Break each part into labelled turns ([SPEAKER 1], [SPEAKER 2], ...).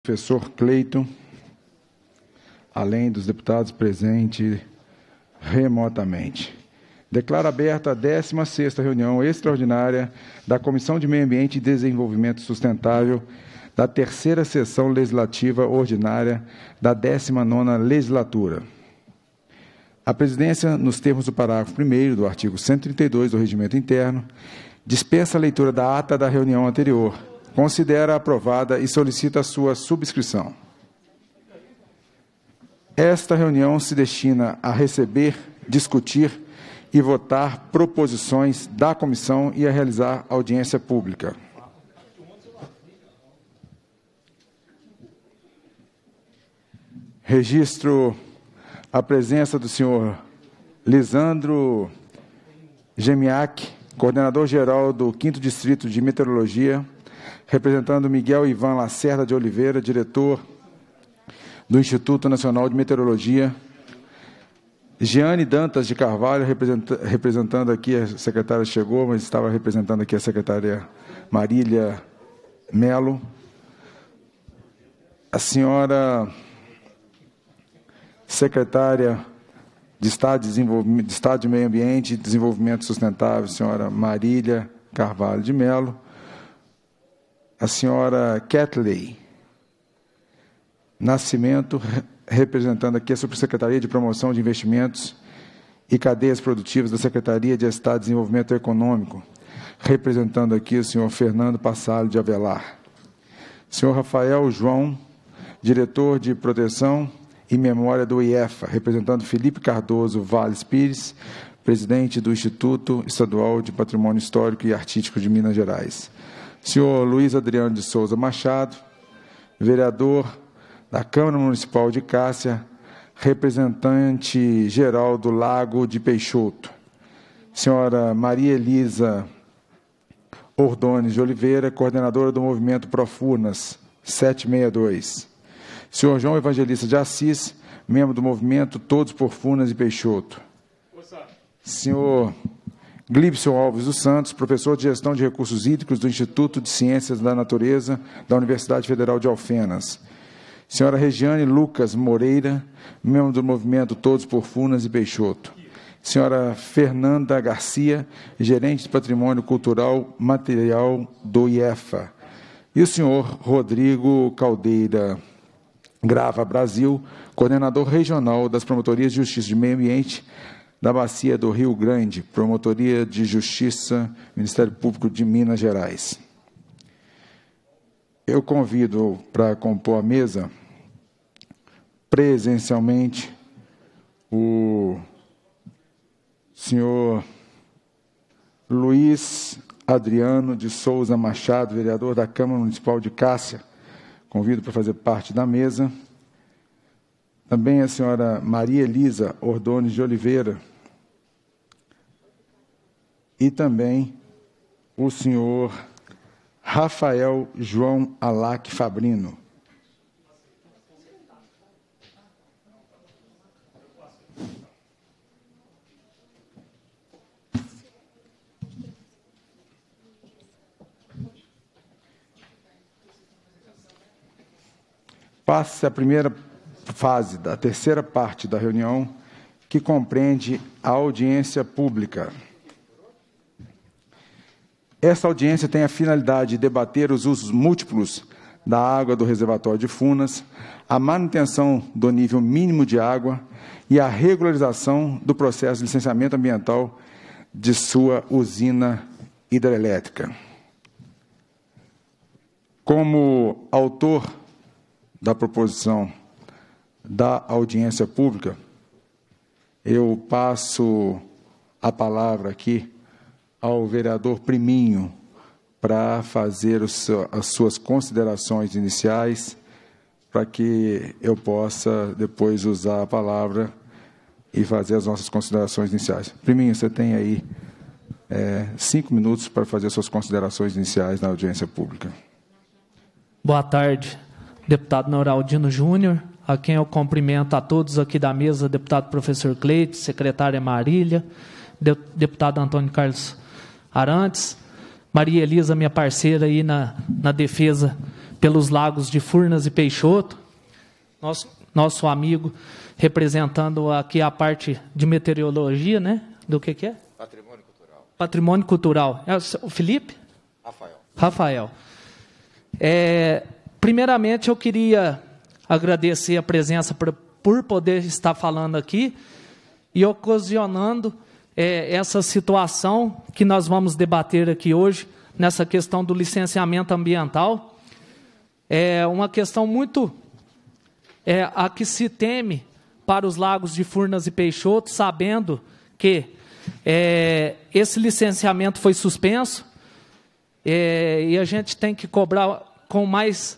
[SPEAKER 1] Professor Cleiton, além dos deputados presentes remotamente. Declaro aberta a 16ª reunião extraordinária da Comissão de Meio Ambiente e Desenvolvimento Sustentável da 3ª Sessão Legislativa Ordinária da 19ª Legislatura. A presidência, nos termos do parágrafo 1º do artigo 132 do Regimento Interno, dispensa a leitura da ata da reunião anterior, considera aprovada e solicita a sua subscrição. Esta reunião se destina a receber, discutir e votar proposições da comissão e a realizar audiência pública. Registro a presença do senhor Lisandro Gemiac, coordenador-geral do 5º Distrito de Meteorologia, representando Miguel Ivan Lacerda de Oliveira, diretor do Instituto Nacional de Meteorologia, Giane Dantas de Carvalho, representando aqui, a secretária chegou, mas estava representando aqui a secretária Marília Melo, a senhora secretária de Estado de Meio Ambiente e Desenvolvimento Sustentável, senhora Marília Carvalho de Melo, a senhora Kathleen Nascimento, representando aqui a Subsecretaria de Promoção de Investimentos e Cadeias Produtivas da Secretaria de Estado de Desenvolvimento Econômico, representando aqui o senhor Fernando Passalho de Avelar. Senhor Rafael João, diretor de Proteção e Memória do IEFA, representando Felipe Cardoso Valles Pires, presidente do Instituto Estadual de Patrimônio Histórico e Artístico de Minas Gerais. Senhor Luiz Adriano de Souza Machado, vereador da Câmara Municipal de Cássia, representante geral do Lago de Peixoto. Senhora Maria Elisa Ordones de Oliveira, coordenadora do Movimento Profurnas 762. Senhor João Evangelista de Assis, membro do Movimento Todos por Furnas e Peixoto. Senhor Glibson Alves dos Santos, professor de Gestão de Recursos Hídricos do Instituto de Ciências da Natureza da Universidade Federal de Alfenas. Senhora Regiane Lucas Moreira, membro do Movimento Todos por Furnas e Peixoto. Senhora Fernanda Garcia, gerente de Patrimônio Cultural Material do IEFA. E o senhor Rodrigo Caldeira Grava Brasil, coordenador regional das Promotorias de Justiça de Meio Ambiente da Bacia do Rio Grande, Promotoria de Justiça, Ministério Público de Minas Gerais. Eu convido para compor a mesa, presencialmente, o senhor Luiz Adriano de Souza Machado, vereador da Câmara Municipal de Cássia, convido para fazer parte da mesa. Também a senhora Maria Elisa Ordones de Oliveira. E também o senhor Rafael João Alac Fabrino. Passe a primeira fase da 3ª parte da reunião, que compreende a audiência pública. Esta audiência tem a finalidade de debater os usos múltiplos da água do reservatório de Furnas, a manutenção do nível mínimo de água e a regularização do processo de licenciamento ambiental de sua usina hidrelétrica. Como autor da proposição da audiência pública, eu passo a palavra aqui ao vereador Priminho para fazer as suas considerações iniciais, para que eu possa depois usar a palavra e fazer as nossas considerações iniciais. Priminho, você tem aí 5 minutos para fazer as suas considerações iniciais na audiência pública.
[SPEAKER 2] Boa tarde, deputado Noraldino Júnior, a quem eu cumprimento a todos aqui da mesa, deputado professor Cleiton, secretária Marília, deputado Antônio Carlos Arantes, Maria Elisa, minha parceira aí na defesa pelos lagos de Furnas e Peixoto, nosso amigo representando aqui a parte de meteorologia, né? Do que é?
[SPEAKER 3] Patrimônio cultural.
[SPEAKER 2] Patrimônio cultural. É o Felipe? Rafael. Primeiramente, eu queria agradecer a presença por poder estar falando aqui e ocasionando essa situação que nós vamos debater aqui hoje, nessa questão do licenciamento ambiental. É uma questão muito a que se teme para os lagos de Furnas e Peixoto, sabendo que esse licenciamento foi suspenso e a gente tem que cobrar com mais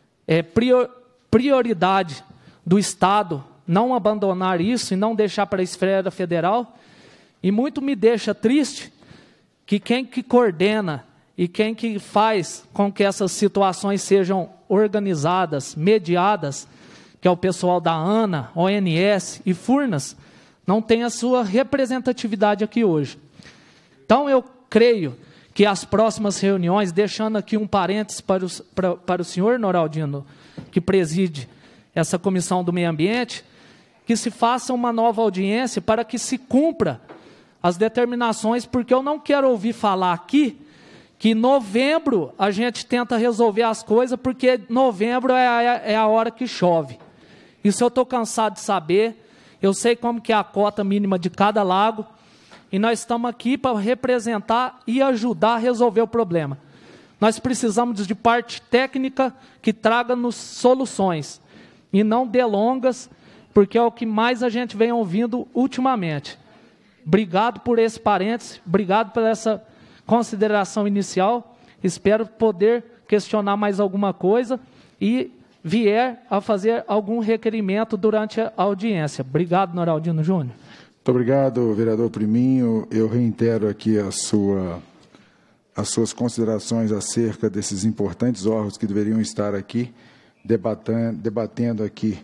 [SPEAKER 2] prioridade do Estado não abandonar isso e não deixar para a esfera federal. E muito me deixa triste que quem que coordena e quem que faz com que essas situações sejam organizadas, mediadas, que é o pessoal da ANA, ONS e Furnas, não tem a sua representatividade aqui hoje. Então, eu creio que as próximas reuniões, deixando aqui um parênteses para o senhor Noraldino, que preside essa Comissão do Meio Ambiente, que se faça uma nova audiência para que se cumpra as determinações, porque eu não quero ouvir falar aqui que em novembro a gente tenta resolver as coisas, porque novembro é a hora que chove. Isso eu estou cansado de saber, eu sei como que é a cota mínima de cada lago, e nós estamos aqui para representar e ajudar a resolver o problema. Nós precisamos de parte técnica que traga-nos soluções, e não delongas, porque é o que mais a gente vem ouvindo ultimamente. Obrigado por esse parênteses, obrigado por essa consideração inicial, espero poder questionar mais alguma coisa e vier a fazer algum requerimento durante a audiência. Obrigado, Noraldino Júnior.
[SPEAKER 1] Muito obrigado, vereador Priminho. Eu reitero aqui as suas considerações acerca desses importantes órgãos que deveriam estar aqui, debatendo aqui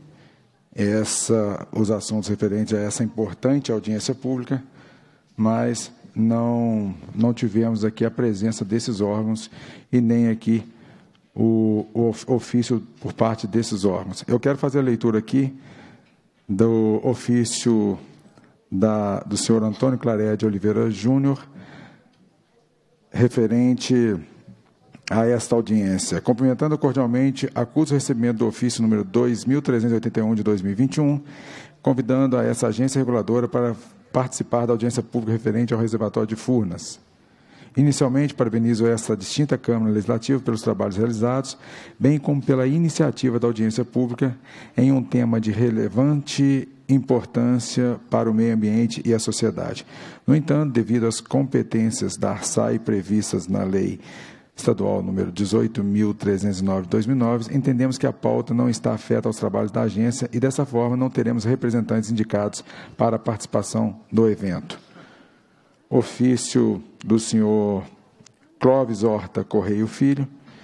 [SPEAKER 1] os assuntos referentes a essa importante audiência pública, mas não tivemos aqui a presença desses órgãos e nem aqui o ofício por parte desses órgãos. Eu quero fazer a leitura aqui do ofício do senhor Antônio Claré de Oliveira Júnior, referente a esta audiência. Cumprimentando cordialmente, acuso o recebimento do ofício número 2.381 de 2021, convidando a essa agência reguladora para participar da audiência pública referente ao reservatório de Furnas. Inicialmente, parabenizo esta distinta Câmara Legislativa pelos trabalhos realizados, bem como pela iniciativa da audiência pública em um tema de relevante importância para o meio ambiente e a sociedade. No entanto, devido às competências da ARSAI previstas na Lei Estadual número 18.309 de 2009, entendemos que a pauta não está afeta aos trabalhos da agência e, dessa forma, não teremos representantes indicados para a participação do evento. Ofício do senhor Clóvis Horta Correio Filho.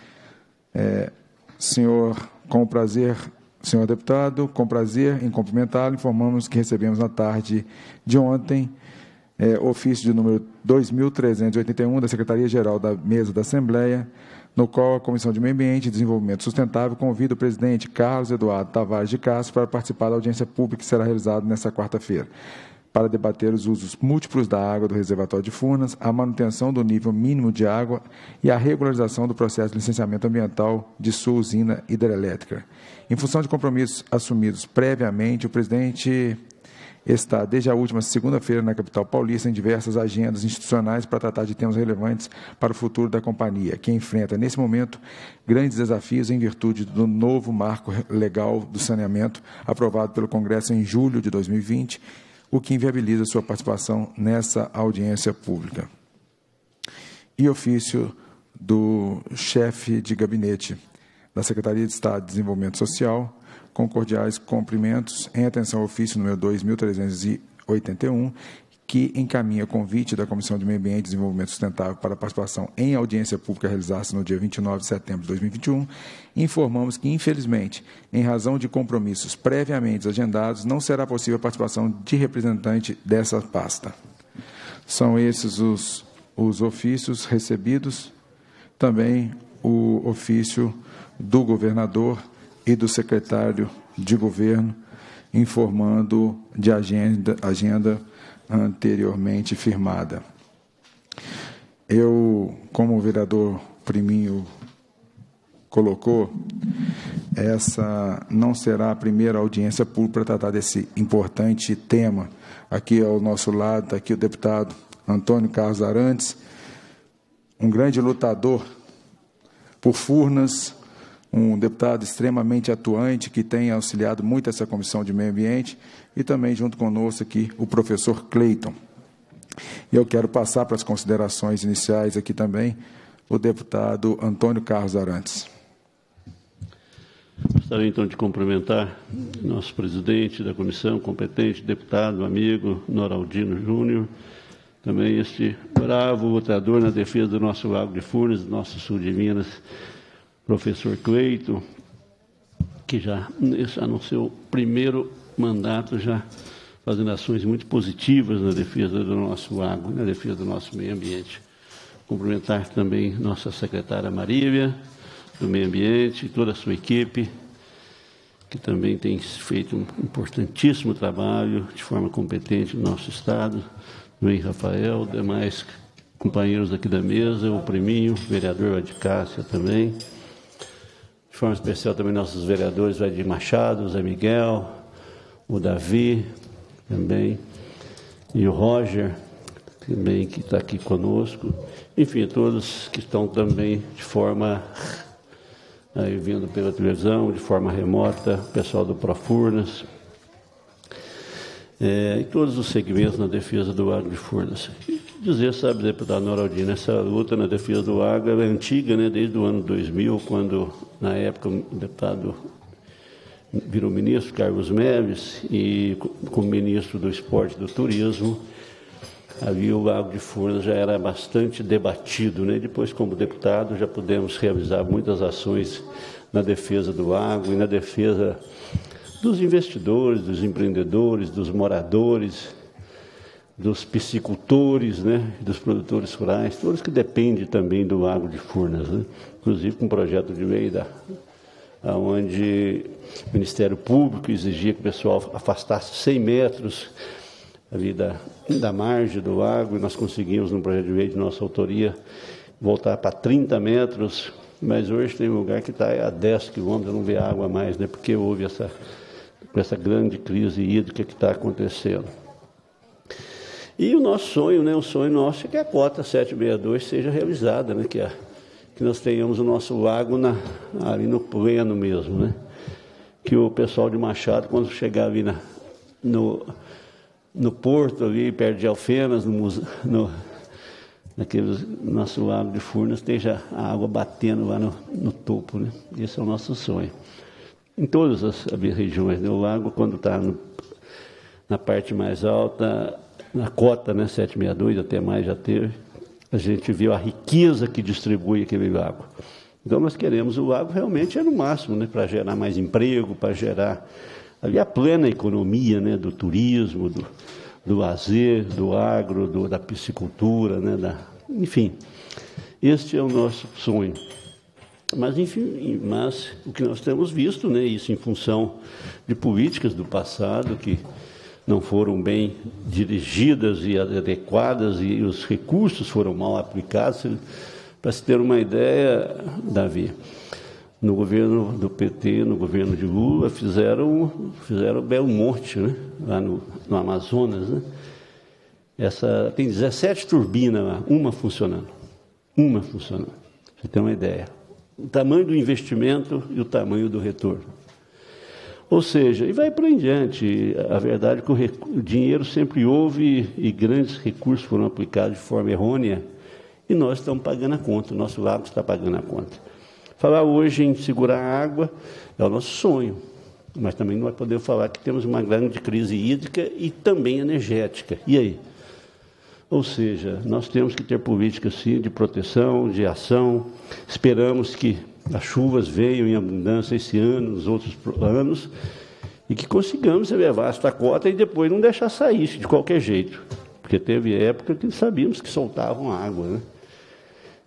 [SPEAKER 1] Senhor deputado, com prazer em cumprimentá-lo, informamos que recebemos na tarde de ontem ofício de número 2.381 da Secretaria-Geral da Mesa da Assembleia, no qual a Comissão de Meio Ambiente e Desenvolvimento Sustentável convida o presidente Carlos Eduardo Tavares de Castro para participar da audiência pública que será realizada nesta quarta-feira, para debater os usos múltiplos da água do reservatório de Furnas, a manutenção do nível mínimo de água e a regularização do processo de licenciamento ambiental de sua usina hidrelétrica. Em função de compromissos assumidos previamente, o presidente está, desde a última segunda-feira, na capital paulista, em diversas agendas institucionais para tratar de temas relevantes para o futuro da companhia, que enfrenta, nesse momento, grandes desafios em virtude do novo marco legal do saneamento, aprovado pelo Congresso em julho de 2020, o que inviabiliza sua participação nessa audiência pública. E ofício do chefe de gabinete da Secretaria de Estado de Desenvolvimento Social, com cordiais cumprimentos, em atenção ao ofício número 2.381, que encaminha convite da Comissão de Meio Ambiente e Desenvolvimento Sustentável para participação em audiência pública realizada no dia 29 de setembro de 2021, informamos que, infelizmente, em razão de compromissos previamente agendados, não será possível a participação de representante dessa pasta. São esses os ofícios recebidos, também o ofício do governador e do secretário de governo, informando de agenda anteriormente firmada. Eu, como o vereador Priminho colocou, essa não será a primeira audiência pública para tratar desse importante tema. Aqui ao nosso lado está aqui o deputado Antônio Carlos Arantes, um grande lutador por Furnas, um deputado extremamente atuante que tem auxiliado muito essa Comissão de Meio Ambiente, e também junto conosco aqui o professor Cleiton. E eu quero passar para as considerações iniciais aqui também o deputado Antônio Carlos Arantes.
[SPEAKER 3] Gostaria, então, de cumprimentar nosso presidente da comissão competente, deputado, amigo, Noraldino Júnior, também este bravo lutador na defesa do nosso Lago de Furnas, do nosso sul de Minas, professor Cleiton, que já no seu primeiro mandato, já fazendo ações muito positivas na defesa do nosso lago, na defesa do nosso meio ambiente. Cumprimentar também nossa secretária Marília, do Meio Ambiente, e toda a sua equipe, que também tem feito um importantíssimo trabalho de forma competente no nosso Estado, também Rafael, demais companheiros aqui da mesa, o Priminho, o vereador Adicácia também, de forma especial também nossos vereadores, o Edi Machado, o Zé Miguel, o Davi também, e o Roger também, que está aqui conosco, enfim, todos que estão também de forma, aí vindo pela televisão, de forma remota, o pessoal do Profurnas, e todos os segmentos na defesa do agro de Furnas. Dizer, sabe, deputado Noraldino, essa luta na defesa do agro é antiga, né, desde o ano 2000, quando, na época, o deputado virou ministro, Carlos Meves, e como ministro do Esporte e do Turismo, havia o Lago de Furnas, já era bastante debatido, né? Depois, como deputado, já pudemos realizar muitas ações na defesa do lago e na defesa dos investidores, dos empreendedores, dos moradores, dos piscicultores, né? Dos produtores rurais, todos que dependem também do Lago de Furnas, né? Inclusive com um projeto de lei onde o Ministério Público exigia que o pessoal afastasse 100 metros ali da margem do lago, e nós conseguimos, no projeto de lei de nossa autoria, voltar para 30 metros, mas hoje tem um lugar que está a 10 quilômetros, não vê água mais, né, porque houve essa grande crise hídrica que está acontecendo. E o nosso sonho, né, o sonho nosso é que a cota 762 seja realizada, né, que nós tenhamos o nosso lago ali no pleno mesmo, né, que o pessoal de Machado, quando chegar ali no porto ali, perto de Alfenas, naquele nosso lago de Furnas, esteja a água batendo lá no topo, né? Esse é o nosso sonho. Em todas as regiões, né? O lago, quando está na parte mais alta, na cota, né, 762, até mais já teve, a gente viu a riqueza que distribui aquele lago. Então, nós queremos o lago realmente no máximo, né, para gerar mais emprego, para gerar ali a plena economia, né, do turismo, do lazer, do agro, da piscicultura, né, enfim, este é o nosso sonho. Mas, enfim, o que nós temos visto, né, isso em função de políticas do passado que não foram bem dirigidas e adequadas, e os recursos foram mal aplicados. Para se ter uma ideia, Davi, no governo do PT, no governo de Lula, fizeram Belo Monte, né, lá no Amazonas, né? Tem 17 turbinas lá, uma funcionando. Você tem uma ideia. O tamanho do investimento e o tamanho do retorno. Ou seja, e vai para em diante. A verdade é que o dinheiro sempre houve e grandes recursos foram aplicados de forma errônea, e nós estamos pagando a conta, o nosso lago está pagando a conta. Falar hoje em segurar a água é o nosso sonho, mas também não vai poder falar que temos uma grande crise hídrica e também energética. E aí? Ou seja, nós temos que ter políticas, sim, de proteção, de ação. Esperamos que as chuvas venham em abundância esse ano, nos outros anos, e que consigamos elevar esta cota e depois não deixar sair de qualquer jeito. Porque teve época que sabíamos que soltavam água, né?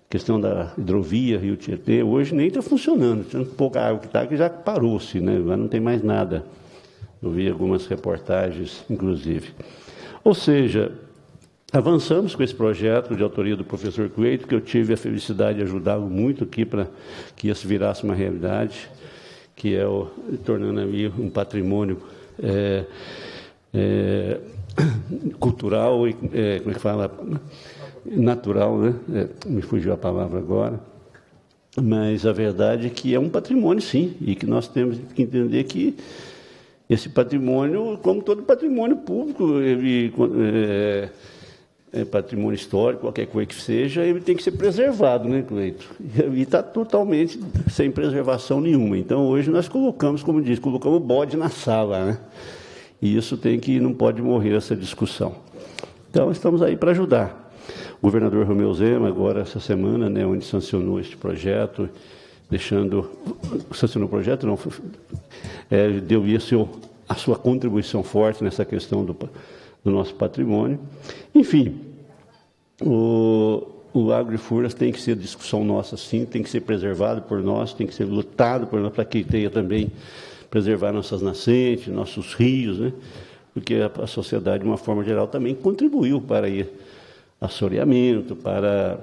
[SPEAKER 3] questão da hidrovia Rio Tietê, hoje nem está funcionando, tinha pouca água que está, que já parou-se, né? Agora não tem mais nada. Eu vi algumas reportagens, inclusive. Ou seja, avançamos com esse projeto de autoria do professor Cleito, que eu tive a felicidade de ajudá-lo muito aqui para que isso virasse uma realidade, que é tornando ali um patrimônio cultural, como é que fala? Natural, né? Me fugiu a palavra agora. Mas a verdade é que é um patrimônio, sim, e que nós temos que entender que esse patrimônio, como todo patrimônio público, ele patrimônio histórico, qualquer coisa que seja, ele tem que ser preservado, né, Cleito? E está totalmente sem preservação nenhuma. Então, hoje nós colocamos, como diz, colocamos o bode na sala, né? E isso não pode morrer essa discussão. Então, estamos aí para ajudar. O governador Romeu Zema, agora, essa semana, né, onde sancionou este projeto, sancionou o projeto, não, deu a sua contribuição forte nessa questão do nosso patrimônio. Enfim, o Lago de Furnas tem que ser discussão nossa, sim, tem que ser preservado por nós, tem que ser lutado por nós, para que tenha também preservar nossas nascentes, nossos rios, né? Porque a sociedade, de uma forma geral, também contribuiu para assoreamento, para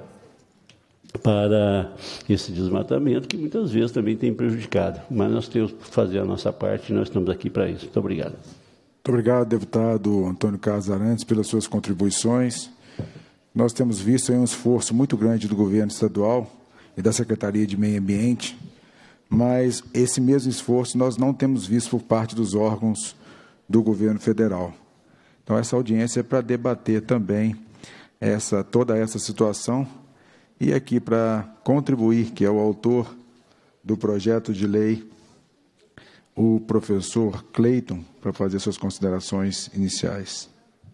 [SPEAKER 3] esse desmatamento, que muitas vezes também tem prejudicado. Mas nós temos que fazer a nossa parte e nós estamos aqui para isso. Muito obrigado.
[SPEAKER 1] Muito obrigado, deputado Antônio Carlos Arantes, pelas suas contribuições. Nós temos visto aí um esforço muito grande do governo estadual e da Secretaria de Meio Ambiente, mas esse mesmo esforço nós não temos visto por parte dos órgãos do governo federal. Então, essa audiência é para debater também toda essa situação, e aqui para contribuir, que é o autor do projeto de lei, o professor Cleiton, para fazer suas considerações iniciais.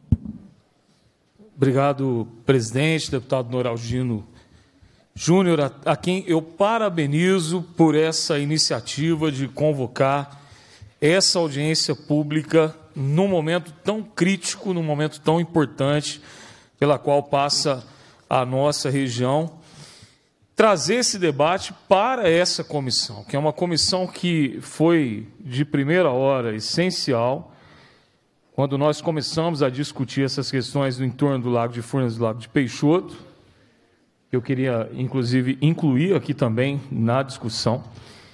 [SPEAKER 4] Obrigado, presidente, deputado Noraldino Júnior, a quem eu parabenizo por essa iniciativa de convocar essa audiência pública num momento tão crítico, num momento tão importante, pela qual passa a nossa região, trazer esse debate para essa comissão, que é uma comissão que foi, de primeira hora, essencial, quando nós começamos a discutir essas questões no entorno do Lago de Furnas e do Lago de Peixoto. Eu queria, inclusive, incluir aqui também na discussão.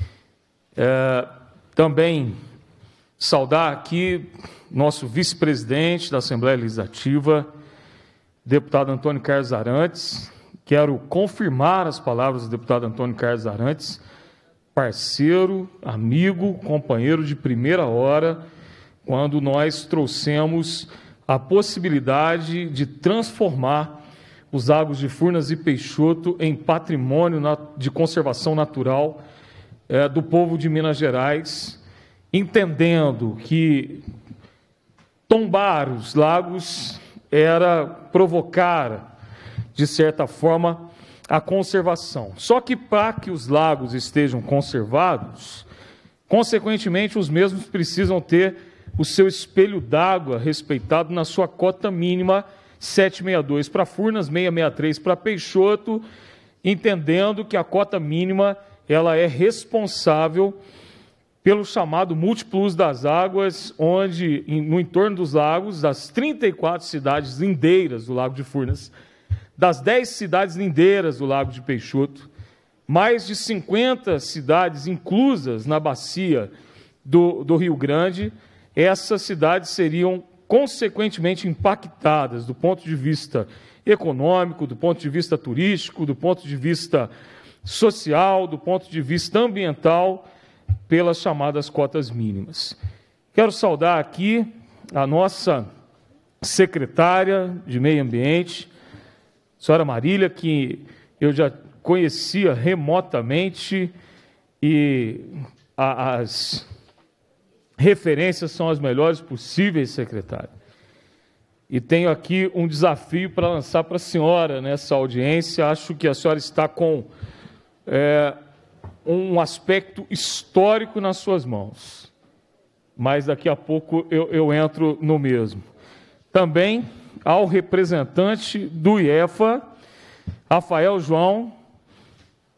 [SPEAKER 4] Também saudar aqui nosso vice-presidente da Assembleia Legislativa, deputado Antônio Carlos Arantes. Quero confirmar as palavras do deputado Antônio Carlos Arantes, parceiro, amigo, companheiro de primeira hora, quando nós trouxemos a possibilidade de transformar os lagos de Furnas e Peixoto em patrimônio de conservação natural do povo de Minas Gerais, entendendo que tombar os lagos era provocar, de certa forma, a conservação. Só que para que os lagos estejam conservados, consequentemente, os mesmos precisam ter o seu espelho d'água respeitado na sua cota mínima 762 para Furnas, 663 para Peixoto, entendendo que a cota mínima ela é responsável pelo chamado múltiplo uso das águas, onde, no entorno dos lagos, das 34 cidades lindeiras do Lago de Furnas, das 10 cidades lindeiras do Lago de Peixoto, mais de 50 cidades inclusas na bacia do Rio Grande, essas cidades seriam consequentemente impactadas do ponto de vista econômico, do ponto de vista turístico, do ponto de vista social, do ponto de vista ambiental, pelas chamadas cotas mínimas. Quero saudar aqui a nossa secretária de Meio Ambiente, a senhora Marília, que eu já conhecia remotamente, e as referências são as melhores possíveis, secretária. E tenho aqui um desafio para lançar para a senhora nessa audiência. Acho que a senhora está com um aspecto histórico nas suas mãos, mas daqui a pouco eu entro no mesmo. Também ao representante do IEFA, Rafael João,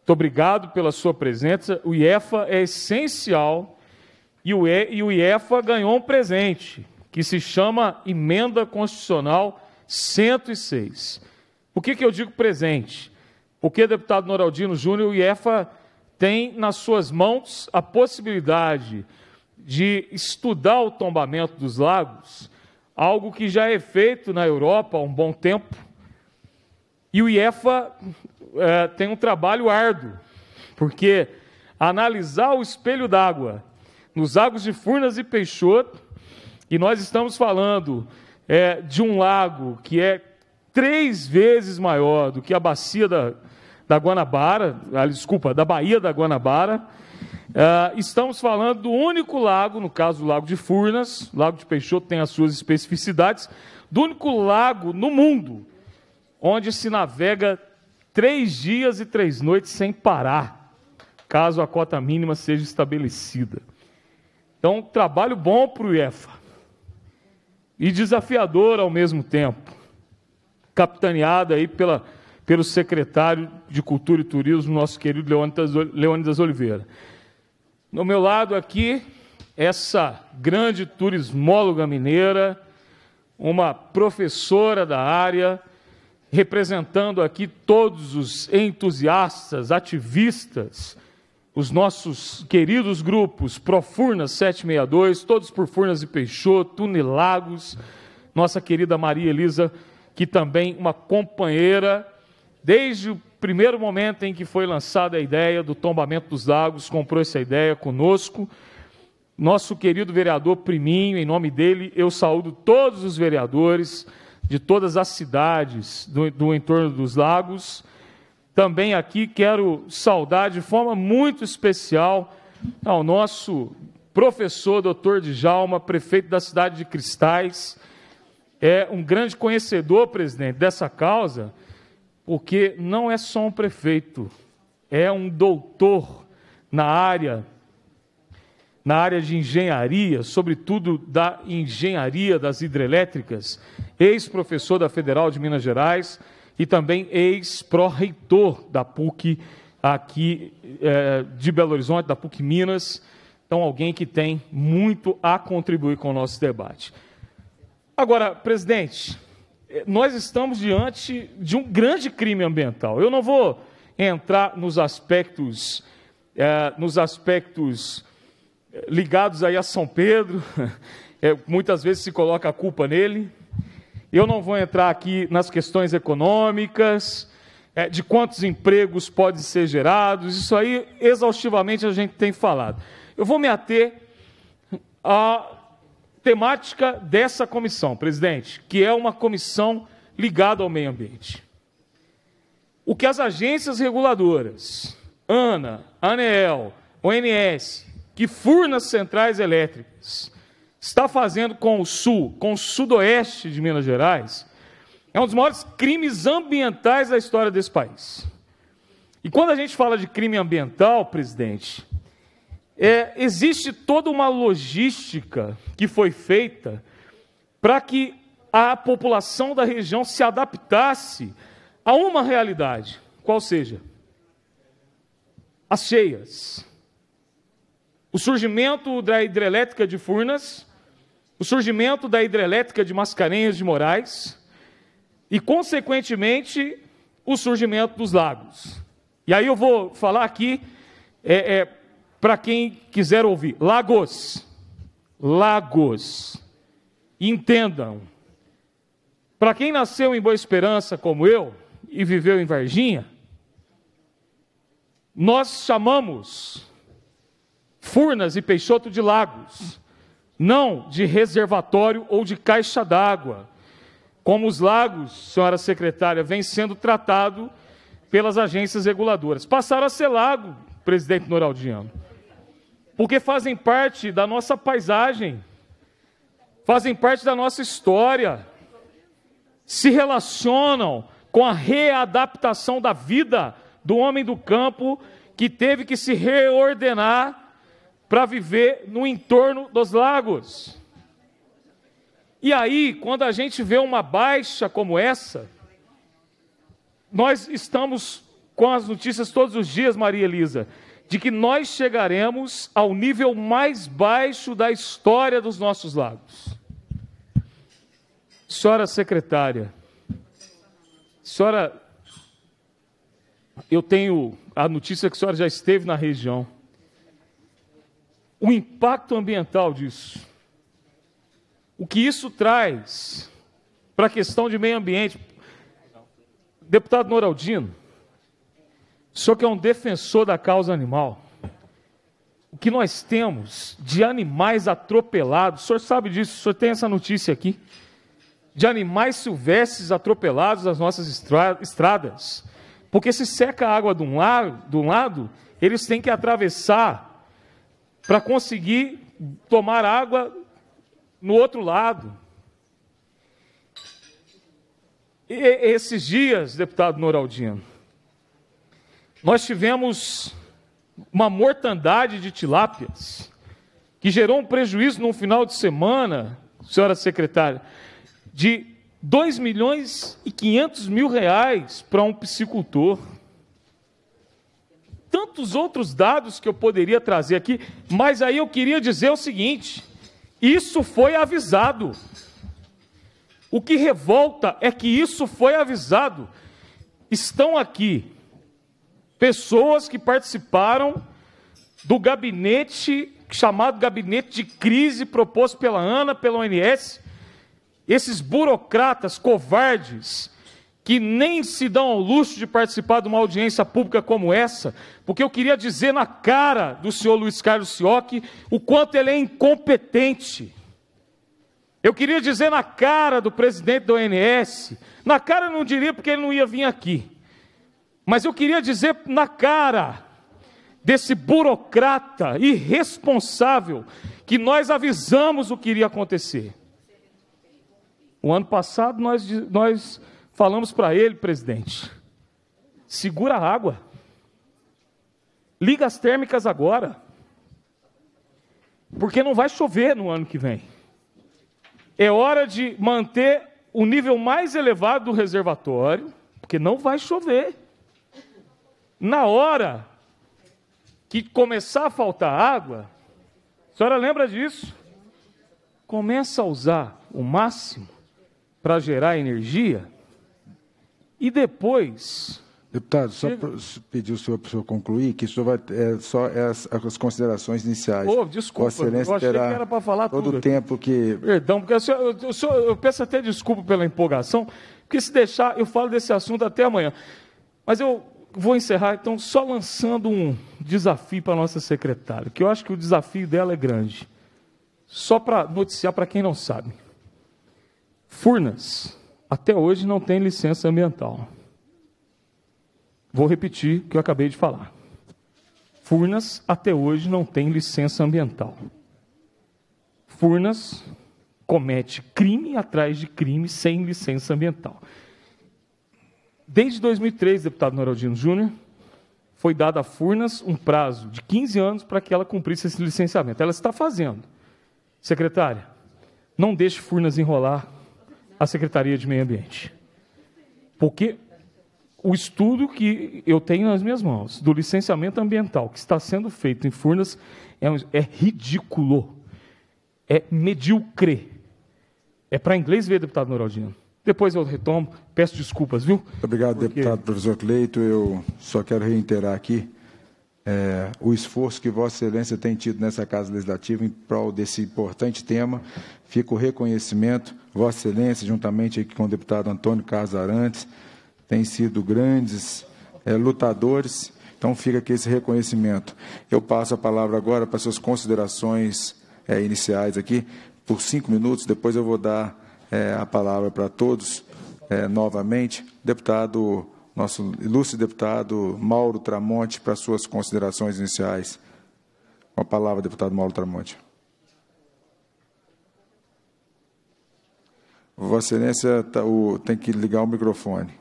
[SPEAKER 4] Muito obrigado pela sua presença. O IEFA é essencial e o IEFA ganhou um presente, que se chama Emenda Constitucional 106. Por que eu digo presente? Porque, deputado Noraldino Júnior, o IEFA tem nas suas mãos a possibilidade de estudar o tombamento dos lagos, algo que já é feito na Europa há um bom tempo, e o IEFA tem um trabalho árduo, porque analisar o espelho d'água nos lagos de Furnas e Peixoto, e nós estamos falando de um lago que é 3 vezes maior do que a bacia da Guanabara, da Baía da Guanabara. Estamos falando do único lago, no caso o Lago de Furnas, o Lago de Peixoto tem as suas especificidades, do único lago no mundo onde se navega 3 dias e 3 noites sem parar, caso a cota mínima seja estabelecida. Então, trabalho bom para o IEFA e desafiador ao mesmo tempo, capitaneado aí pelo secretário de Cultura e Turismo, nosso querido Leônidas Oliveira. No meu lado aqui, essa grande turismóloga mineira, uma professora da área, representando aqui todos os entusiastas, ativistas, os nossos queridos grupos Profurnas 762, todos por Furnas e Peixoto, Tunilagos, nossa querida Maria Elisa, que também uma companheira, desde o primeiro momento em que foi lançada a ideia do tombamento dos lagos, comprou essa ideia conosco. Nosso querido vereador Priminho, em nome dele, eu saúdo todos os vereadores de todas as cidades do entorno dos lagos. Também aqui quero saudar de forma muito especial ao nosso professor Dr. Djalma, prefeito da cidade de Cristais. É um grande conhecedor, presidente, dessa causa, porque não é só um prefeito, é um doutor na área de engenharia, sobretudo da engenharia das hidrelétricas, ex-professor da Federal de Minas Gerais e também ex-pró-reitor da PUC aqui de Belo Horizonte, da PUC Minas. Então, alguém que tem muito a contribuir com o nosso debate. Agora, presidente, nós estamos diante de um grande crime ambiental. Eu não vou entrar nos aspectos ligados aí a São Pedro, muitas vezes se coloca a culpa nele. Eu não vou entrar aqui nas questões econômicas, de quantos empregos podem ser gerados, isso aí exaustivamente a gente tem falado. Eu vou me ater à temática dessa comissão, presidente, que é uma comissão ligada ao meio ambiente. O que as agências reguladoras, ANA, ANEEL, ONS, que Furnas Centrais Elétricas, está fazendo com o Sul, com o Sudoeste de Minas Gerais, é um dos maiores crimes ambientais da história desse país. E quando a gente fala de crime ambiental, presidente, existe toda uma logística que foi feita para que a população da região se adaptasse a uma realidade, qual seja, as cheias, o surgimento da hidrelétrica de Furnas, o surgimento da hidrelétrica de Mascarenhas de Moraes e, consequentemente, o surgimento dos lagos. E aí eu vou falar aqui, para quem quiser ouvir, lagos, entendam, para quem nasceu em Boa Esperança como eu e viveu em Varginha, nós chamamos Furnas e Peixoto de lagos, não de reservatório ou de caixa d'água, como os lagos, senhora secretária, vem sendo tratado pelas agências reguladoras. Passaram a ser lago, presidente Noraldino, porque fazem parte da nossa paisagem, fazem parte da nossa história, se relacionam com a readaptação da vida do homem do campo que teve que se reordenar para viver no entorno dos lagos. E aí, quando a gente vê uma baixa como essa, nós estamos com as notícias todos os dias, Maria Elisa, de que nós chegaremos ao nível mais baixo da história dos nossos lagos. Senhora secretária, senhora, eu tenho a notícia que a senhora já esteve na região. O impacto ambiental disso, o que isso traz para a questão de meio ambiente. Deputado Noraldino, o senhor que é um defensor da causa animal, o que nós temos de animais atropelados, o senhor sabe disso, o senhor tem essa notícia aqui, de animais silvestres atropelados nas nossas estradas, porque se seca a água de um lado, eles têm que atravessar para conseguir tomar água no outro lado. E esses dias, deputado Noraldino, nós tivemos uma mortandade de tilápias, que gerou um prejuízo no final de semana, senhora secretária, de R$2.500.000 para um piscicultor. Tantos outros dados que eu poderia trazer aqui, mas aí eu queria dizer o seguinte: isso foi avisado. O que revolta é que isso foi avisado. Estão aqui pessoas que participaram do gabinete, chamado gabinete de crise, proposto pela ANA, pela ONS, esses burocratas covardes, que nem se dão ao luxo de participar de uma audiência pública como essa, porque eu queria dizer na cara do senhor Luiz Carlos Siocchi o quanto ele é incompetente. Eu queria dizer na cara do presidente da ONS, na cara eu não diria porque ele não ia vir aqui, mas eu queria dizer na cara desse burocrata irresponsável que nós avisamos o que iria acontecer. O ano passado nós falamos para ele, presidente, segura a água, liga as térmicas agora, porque não vai chover no ano que vem. É hora de manter o nível mais elevado do reservatório, porque não vai chover. Na hora que começar a faltar água, a senhora lembra disso? Começa a usar o máximo para gerar energia e depois...
[SPEAKER 1] Deputado, só para pedir o senhor para o senhor concluir, que o senhor vai só as considerações iniciais.
[SPEAKER 4] Desculpa,
[SPEAKER 1] Vossa Excelência
[SPEAKER 4] eu achei que
[SPEAKER 1] terá
[SPEAKER 4] era para falar
[SPEAKER 1] todo
[SPEAKER 4] tudo
[SPEAKER 1] o tempo que...
[SPEAKER 4] Perdão, porque eu peço até desculpa pela empolgação, porque se deixar, eu falo desse assunto até amanhã. Mas eu vou encerrar, então, só lançando um desafio para a nossa secretária, que eu acho que o desafio dela é grande. Só para noticiar para quem não sabe. Furnas, até hoje, não tem licença ambiental. Vou repetir o que eu acabei de falar. Furnas, até hoje, não tem licença ambiental. Furnas comete crime atrás de crime sem licença ambiental. Desde 2003, deputado Noraldino Júnior, foi dado a Furnas um prazo de 15 anos para que ela cumprisse esse licenciamento. Ela está fazendo. Secretária, não deixe Furnas enrolar a Secretaria de Meio Ambiente. Porque o estudo que eu tenho nas minhas mãos, do licenciamento ambiental que está sendo feito em Furnas, é ridículo, é medíocre. É para inglês ver, deputado Noraldino. Depois eu retomo, peço desculpas, viu?
[SPEAKER 1] Muito obrigado, deputado professor Cleito. Eu só quero reiterar aqui o esforço que Vossa Excelência tem tido nessa Casa Legislativa em prol desse importante tema. Fica o reconhecimento. Vossa Excelência, juntamente aqui com o deputado Antônio Carlos Arantes, têm sido grandes lutadores, então fica aqui esse reconhecimento. Eu passo a palavra agora para suas considerações iniciais aqui, por 5 minutos, depois eu vou dar a palavra para todos novamente. Deputado, nosso ilustre deputado Mauro Tramonte, para suas considerações iniciais. Com a palavra, deputado Mauro Tramonte. Vossa Excelência tem que ligar o microfone.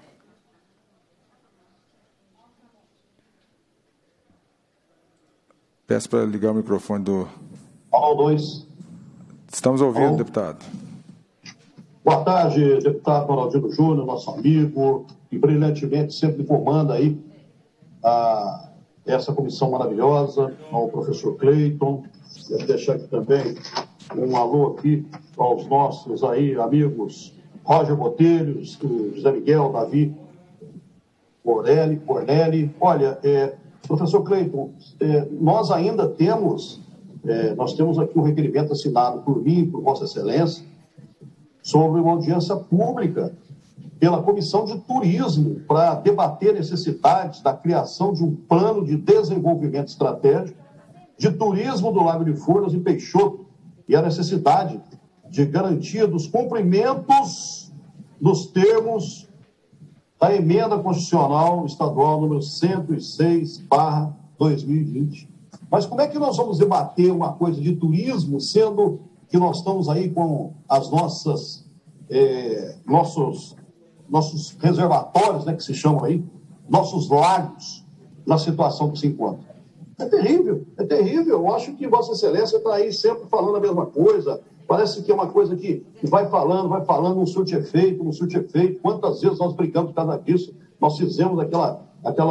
[SPEAKER 1] Peço para ligar o microfone do...
[SPEAKER 5] Alô, 2.
[SPEAKER 1] Estamos ouvindo, deputado.
[SPEAKER 5] Boa tarde, deputado Noraldino Júnior, nosso amigo, que brilhantemente sempre comanda aí a essa comissão maravilhosa, ao professor Cleiton. Quero deixar aqui também um alô aqui aos nossos aí amigos Roger Botelhos, o José Miguel, Davi Corneli. Olha, professor Cleiton, nós ainda temos, nós temos aqui um requerimento assinado por mim, por Vossa Excelência, sobre uma audiência pública pela Comissão de Turismo para debater necessidades da criação de um plano de desenvolvimento estratégico de turismo do Lago de Furnas e Peixoto e a necessidade de garantia dos cumprimentos dos termos da Emenda Constitucional Estadual número 106/2020. Mas como é que nós vamos debater uma coisa de turismo, sendo que nós estamos aí com as nossas, nossos reservatórios, né, que se chamam aí, nossos lagos, na situação que se encontra? É terrível, é terrível. Eu acho que Vossa Excelência está aí sempre falando a mesma coisa. Parece que é uma coisa que vai falando, não surte efeito. Quantas vezes nós brincamos por causa disso? Nós fizemos aquela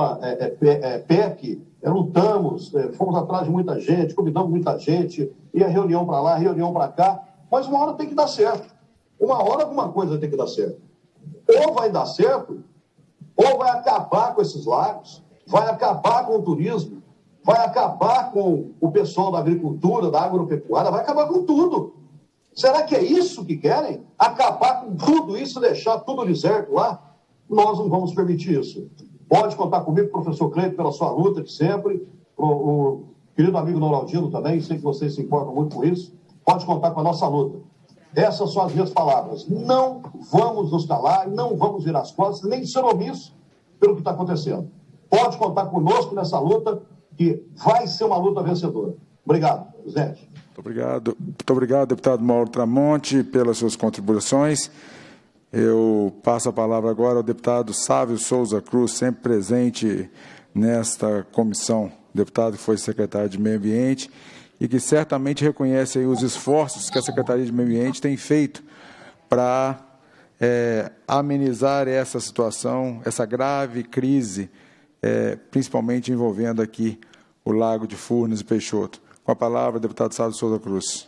[SPEAKER 5] PEC, lutamos, fomos atrás de muita gente, convidamos muita gente, ia reunião para lá, reunião para cá, mas uma hora tem que dar certo. Uma hora alguma coisa tem que dar certo. Ou vai dar certo, ou vai acabar com esses lagos, vai acabar com o turismo, vai acabar com o pessoal da agricultura, da agropecuária, vai acabar com tudo. Será que é isso que querem? Acabar com tudo isso, deixar tudo deserto lá? Nós não vamos permitir isso. Pode contar comigo, professor Cleiton, pela sua luta de sempre, o querido amigo Noraldino também, sei que vocês se importam muito com isso. Pode contar com a nossa luta. Essas são as minhas palavras. Não vamos nos calar, não vamos virar as costas, nem ser omisso pelo que está acontecendo. Pode contar conosco nessa luta, que vai ser uma luta vencedora. Obrigado, presidente.
[SPEAKER 1] Muito obrigado, deputado Mauro Tramonte, pelas suas contribuições. Eu passo a palavra agora ao deputado Sávio Souza Cruz, sempre presente nesta comissão, deputado que foi secretário de Meio Ambiente e que certamente reconhece aí os esforços que a Secretaria de Meio Ambiente tem feito para amenizar essa situação, essa grave crise, principalmente envolvendo aqui o Lago de Furnas e Peixoto. Com a palavra, deputado Sávio Souza Cruz.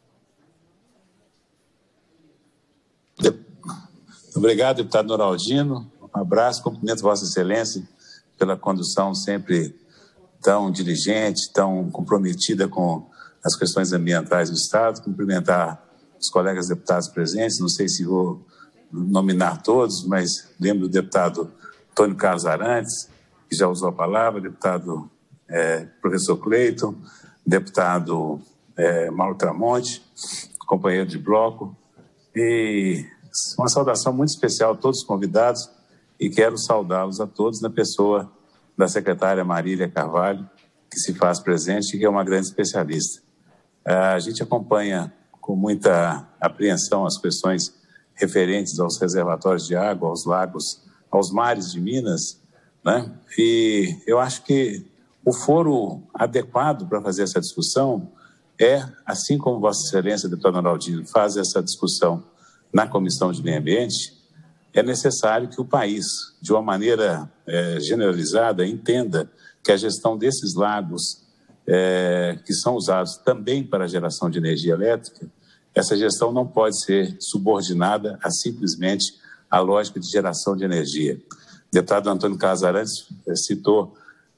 [SPEAKER 6] Obrigado, deputado Noraldino. Um abraço, cumprimento Vossa Excelência pela condução sempre tão diligente, tão comprometida com as questões ambientais do Estado. Cumprimentar os colegas deputados presentes, não sei se vou nominar todos, mas lembro do deputado Antônio Carlos Arantes, que já usou a palavra, deputado professor Cleiton, deputado Mauro Tramonte, companheiro de bloco, e uma saudação muito especial a todos os convidados, e quero saudá-los a todos na pessoa da secretária Marília Carvalho, que se faz presente e que é uma grande especialista. A gente acompanha com muita apreensão as questões referentes aos reservatórios de água, aos lagos, aos mares de Minas, né? E eu acho que o foro adequado para fazer essa discussão assim como Vossa Excelência, deputado Noraldino, faz essa discussão na Comissão de Meio Ambiente, é necessário que o país, de uma maneira generalizada, entenda que a gestão desses lagos, que são usados também para a geração de energia elétrica, essa gestão não pode ser subordinada a simplesmente a lógica de geração de energia. O deputado Antônio Carlos Arantes citou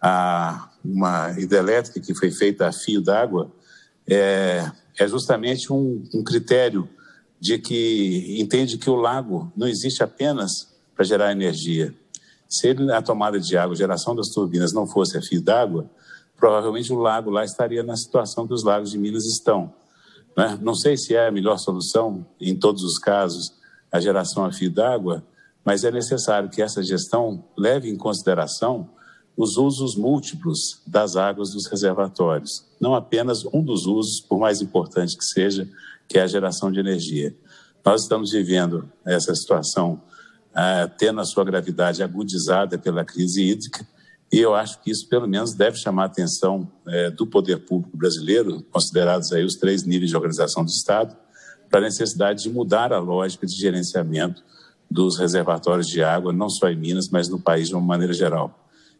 [SPEAKER 6] uma hidrelétrica que foi feita a fio d'água, é justamente um critério de que entende que o lago não existe apenas para gerar energia. Se a tomada de água, a geração das turbinas não fosse a fio d'água, provavelmente o lago lá estaria na situação que os lagos de Minas estão, né? Não sei se é a melhor solução, em todos os casos, a geração a fio d'água, mas é necessário que essa gestão leve em consideração os usos múltiplos das águas dos reservatórios, não apenas um dos usos, por mais importante que seja, que é a geração de energia. Nós estamos vivendo essa situação, tendo a sua gravidade agudizada pela crise hídrica, e eu acho que isso, pelo menos, deve chamar a atenção do poder público brasileiro, considerados aí os 3 níveis de organização do Estado, para a necessidade de mudar a lógica de gerenciamento dos reservatórios de água, não só em Minas, mas no país de uma maneira geral.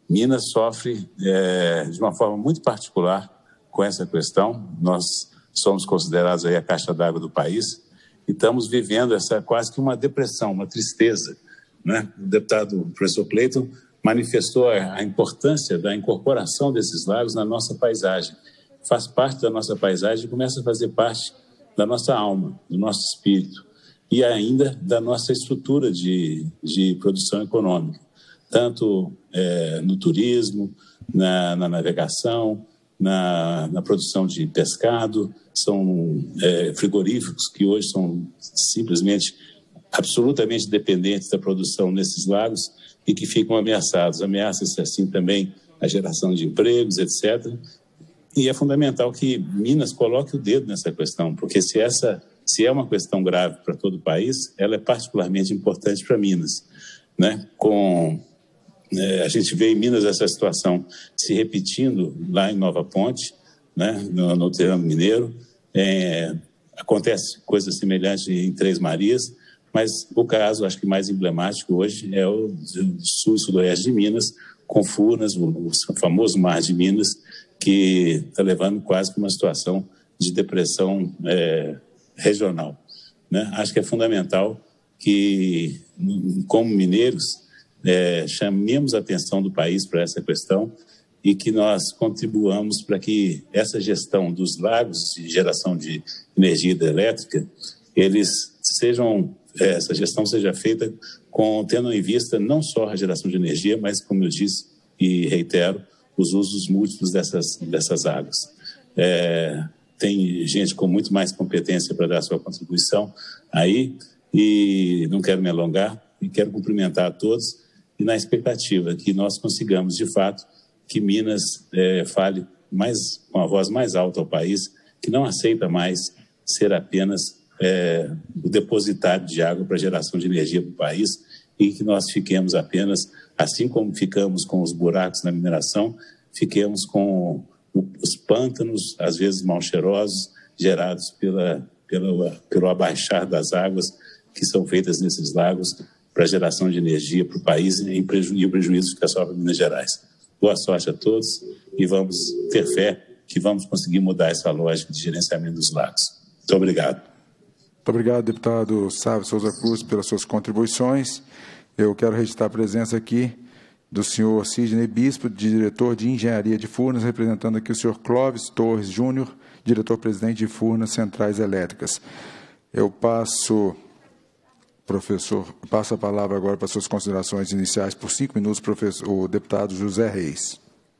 [SPEAKER 6] Minas sofre de uma forma muito particular com essa questão. Nós somos considerados aí a caixa d'água do país e estamos vivendo essa quase que uma depressão, uma tristeza, né? O deputado professor Cleiton manifestou a importância da incorporação desses lagos na nossa paisagem. Faz parte da nossa paisagem e começa a fazer parte da nossa alma, do nosso espírito e ainda da nossa estrutura de produção econômica, tanto no turismo, na navegação, na produção de pescado. São frigoríficos que hoje são simplesmente, absolutamente dependentes da produção nesses lagos e que ficam ameaçados. Ameaça-se assim também a geração de empregos, etc. E é fundamental que Minas coloque o dedo nessa questão, porque se é uma questão grave para todo o país, ela é particularmente importante para Minas, né? A gente vê em Minas essa situação se repetindo lá em Nova Ponte, né? no terreno mineiro. Acontece coisa semelhante em Três Marias, mas o caso, acho que mais emblemático hoje é o sul e sudoeste de Minas, com Furnas, o famoso Mar de Minas, que está levando quase que uma situação de depressão regional, né? Acho que é fundamental que, como mineiros, chamemos a atenção do país para essa questão e que nós contribuamos para que essa gestão dos lagos de geração de energia hidrelétrica, essa gestão seja feita tendo em vista não só a geração de energia, mas, como eu disse e reitero, os usos múltiplos dessas águas. Tem gente com muito mais competência para dar sua contribuição aí, e não quero me alongar, e quero cumprimentar a todos, e na expectativa que nós consigamos, de fato, que Minas fale com a voz mais alta ao país, que não aceita mais ser apenas o depositário de água para geração de energia para o país, e que nós fiquemos apenas, assim como ficamos com os buracos na mineração, fiquemos com os pântanos, às vezes mal cheirosos, gerados pelo abaixar das águas que são feitas nesses lagos para geração de energia para o país, e o prejuízo fica só para Minas Gerais. Boa sorte a todos e vamos ter fé que vamos conseguir mudar essa lógica de gerenciamento dos lagos. Muito obrigado.
[SPEAKER 1] Muito obrigado, deputado Sávio Souza Cruz, pelas suas contribuições. Eu quero registrar a presença aqui do senhor Sidney Bispo, diretor de Engenharia de Furnas, representando aqui o senhor Clóvis Torres Júnior, diretor-presidente de Furnas Centrais Elétricas. Eu passo a palavra agora para suas considerações iniciais por 5 minutos, o deputado José Reis.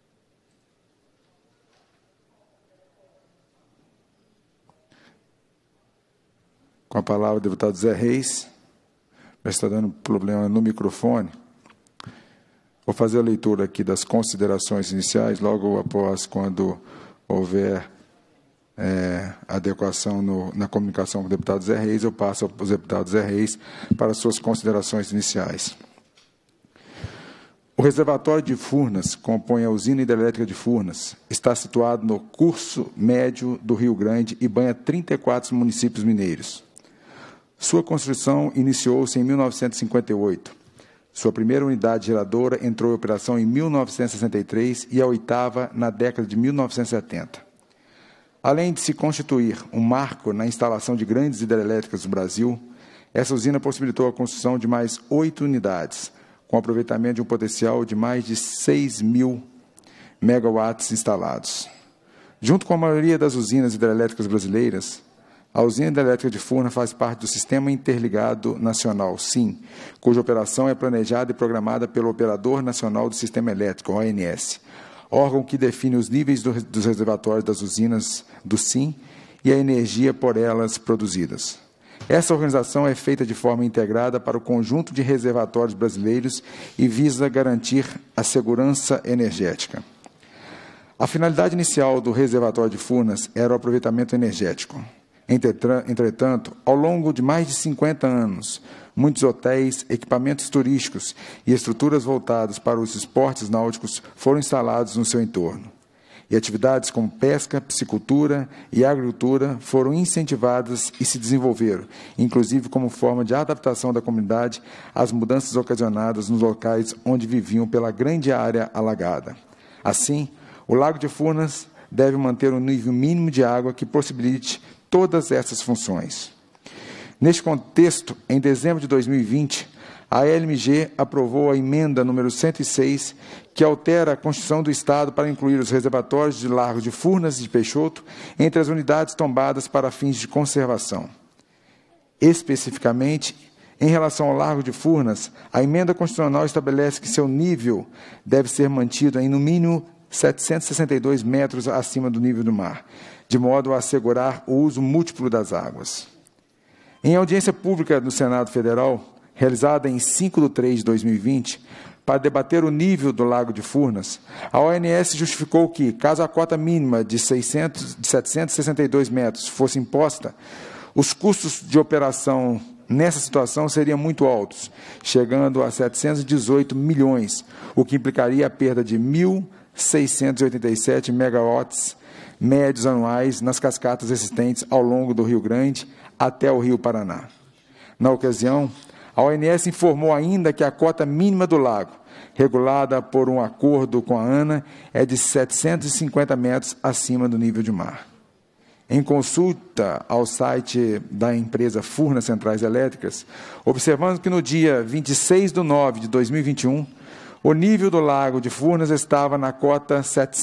[SPEAKER 1] Com a palavra o deputado Zé Reis. Está dando problema no microfone. Vou fazer a leitura aqui das considerações iniciais, logo após, quando houver adequação na comunicação com o deputado Zé Reis, eu passo ao deputado Zé Reis para suas considerações iniciais. O reservatório de Furnas compõe a usina hidrelétrica de Furnas. Está situado no curso médio do Rio Grande e banha 34 municípios mineiros. Sua construção iniciou-se em 1958. Sua primeira unidade geradora entrou em operação em 1963 e a oitava na década de 1970. Além de se constituir um marco na instalação de grandes hidrelétricas no Brasil, essa usina possibilitou a construção de mais 8 unidades, com aproveitamento de um potencial de mais de 6.000 megawatts instalados. Junto com a maioria das usinas hidrelétricas brasileiras, a usina hidrelétrica de Furnas faz parte do Sistema Interligado Nacional, SIN, cuja operação é planejada e programada pelo Operador Nacional do Sistema Elétrico, ONS, órgão que define os níveis dos reservatórios das usinas do SIN e a energia por elas produzidas. Essa organização é feita de forma integrada para o conjunto de reservatórios brasileiros e visa garantir a segurança energética. A finalidade inicial do reservatório de Furnas era o aproveitamento energético. Entretanto, ao longo de mais de 50 anos, muitos hotéis, equipamentos turísticos e estruturas voltadas para os esportes náuticos foram instalados no seu entorno. e atividades como pesca, piscicultura e agricultura foram incentivadas e se desenvolveram, inclusive como forma de adaptação da comunidade às mudanças ocasionadas nos locais onde viviam pela grande área alagada. Assim, o Lago de Furnas deve manter um nível mínimo de água que possibilite todas essas funções. Neste contexto, em dezembro de 2020, a LMG aprovou a emenda número 106, que altera a Constituição do Estado para incluir os reservatórios de Largo de Furnas e de Peixoto entre as unidades tombadas para fins de conservação. Especificamente, em relação ao Largo de Furnas, a emenda constitucional estabelece que seu nível deve ser mantido em, no mínimo, 762 metros acima do nível do mar, de modo a assegurar o uso múltiplo das águas. Em audiência pública no Senado Federal, realizada em 5 de 3 de 2020, para debater o nível do Lago de Furnas, a ONS justificou que, caso a cota mínima de 762 metros fosse imposta, os custos de operação nessa situação seriam muito altos, chegando a 718 milhões, o que implicaria a perda de 1.687 megawatts médios anuais nas cascatas existentes ao longo do Rio Grande até o Rio Paraná. Na ocasião, a ONS informou ainda que a cota mínima do lago, regulada por um acordo com a ANA, é de 750 metros acima do nível de mar. Em consulta ao site da empresa Furnas Centrais Elétricas, observamos que no dia 26 de 9 de 2021, o nível do Lago de Furnas estava na cota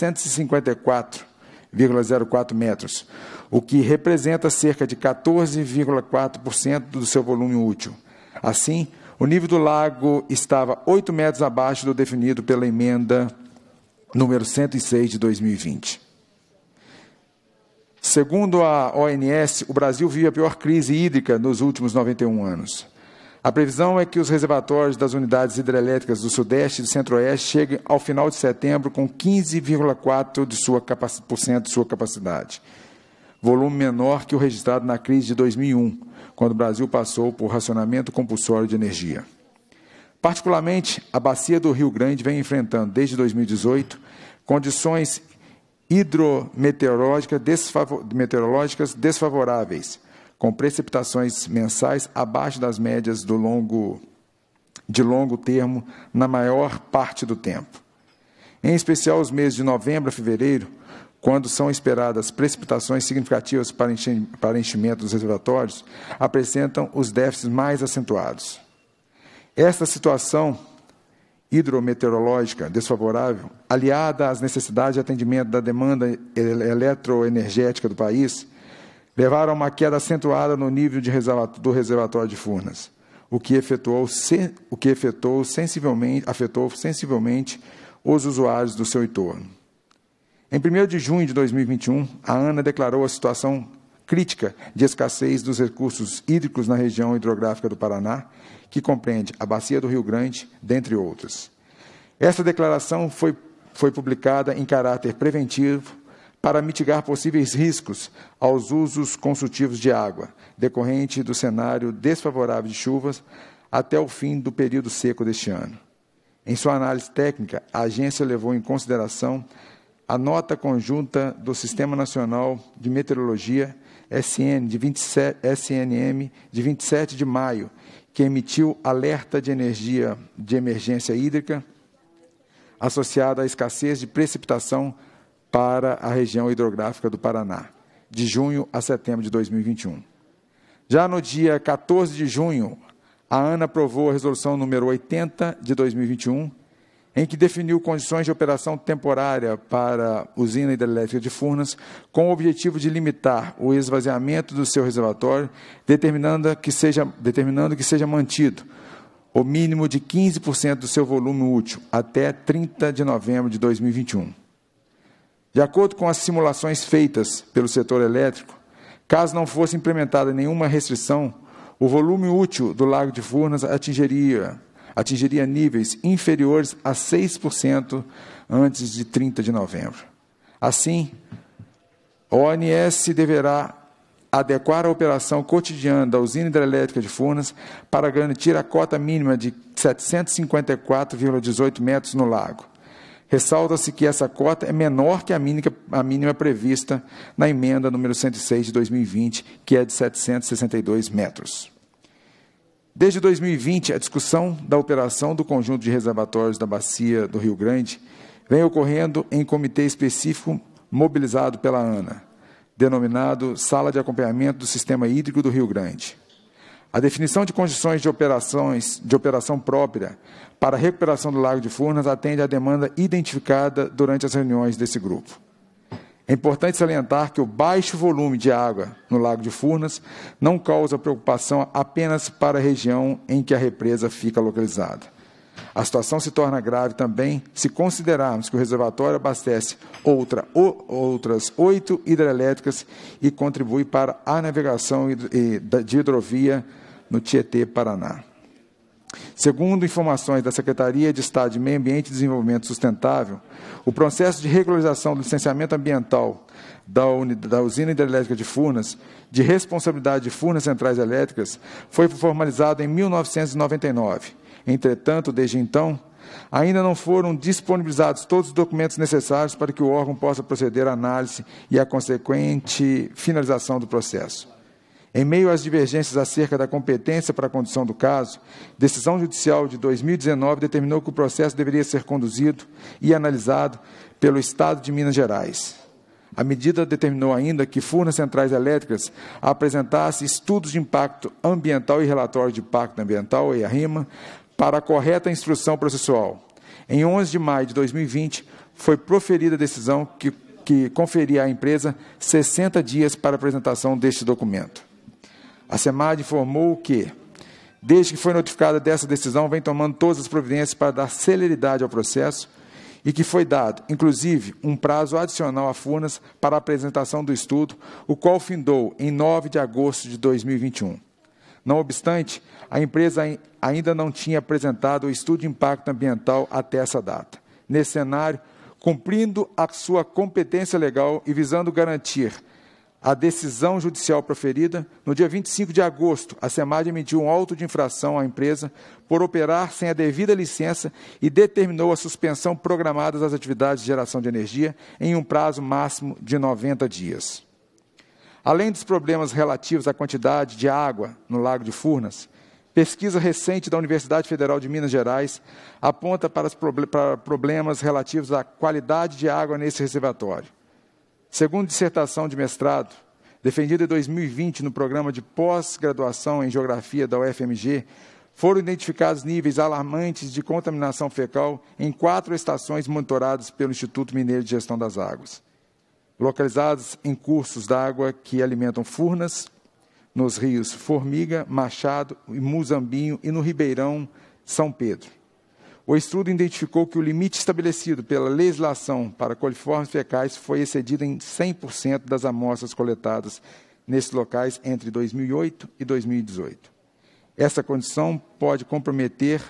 [SPEAKER 1] 754,04 metros, o que representa cerca de 14,4% do seu volume útil. Assim, o nível do lago estava 8 metros abaixo do definido pela emenda número 106 de 2020. Segundo a ONS, o Brasil vive a pior crise hídrica nos últimos 91 anos. A previsão é que os reservatórios das unidades hidrelétricas do Sudeste e do Centro-Oeste cheguem ao final de setembro com 15,4% de sua capacidade, volume menor que o registrado na crise de 2001, quando o Brasil passou por racionamento compulsório de energia. Particularmente, a bacia do Rio Grande vem enfrentando, desde 2018, condições hidrometeorológicas desfavoráveis, com precipitações mensais abaixo das médias de longo termo na maior parte do tempo. Em especial os meses de novembro a fevereiro, quando são esperadas precipitações significativas para enchimento dos reservatórios, apresentam os déficits mais acentuados. Esta situação hidrometeorológica desfavorável, aliada às necessidades de atendimento da demanda eletroenergética do país, levaram a uma queda acentuada no nível do reservatório de Furnas, o que afetou sensivelmente os usuários do seu entorno. Em 1º de junho de 2021, a ANA declarou a situação crítica de escassez dos recursos hídricos na região hidrográfica do Paraná, que compreende a Bacia do Rio Grande, dentre outras. Essa declaração foi publicada em caráter preventivo para mitigar possíveis riscos aos usos consultivos de água, decorrente do cenário desfavorável de chuvas até o fim do período seco deste ano. Em sua análise técnica, a agência levou em consideração a nota conjunta do Sistema Nacional de Meteorologia, SNM, de 27 de maio, que emitiu alerta de emergência hídrica associada à escassez de precipitação para a região hidrográfica do Paraná, de junho a setembro de 2021. Já no dia 14 de junho, a ANA aprovou a resolução número 80 de 2021, em que definiu condições de operação temporária para a usina hidrelétrica de Furnas, com o objetivo de limitar o esvaziamento do seu reservatório, determinando que seja mantido o mínimo de 15% do seu volume útil até 30 de novembro de 2021. De acordo com as simulações feitas pelo setor elétrico, caso não fosse implementada nenhuma restrição, o volume útil do Lago de Furnas atingiria níveis inferiores a 6% antes de 30 de novembro. Assim, a ONS deverá adequar a operação cotidiana da usina hidrelétrica de Furnas para garantir a cota mínima de 754,18 metros no lago. Ressalta-se que essa cota é menor que a mínima prevista na emenda número 106 de 2020, que é de 762 metros. Desde 2020, a discussão da operação do conjunto de reservatórios da Bacia do Rio Grande vem ocorrendo em comitê específico mobilizado pela ANA, denominado Sala de Acompanhamento do Sistema Hídrico do Rio Grande. A definição de condições de operação própria para a recuperação do Lago de Furnas atende à demanda identificada durante as reuniões desse grupo. É importante salientar que o baixo volume de água no Lago de Furnas não causa preocupação apenas para a região em que a represa fica localizada. A situação se torna grave também se considerarmos que o reservatório abastece outras 8 hidrelétricas e contribui para a navegação de hidrovia no Tietê-Paraná. Segundo informações da Secretaria de Estado de Meio Ambiente e Desenvolvimento Sustentável, o processo de regularização do licenciamento ambiental da usina hidrelétrica de Furnas, de responsabilidade de Furnas Centrais Elétricas, foi formalizado em 1999. Entretanto, desde então, ainda não foram disponibilizados todos os documentos necessários para que o órgão possa proceder à análise e à consequente finalização do processo. Em meio às divergências acerca da competência para a condução do caso, decisão judicial de 2019 determinou que o processo deveria ser conduzido e analisado pelo Estado de Minas Gerais. A medida determinou ainda que Furnas Centrais Elétricas apresentasse estudos de impacto ambiental e relatório de impacto ambiental, EIA-RIMA, para a correta instrução processual. Em 11 de maio de 2020, foi proferida a decisão que conferia à empresa 60 dias para a apresentação deste documento. A SEMAD informou que, desde que foi notificada dessa decisão, vem tomando todas as providências para dar celeridade ao processo e que foi dado, inclusive, um prazo adicional a Furnas para a apresentação do estudo, o qual findou em 9 de agosto de 2021. Não obstante, a empresa ainda não tinha apresentado o estudo de impacto ambiental até essa data. Nesse cenário, cumprindo a sua competência legal e visando garantir a decisão judicial proferida, no dia 25 de agosto, a SEMAD emitiu um auto de infração à empresa por operar sem a devida licença e determinou a suspensão programada das atividades de geração de energia em um prazo máximo de 90 dias. Além dos problemas relativos à quantidade de água no Lago de Furnas, pesquisa recente da Universidade Federal de Minas Gerais aponta para problemas relativos à qualidade de água nesse reservatório. Segundo dissertação de mestrado, defendida em 2020 no programa de pós-graduação em Geografia da UFMG, foram identificados níveis alarmantes de contaminação fecal em 4 estações monitoradas pelo Instituto Mineiro de Gestão das Águas, localizadas em cursos d'água que alimentam Furnas, nos rios Formiga, Machado e Muzambinho e no Ribeirão São Pedro. O estudo identificou que o limite estabelecido pela legislação para coliformes fecais foi excedido em 100% das amostras coletadas nesses locais entre 2008 e 2018. Essa condição pode comprometer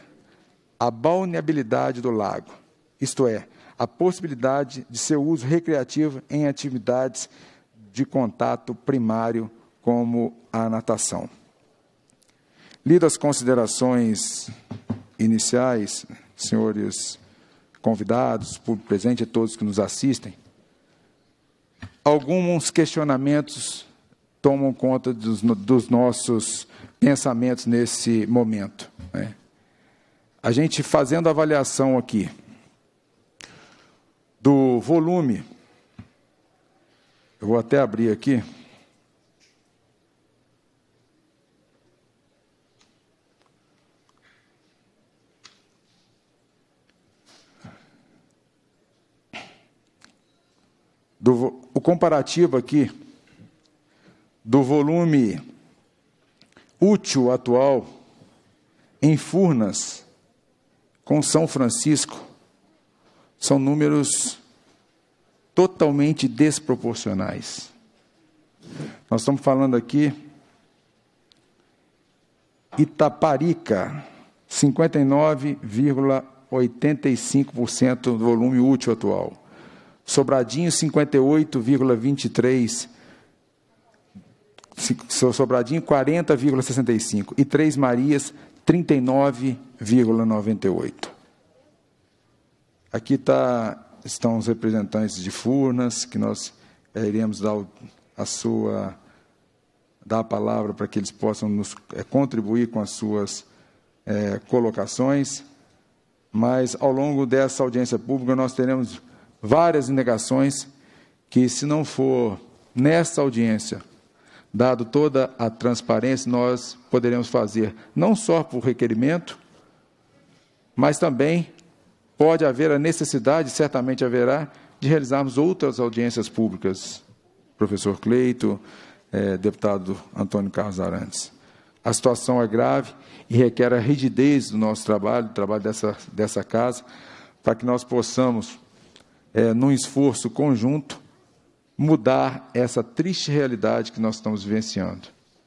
[SPEAKER 1] a balneabilidade do lago, isto é, a possibilidade de seu uso recreativo em atividades de contato primário, como a natação. Lidas as considerações iniciais, senhores convidados, público presente e todos que nos assistem, alguns questionamentos tomam conta dos nossos pensamentos nesse momento, né? A gente fazendo a avaliação aqui do volume, eu vou até abrir aqui, o comparativo aqui do volume útil atual em Furnas com São Francisco são números totalmente desproporcionais. Nós estamos falando aqui Itaparica, 59,85% do volume útil atual. Sobradinho, 58,23%. Sobradinho, 40,65%. E Três Marias, 39,98%. Aqui estão os representantes de Furnas, que nós iremos dar a palavra para que eles possam nos contribuir com as suas colocações. Mas, ao longo dessa audiência pública, nós teremos várias indagações que, se não for nessa audiência, dado toda a transparência, nós poderemos fazer, não só por requerimento, mas também pode haver a necessidade, certamente haverá, de realizarmos outras audiências públicas. Professor Cleito, deputado Antônio Carlos Arantes. A situação é grave e requer a rigidez do nosso trabalho, do trabalho dessa casa, para que nós possamos, num esforço conjunto, mudar essa triste realidade que nós estamos vivenciando.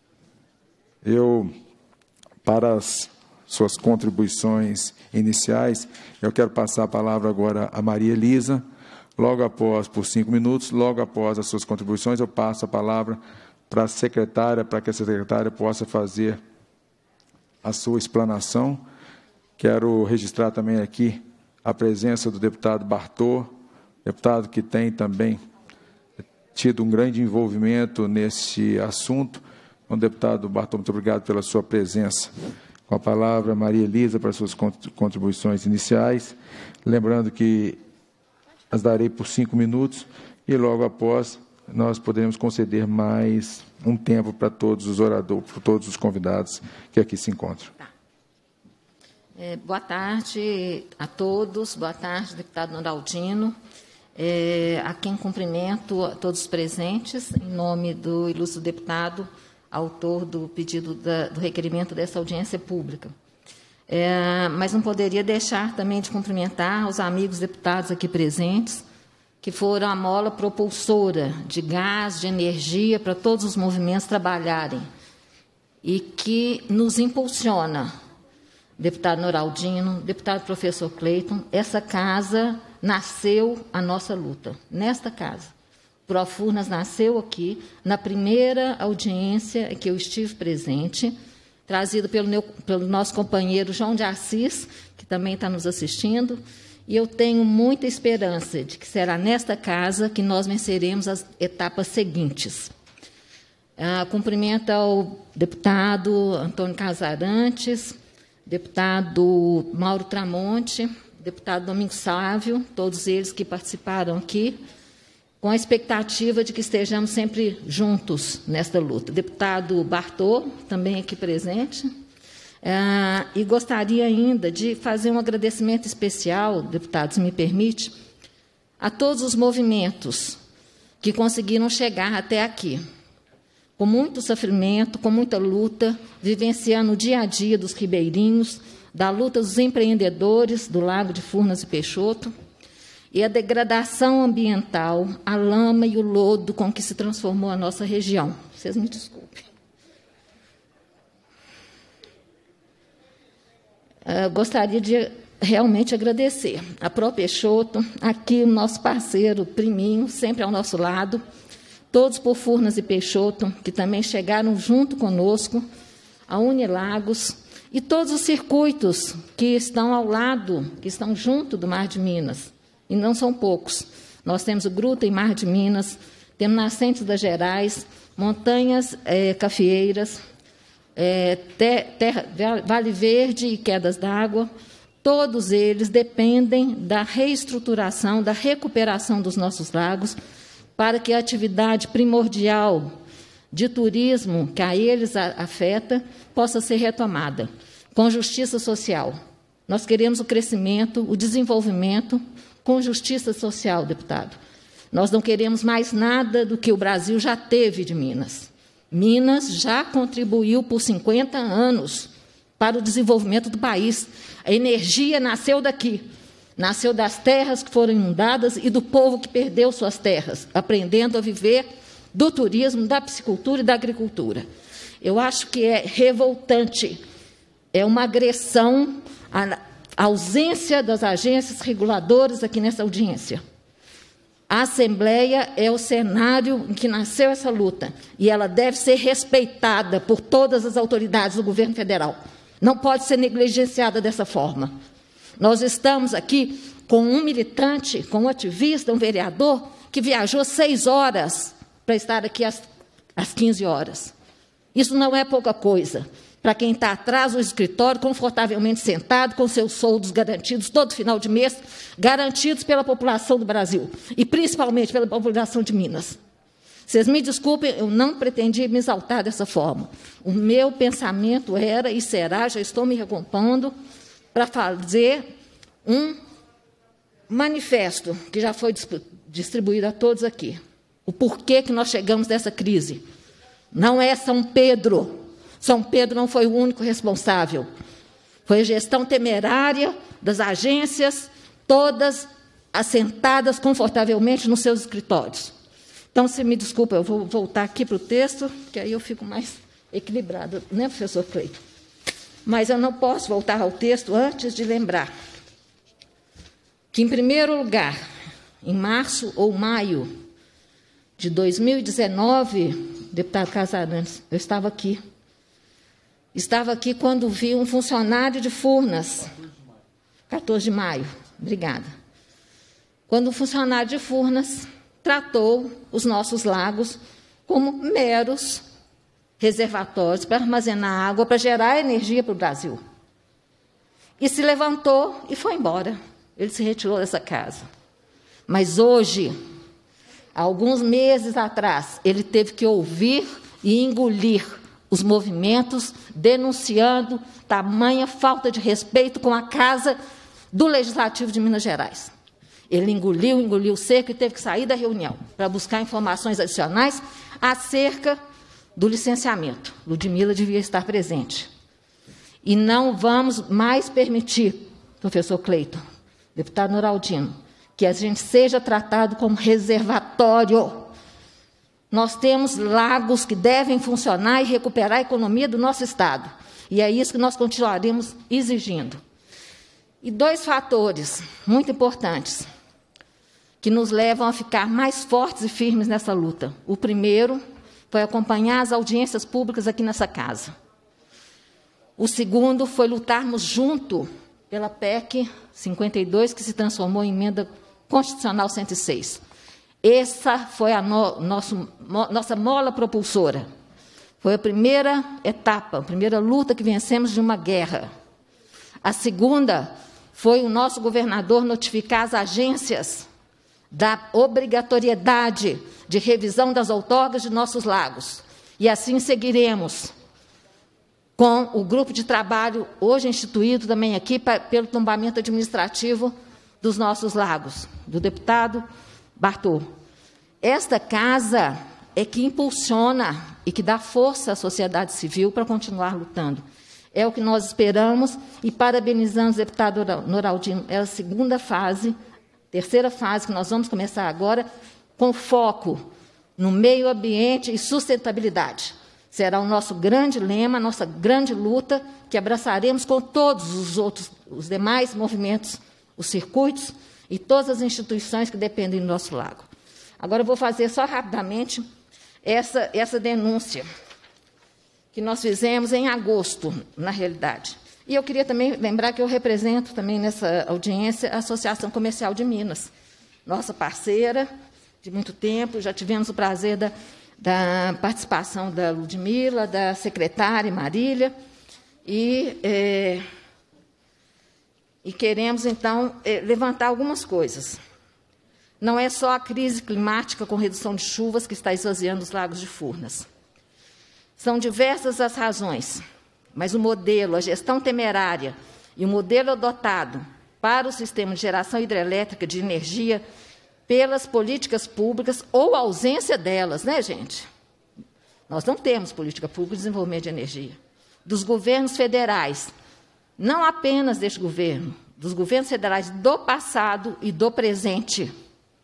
[SPEAKER 1] Para as suas contribuições iniciais, eu quero passar a palavra agora a Maria Elisa. Logo após, por 5 minutos, logo após as suas contribuições, eu passo a palavra para a secretária, para que a secretária possa fazer a sua explanação. Quero registrar também aqui a presença do deputado Bartô, deputado que tem também tido um grande envolvimento nesse assunto. Então, deputado Bartô, muito obrigado pela sua presença. Com a palavra, Maria Elisa, para suas contribuições iniciais. Lembrando que as darei por 5 minutos e, logo após, nós poderemos conceder mais um tempo para todos os oradores, para todos os convidados que aqui se encontram.
[SPEAKER 7] Tá. Boa tarde a todos. Boa tarde, deputado Noraldino. A quem cumprimento a todos os presentes, em nome do ilustre deputado, autor do pedido do requerimento dessa audiência pública. Mas não poderia deixar também de cumprimentar os amigos deputados aqui presentes, que foram a mola propulsora de gás, de energia, para todos os movimentos trabalharem, e que nos impulsiona. Deputado Noraldino, deputado professor Cleiton, essa casa nasceu a nossa luta, nesta casa. Profurnas nasceu aqui, na primeira audiência que eu estive presente, trazido pelo nosso companheiro João de Assis, que também está nos assistindo, e eu tenho muita esperança de que será nesta casa que nós venceremos as etapas seguintes. Cumprimento ao deputado Antônio Carlos Arantes, deputado Mauro Tramonte, deputado Domingos Sávio, todos eles que participaram aqui, com a expectativa de que estejamos sempre juntos nesta luta. Deputado Bartô, também aqui presente. E gostaria ainda de fazer um agradecimento especial, deputado, se me permite, a todos os movimentos que conseguiram chegar até aqui, com muito sofrimento, com muita luta, vivenciando o dia a dia dos ribeirinhos, da luta dos empreendedores do Lago de Furnas e Peixoto, e a degradação ambiental, a lama e o lodo com que se transformou a nossa região. Vocês me desculpem. Gostaria de realmente agradecer a Pro Peixoto, aqui o nosso parceiro, priminho, sempre ao nosso lado, todos por Furnas e Peixoto, que também chegaram junto conosco, a Unilagos, e todos os circuitos que estão ao lado, que estão junto do Mar de Minas, e não são poucos. Nós temos o Gruta e Mar de Minas, temos Nascentes das Gerais, Montanhas Cafieiras, Vale Verde e Quedas d'Água. Todos eles dependem da reestruturação, da recuperação dos nossos lagos, para que a atividade primordial de turismo que a eles afeta possa ser retomada, com justiça social. Nós queremos o crescimento, o desenvolvimento, com justiça social, deputado. Nós não queremos mais nada do que o Brasil já teve de Minas. Minas já contribuiu por 50 anos para o desenvolvimento do país. A energia nasceu daqui, nasceu das terras que foram inundadas e do povo que perdeu suas terras, aprendendo a viver do turismo, da piscicultura e da agricultura. Eu acho que é revoltante, é uma agressão à ausência das agências reguladoras aqui nessa audiência. A Assembleia é o cenário em que nasceu essa luta, e ela deve ser respeitada por todas as autoridades do governo federal. Não pode ser negligenciada dessa forma. Nós estamos aqui com um militante, com um ativista, um vereador, que viajou 6 horas para estar aqui às 15 horas. Isso não é pouca coisa. Para quem está atrás do escritório, confortavelmente sentado, com seus soldos garantidos todo final de mês, garantidos pela população do Brasil, e principalmente pela população de Minas. Vocês me desculpem, eu não pretendi me exaltar dessa forma. O meu pensamento era e será, já estou me recompondo, para fazer um manifesto que já foi distribuído a todos aqui. O porquê que nós chegamos nessa crise. Não é São Pedro. São Pedro não foi o único responsável. Foi a gestão temerária das agências, todas assentadas confortavelmente nos seus escritórios. Então, se me desculpa, eu vou voltar aqui para o texto, que aí eu fico mais equilibrada, né, professor Cleiton? Mas eu não posso voltar ao texto antes de lembrar que, em primeiro lugar, em março ou maio de 2019, deputado Casarantes, eu estava aqui. Estava aqui quando vi um funcionário de Furnas, 14 de maio, obrigada. Quando um funcionário de Furnas tratou os nossos lagos como meros reservatórios para armazenar água, para gerar energia para o Brasil. E se levantou e foi embora. Ele se retirou dessa casa. Mas hoje, há alguns meses atrás, ele teve que ouvir e engolir os movimentos denunciando tamanha falta de respeito com a casa do Legislativo de Minas Gerais. Ele engoliu seco e teve que sair da reunião para buscar informações adicionais acerca do licenciamento. Ludmila devia estar presente. E não vamos mais permitir, professor Cleiton, deputado Noraldino, que a gente seja tratado como reservatório. Nós temos lagos que devem funcionar e recuperar a economia do nosso Estado. E é isso que nós continuaremos exigindo. E 2 fatores muito importantes que nos levam a ficar mais fortes e firmes nessa luta. O primeiro foi acompanhar as audiências públicas aqui nessa casa. O segundo foi lutarmos junto pela PEC 52, que se transformou em emenda constitucional 106. Essa foi a nossa mola propulsora. Foi a primeira etapa, a primeira luta que vencemos de uma guerra. A segunda foi o nosso governador notificar as agências da obrigatoriedade de revisão das outorgas de nossos lagos. E assim seguiremos com o grupo de trabalho, hoje instituído também aqui, pelo tombamento administrativo dos nossos lagos, do deputado Bartô. Esta casa é que impulsiona e que dá força à sociedade civil para continuar lutando. É o que nós esperamos e parabenizamos o deputado Noraldino. É a segunda fase, terceira fase que nós vamos começar agora, com foco no meio ambiente e sustentabilidade. Será o nosso grande lema, a nossa grande luta, que abraçaremos com todos os demais movimentos, os circuitos e todas as instituições que dependem do nosso lago. Agora, eu vou fazer só rapidamente essa denúncia que nós fizemos em agosto, na realidade. E eu queria também lembrar que eu represento também nessa audiência a Associação Comercial de Minas, nossa parceira de muito tempo. Já tivemos o prazer da participação da Ludmila, da secretária Marília, e queremos, então, levantar algumas coisas. Não é só a crise climática com redução de chuvas que está esvaziando os lagos de Furnas. São diversas as razões, mas o modelo, a gestão temerária e o modelo adotado para o sistema de geração hidrelétrica de energia pelas políticas públicas ou ausência delas, né, gente? Nós não temos política pública de desenvolvimento de energia. Dos governos federais, não apenas deste governo, dos governos federais do passado e do presente.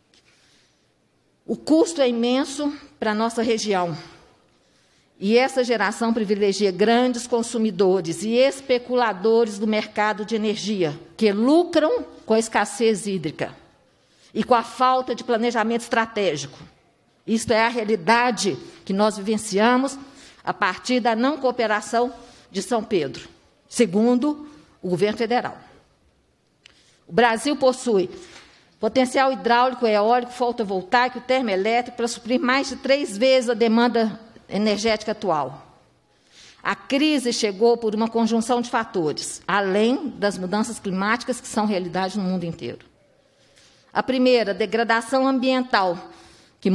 [SPEAKER 7] O custo é imenso para a nossa região. E essa geração privilegia grandes consumidores e especuladores do mercado de energia, que lucram com a escassez hídrica e com a falta de planejamento estratégico. Isto é a realidade que nós vivenciamos a partir da não cooperação de São Pedro, segundo o governo federal. O Brasil possui potencial hidráulico, eólico, fotovoltaico, termoelétrico para suprir mais de 3 vezes a demanda energética atual. A crise chegou por uma conjunção de fatores, além das mudanças climáticas que são realidade no mundo inteiro. A primeira, degradação ambiental, que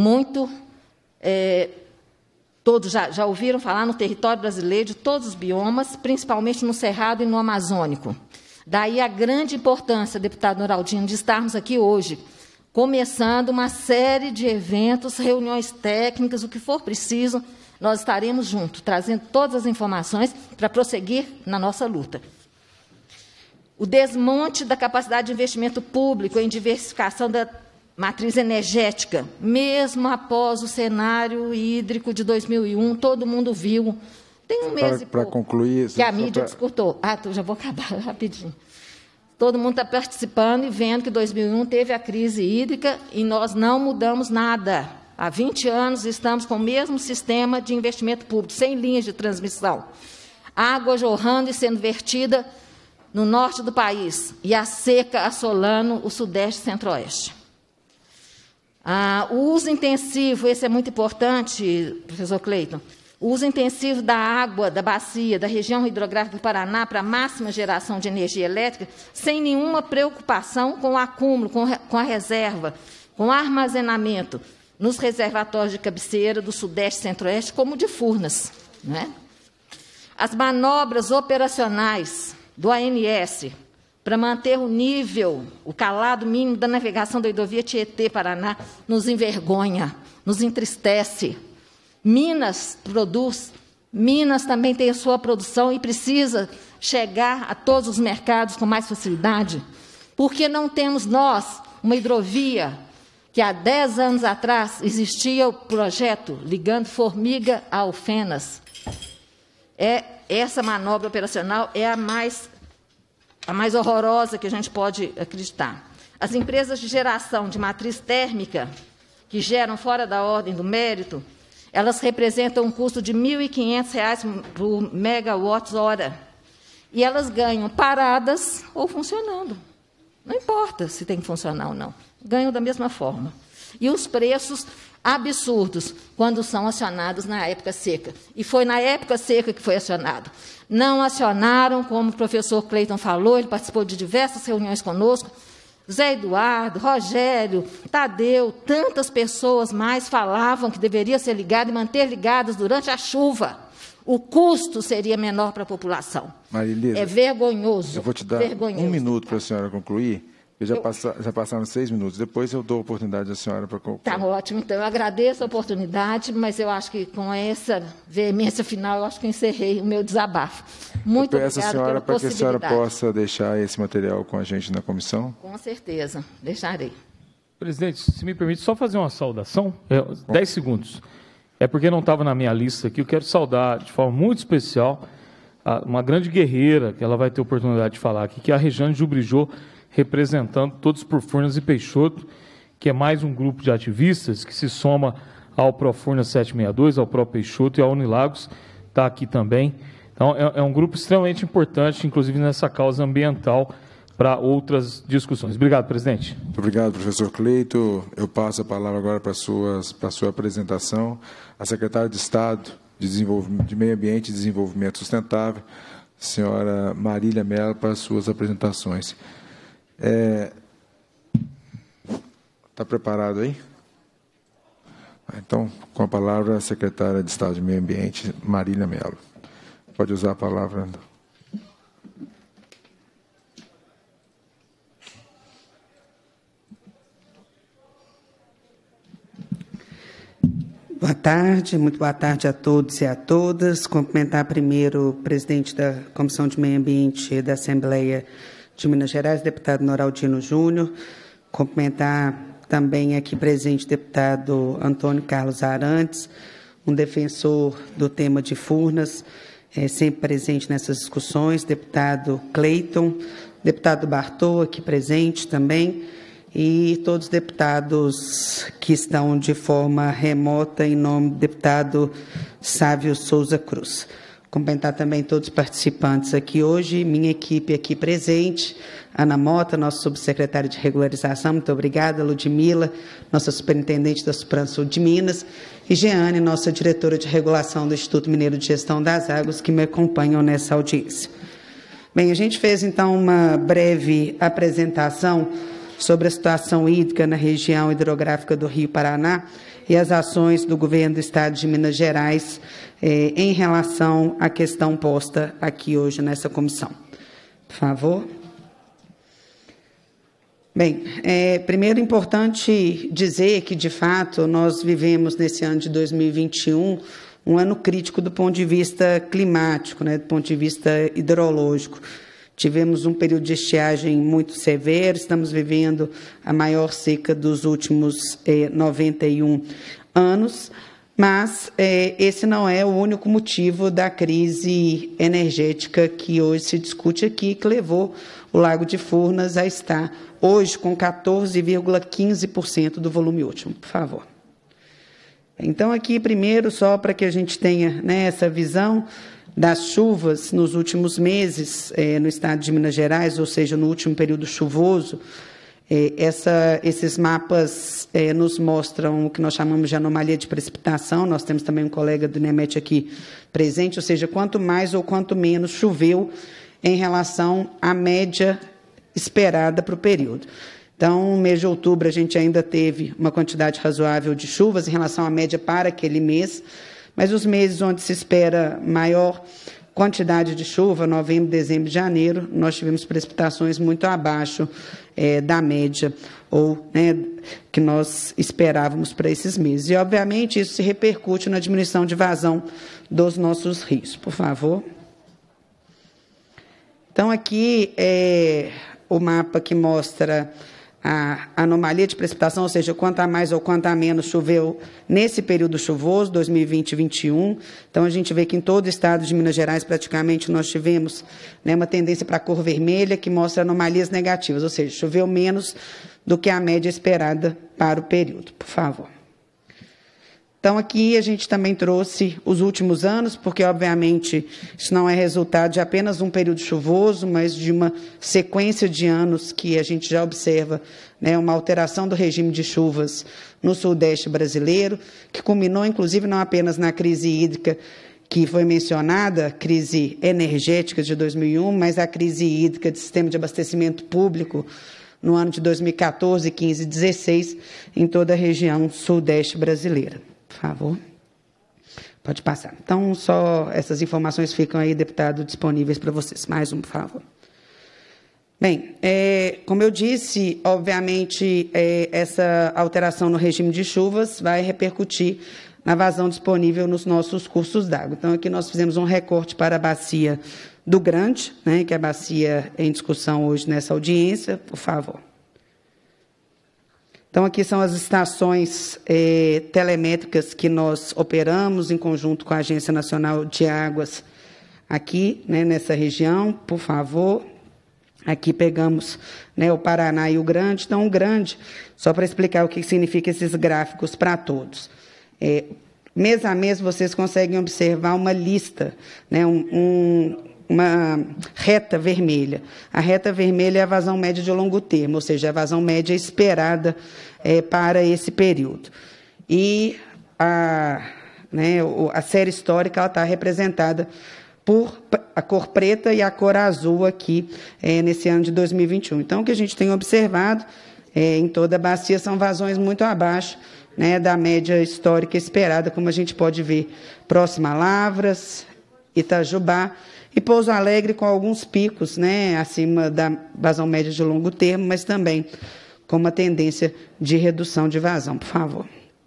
[SPEAKER 7] todos já ouviram falar no território brasileiro, de todos os biomas, principalmente no Cerrado e no Amazônico. Daí a grande importância, deputado Noraldino, de estarmos aqui hoje, começando uma série de eventos, reuniões técnicas, o que for preciso, nós estaremos juntos, trazendo todas as informações para prosseguir na nossa luta. O desmonte da capacidade de investimento público em diversificação da matriz energética, mesmo após o cenário hídrico de 2001, todo mundo viu. Tem um mês e pouco
[SPEAKER 1] concluir,
[SPEAKER 7] que a mídia discutiu. Já vou acabar rapidinho. Todo mundo está participando e vendo que 2001 teve a crise hídrica e nós não mudamos nada. Há 20 anos estamos com o mesmo sistema de investimento público, sem linhas de transmissão. Água jorrando e sendo vertida no norte do país e a seca assolando o sudeste e centro-oeste. O uso intensivo, esse é muito importante, professor Cleiton, o uso intensivo da água da bacia, da região hidrográfica do Paraná para a máxima geração de energia elétrica, sem nenhuma preocupação com o acúmulo, com a reserva, com o armazenamento nos reservatórios de cabeceira do Sudeste e Centro-Oeste, como de Furnas. Né? As manobras operacionais do ANS para manter o nível, o calado mínimo da navegação da hidrovia Tietê-Paraná, nos envergonha, nos entristece. Minas produz, Minas também tem a sua produção e precisa chegar a todos os mercados com mais facilidade. Por que não temos nós uma hidrovia que há 10 anos atrás existia o projeto ligando Formiga a Alfenas? Essa manobra operacional é a mais horrorosa que a gente pode acreditar. As empresas de geração de matriz térmica, que geram fora da ordem do mérito, elas representam um custo de R$ 1.500 por megawatt-hora. E elas ganham paradas ou funcionando. Não importa se tem que funcionar ou não. Ganham da mesma forma. E os preços absurdos quando são acionados na época seca. E foi na época seca que foi acionado. Não acionaram, como o professor Cleiton falou, ele participou de diversas reuniões conosco, Zé Eduardo, Rogério, Tadeu, tantas pessoas mais falavam que deveria ser ligado e manter ligadas durante a chuva. O custo seria menor para a população.
[SPEAKER 1] Marilisa,
[SPEAKER 7] é vergonhoso.
[SPEAKER 1] Eu vou te dar um minuto para a senhora concluir. Já passaram 6 minutos. Depois eu dou a oportunidade da senhora para concluir.
[SPEAKER 7] Está ótimo. Então, eu agradeço a oportunidade, mas eu acho que com essa veemência final, eu acho que eu encerrei o meu desabafo. Muito obrigada pela possibilidade. Eu peço a senhora para que a senhora possa deixar esse material com a gente na comissão. Com certeza, deixarei.
[SPEAKER 4] Presidente, se me permite só fazer uma saudação, 10 segundos. É porque não estava na minha lista aqui, eu quero saudar de forma muito especial uma grande guerreira, que ela vai ter oportunidade de falar aqui, que é a Rejane Jubrijô, representando Todos por Furnas e Peixoto, que é mais um grupo de ativistas que se soma ao Profurnas 762, ao Pro Peixoto e ao Unilagos, está aqui também. Então, é um grupo extremamente importante, inclusive nessa causa ambiental, para outras discussões. Obrigado, presidente.
[SPEAKER 1] Muito obrigado, professor Cleiton. Eu passo a palavra agora para a sua apresentação. A secretária de Estado de Meio Ambiente e Desenvolvimento Sustentável, senhora Marília Mello, para as suas apresentações. Está preparado aí? Então, com a palavra, a secretária de Estado de Meio Ambiente, Marília Mello. Pode usar a palavra.
[SPEAKER 8] Boa tarde, muito boa tarde a todos e a todas. Cumprimentar primeiro o presidente da Comissão de Meio Ambiente da Assembleia de Minas Gerais, deputado Noraldino Júnior. Cumprimentar também aqui presente o deputado Antônio Carlos Arantes, um defensor do tema de Furnas, sempre presente nessas discussões, deputado Cleiton, deputado Bartô, aqui presente também, e todos os deputados que estão de forma remota, em nome do deputado Sávio Souza Cruz. Cumprimentar também todos os participantes aqui hoje, minha equipe aqui presente, Ana Mota, nosso subsecretário de regularização, muito obrigada, Ludmila, nossa superintendente da Supransul de Minas, e Jeane, nossa diretora de regulação do Instituto Mineiro de Gestão das Águas, que me acompanham nessa audiência. Bem, a gente fez, então, uma breve apresentação sobre a situação hídrica na região hidrográfica do Rio Paraná e as ações do governo do Estado de Minas Gerais em relação à questão posta aqui hoje nessa comissão. Por favor. Bem, primeiro é importante dizer que, de fato, nós vivemos nesse ano de 2021 um ano crítico do ponto de vista climático, do ponto de vista hidrológico. Tivemos um período de estiagem muito severo, estamos vivendo a maior seca dos últimos 91 anos, mas esse não é o único motivo da crise energética que hoje se discute aqui, que levou o Lago de Furnas a estar hoje com 14,15% do volume último. Por favor. Então, aqui, primeiro, só para que a gente tenha essa visão das chuvas nos últimos meses no estado de Minas Gerais, ou seja, no último período chuvoso, esses mapas nos mostram o que nós chamamos de anomalia de precipitação. Nós temos também um colega do INEMET aqui presente, ou seja, quanto mais ou quanto menos choveu em relação à média esperada para o período. Então, no mês de outubro, a gente ainda teve uma quantidade razoável de chuvas em relação à média para aquele mês, mas os meses onde se espera maior quantidade de chuva, novembro, dezembro e janeiro, nós tivemos precipitações muito abaixo da média ou que nós esperávamos para esses meses. E, obviamente, isso se repercute na diminuição de vazão dos nossos rios. Por favor. Então, aqui o mapa que mostra a anomalia de precipitação, ou seja, quanto a mais ou quanto a menos choveu nesse período chuvoso, 2020 e 2021. Então, a gente vê que em todo o estado de Minas Gerais, praticamente, nós tivemos uma tendência para a cor vermelha, que mostra anomalias negativas, ou seja, choveu menos do que a média esperada para o período. Por favor. Então, aqui a gente também trouxe os últimos anos, porque, obviamente, isso não é resultado de apenas um período chuvoso, mas de uma sequência de anos que a gente já observa uma alteração do regime de chuvas no Sudeste brasileiro, que culminou, inclusive, não apenas na crise hídrica que foi mencionada, a crise energética de 2001, mas a crise hídrica de sistema de abastecimento público no ano de 2014, 15 e 16, em toda a região Sudeste brasileira. Por favor. Pode passar. Então, só essas informações ficam aí, deputado, disponíveis para vocês. Mais um, por favor. Bem, como eu disse, obviamente, essa alteração no regime de chuvas vai repercutir na vazão disponível nos nossos cursos d'água. Então, aqui nós fizemos um recorte para a bacia do Grande, que é a bacia em discussão hoje nessa audiência. Por favor. Então, aqui são as estações telemétricas que nós operamos em conjunto com a Agência Nacional de Águas aqui, nessa região, por favor. Aqui pegamos o Paraná e o Grande. Então, o Grande, só para explicar o que significa esses gráficos para todos. Mês a mês, vocês conseguem observar uma lista, uma reta vermelha. A reta vermelha é a vazão média de longo termo, ou seja, a vazão média esperada para esse período. E a série histórica está representada por a cor preta e a cor azul aqui nesse ano de 2021. Então, o que a gente tem observado em toda a bacia são vazões muito abaixo da média histórica esperada, como a gente pode ver próximo a Lavras, Itajubá, e Pouso Alegre com alguns picos acima da vazão média de longo termo, mas também com uma tendência de redução de vazão. Por favor.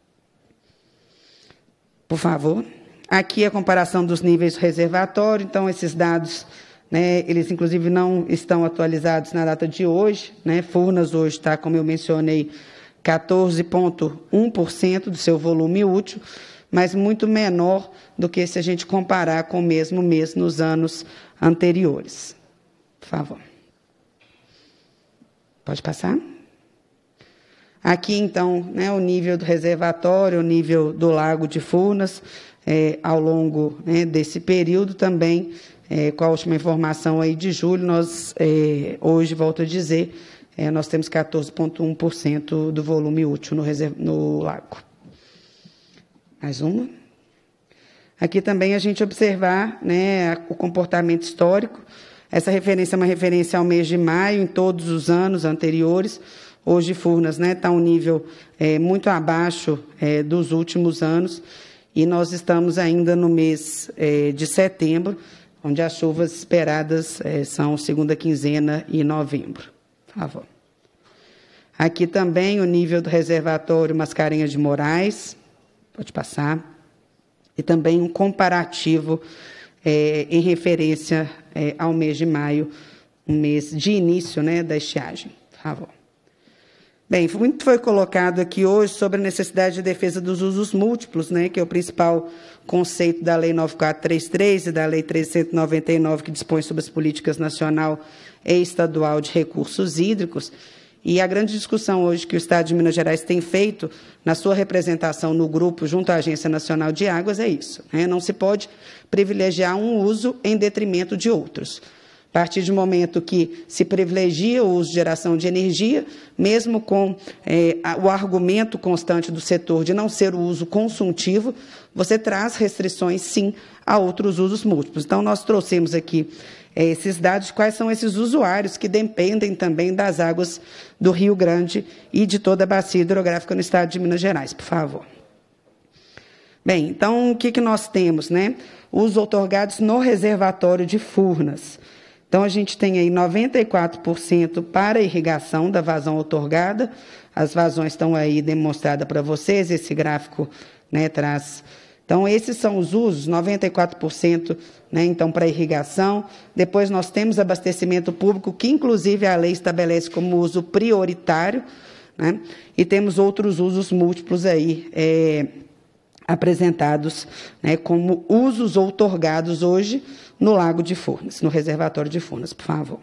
[SPEAKER 8] Por favor. Aqui a comparação dos níveis do reservatório. Então, esses dados, eles, inclusive, não estão atualizados na data de hoje. Furnas hoje está, como eu mencionei, 14,1% do seu volume útil, mas muito menor do que se a gente comparar com o mesmo mês nos anos anteriores. Por favor. Pode passar? Aqui, então, o nível do reservatório, o nível do Lago de Furnas, ao longo, né, desse período também, com a última informação aí de julho, nós, hoje, volto a dizer, nós temos 14,1% do volume útil no lago. Mais uma. Aqui também a gente observar, né, o comportamento histórico. Essa referência é uma referência ao mês de maio, em todos os anos anteriores. Hoje, Furnas, né, está um nível muito abaixo dos últimos anos, e nós estamos ainda no mês de setembro, onde as chuvas esperadas são segunda quinzena e novembro. Por favor. Aqui também o nível do reservatório Mascarenhas de Moraes, pode passar, e também um comparativo em referência ao mês de maio, um mês de início, né, da estiagem. Por favor. Bem, muito foi colocado aqui hoje sobre a necessidade de defesa dos usos múltiplos, né, que é o principal conceito da Lei 9433 e da Lei 399, que dispõe sobre as políticas nacional e estadual de recursos hídricos. E a grande discussão hoje que o Estado de Minas Gerais tem feito na sua representação no grupo junto à Agência Nacional de Águas é isso, né? Não se pode privilegiar um uso em detrimento de outros. A partir do momento que se privilegia o uso de geração de energia, mesmo com o argumento constante do setor de não ser o uso consultivo, você traz restrições, sim, a outros usos múltiplos. Então, nós trouxemos aqui esses dados, quais são esses usuários que dependem também das águas do Rio Grande e de toda a bacia hidrográfica no Estado de Minas Gerais, por favor. Bem, então, o que nós temos, né? Os outorgados no reservatório de Furnas. Então, a gente tem aí 94% para irrigação da vazão outorgada. As vazões estão aí demonstradas para vocês, esse gráfico, né, traz. Então, esses são os usos, 94%, né, então, para irrigação. Depois, nós temos abastecimento público, que, inclusive, a lei estabelece como uso prioritário, né, e temos outros usos múltiplos aí, apresentados, né, como usos outorgados hoje no Lago de Furnas, no reservatório de Furnas, por favor.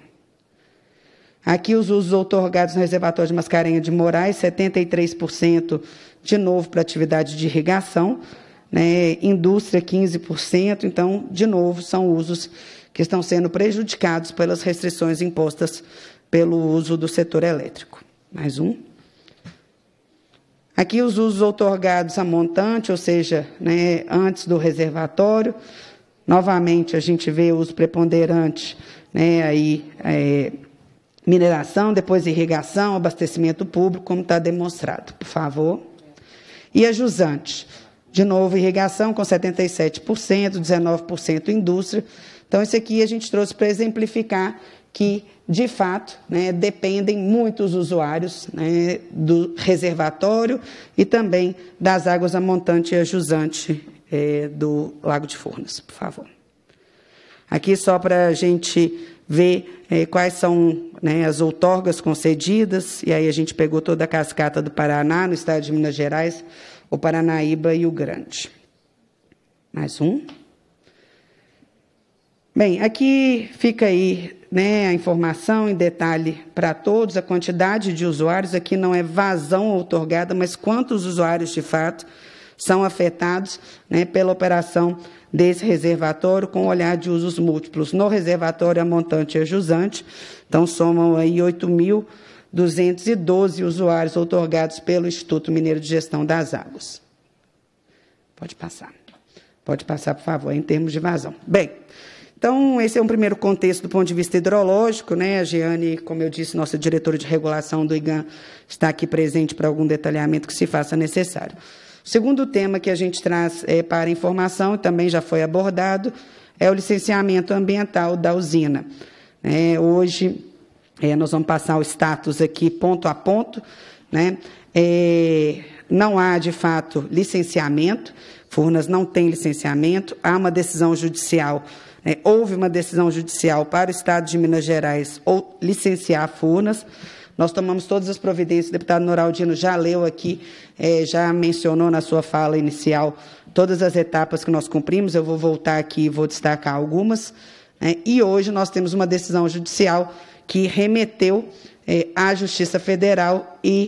[SPEAKER 8] Aqui os usos outorgados no reservatório de Mascarenhas de Moraes, 73% de novo para atividade de irrigação, né, indústria 15%, então, de novo, são usos que estão sendo prejudicados pelas restrições impostas pelo uso do setor elétrico. Mais um. Aqui os usos outorgados a montante, ou seja, né, antes do reservatório. Novamente, a gente vê o uso preponderante, né, aí, mineração, depois irrigação, abastecimento público, como está demonstrado, por favor. E a jusante. De novo, irrigação com 77%, 19% indústria. Então, isso aqui a gente trouxe para exemplificar que, de fato, né, dependem muitos usuários, né, do reservatório e também das águas a montante e a jusante do Lago de Furnas, por favor. Aqui só para a gente ver quais são, né, as outorgas concedidas, e aí a gente pegou toda a cascata do Paraná, no estado de Minas Gerais, o Paranaíba e o Grande. Mais um. Bem, aqui fica aí, né, a informação em detalhe para todos, a quantidade de usuários. Aqui não é vazão outorgada, mas quantos usuários, de fato, são afetados, né, pela operação desse reservatório, com olhar de usos múltiplos no reservatório a montante e a jusante. Então, somam aí 8.212 usuários outorgados pelo Instituto Mineiro de Gestão das Águas. Pode passar. Pode passar, por favor, em termos de vazão. Bem, então, esse é um primeiro contexto do ponto de vista hidrológico, né? A Jeane, como eu disse, nossa diretora de regulação do IGAM, está aqui presente para algum detalhamento que se faça necessário. O segundo tema que a gente traz para informação, e também já foi abordado, é o licenciamento ambiental da usina. Hoje, nós vamos passar o status aqui ponto a ponto, né? Não há, de fato, licenciamento, Furnas não tem licenciamento, há uma decisão judicial, houve uma decisão judicial para o Estado de Minas Gerais ou licenciar Furnas. Nós tomamos todas as providências, o deputado Noraldino já leu aqui, já mencionou na sua fala inicial todas as etapas que nós cumprimos, eu vou voltar aqui e vou destacar algumas, né? E hoje nós temos uma decisão judicial que remeteu à Justiça Federal e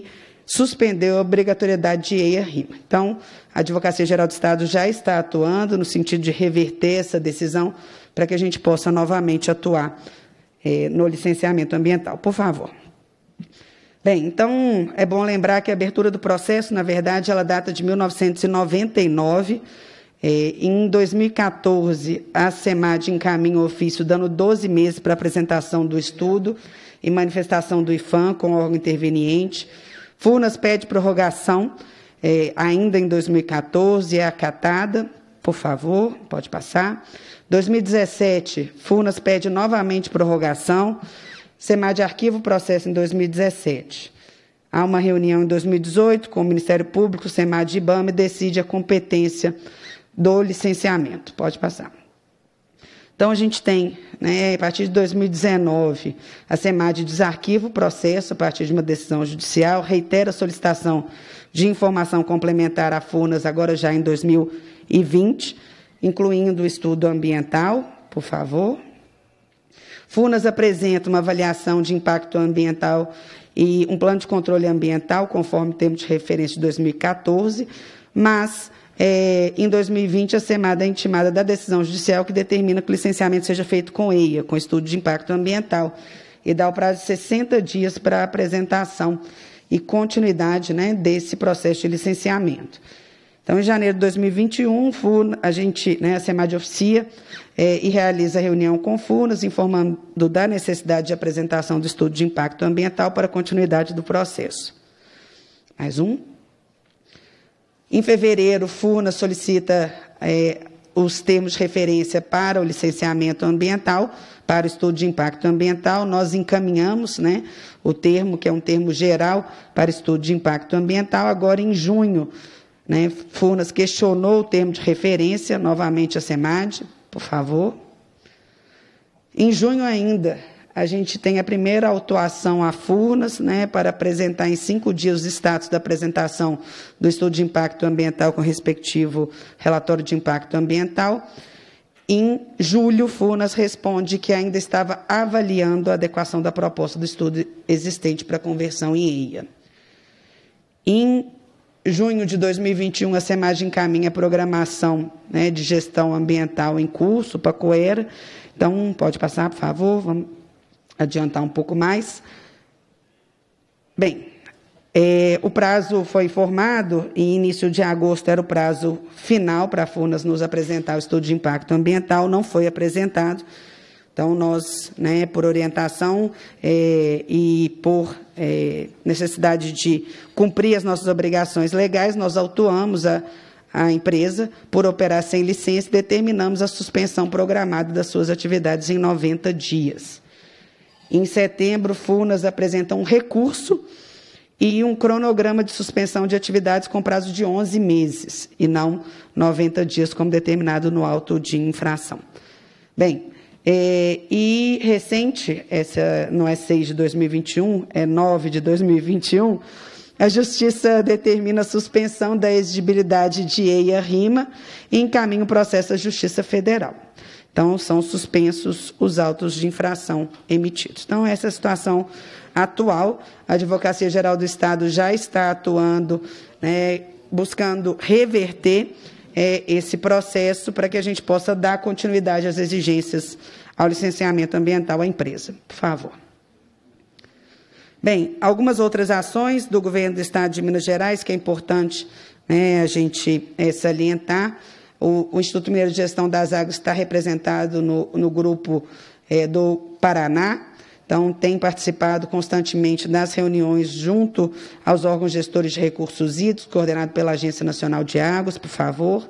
[SPEAKER 8] suspendeu a obrigatoriedade de EIA-RIMA. Então, a Advocacia Geral do Estado já está atuando no sentido de reverter essa decisão para que a gente possa novamente atuar no licenciamento ambiental. Por favor. Bem, então, é bom lembrar que a abertura do processo, na verdade, ela data de 1999. Em 2014, a SEMAD encaminha o ofício dando 12 meses para apresentação do estudo e manifestação do IFAM com o órgão interveniente. Furnas pede prorrogação, ainda em 2014, é acatada. Por favor, pode passar. 2017, Furnas pede novamente prorrogação. SEMAD arquiva o processo em 2017. Há uma reunião em 2018 com o Ministério Público, SEMAD e IBAMA, e decide a competência do licenciamento. Pode passar. Então, a gente tem, a partir de 2019, a SEMAD desarquiva o processo a partir de uma decisão judicial, reitera a solicitação de informação complementar a Furnas, agora já em 2020, incluindo o estudo ambiental, por favor. Furnas apresenta uma avaliação de impacto ambiental e um plano de controle ambiental, conforme o termo de referência de 2014, mas, em 2020, a SEMAD é intimada da decisão judicial que determina que o licenciamento seja feito com EIA, com estudo de impacto ambiental, e dá o prazo de 60 dias para a apresentação e continuidade desse processo de licenciamento. Então, em janeiro de 2021, a SEMAD oficia e realiza a reunião com Furnas, informando da necessidade de apresentação do estudo de impacto ambiental para a continuidade do processo. Mais um. Em fevereiro, Furnas solicita os termos de referência para o licenciamento ambiental, para o estudo de impacto ambiental. Nós encaminhamos o termo, que é um termo geral, para estudo de impacto ambiental. Agora, em junho, Furnas questionou o termo de referência, novamente a SEMAD, por favor. Em junho ainda, a gente tem a primeira autuação a Furnas, para apresentar em 5 dias os status da apresentação do estudo de impacto ambiental com respectivo relatório de impacto ambiental. Em julho, Furnas responde que ainda estava avaliando a adequação da proposta do estudo existente para conversão em EIA. Em junho de 2021, a SEMAD encaminha a programação de gestão ambiental em curso para a COERA. Então, pode passar, por favor, vamos adiantar um pouco mais. Bem, o prazo foi informado, e início de agosto era o prazo final para a Furnas nos apresentar o estudo de impacto ambiental, não foi apresentado. Então, nós, por orientação e por necessidade de cumprir as nossas obrigações legais, nós autuamos a empresa por operar sem licença e determinamos a suspensão programada das suas atividades em 90 dias. Em setembro, Furnas apresenta um recurso e um cronograma de suspensão de atividades com prazo de 11 meses, e não 90 dias, como determinado no auto de infração. Bem, e recente, essa não é 6 de 2021, é 9 de 2021, a Justiça determina a suspensão da exigibilidade de EIA-RIMA e encaminha o processo à Justiça Federal. Então, são suspensos os autos de infração emitidos. Então, essa é a situação atual. A Advocacia Geral do Estado já está atuando, buscando reverter esse processo para que a gente possa dar continuidade às exigências ao licenciamento ambiental à empresa. Por favor. Bem, algumas outras ações do Governo do Estado de Minas Gerais, que é importante a gente salientar. O Instituto Mineiro de Gestão das Águas está representado no grupo do Paraná, então tem participado constantemente das reuniões junto aos órgãos gestores de recursos hídricos, coordenado pela Agência Nacional de Águas, por favor.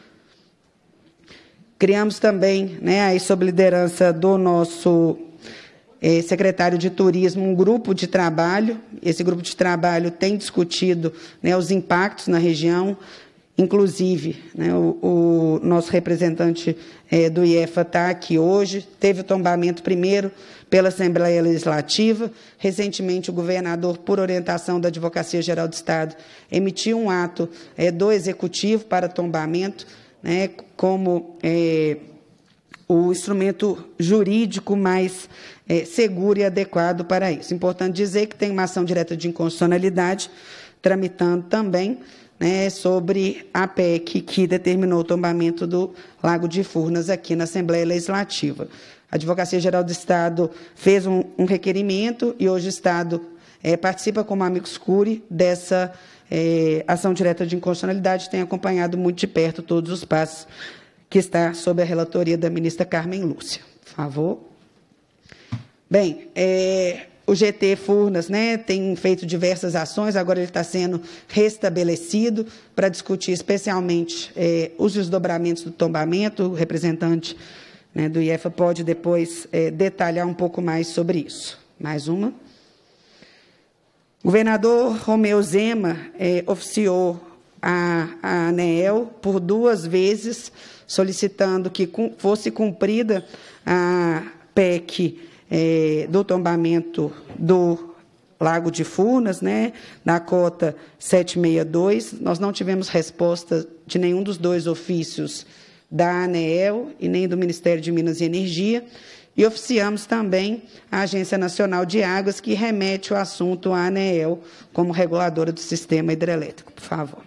[SPEAKER 8] Criamos também, aí sob liderança do nosso secretário de Turismo, um grupo de trabalho. Esse grupo de trabalho tem discutido os impactos na região. Inclusive, o nosso representante do IEFA está aqui hoje, teve o tombamento primeiro pela Assembleia Legislativa. Recentemente, o governador, por orientação da Advocacia Geral do Estado, emitiu um ato do Executivo para tombamento, como o instrumento jurídico mais seguro e adequado para isso. Importante dizer que tem uma ação direta de inconstitucionalidade tramitando também, né, sobre a PEC que determinou o tombamento do Lago de Furnas aqui na Assembleia Legislativa. A Advocacia Geral do Estado fez um requerimento e hoje o Estado participa como amicus curiae dessa ação direta de inconstitucionalidade, tem acompanhado muito de perto todos os passos que está sob a relatoria da ministra Carmen Lúcia. Por favor. Bem, o GT Furnas, né, tem feito diversas ações, agora ele está sendo restabelecido para discutir especialmente os desdobramentos do tombamento. O representante, né, do IEFA pode depois detalhar um pouco mais sobre isso. Mais uma. O governador Romeu Zema oficiou a ANEEL por 2 vezes, solicitando que fosse cumprida a PEC do tombamento do Lago de Furnas, né, na cota 762. Nós não tivemos resposta de nenhum dos 2 ofícios da ANEEL e nem do Ministério de Minas e Energia. E oficiamos também a Agência Nacional de Águas, que remete o assunto à ANEEL como reguladora do sistema hidrelétrico. Por favor.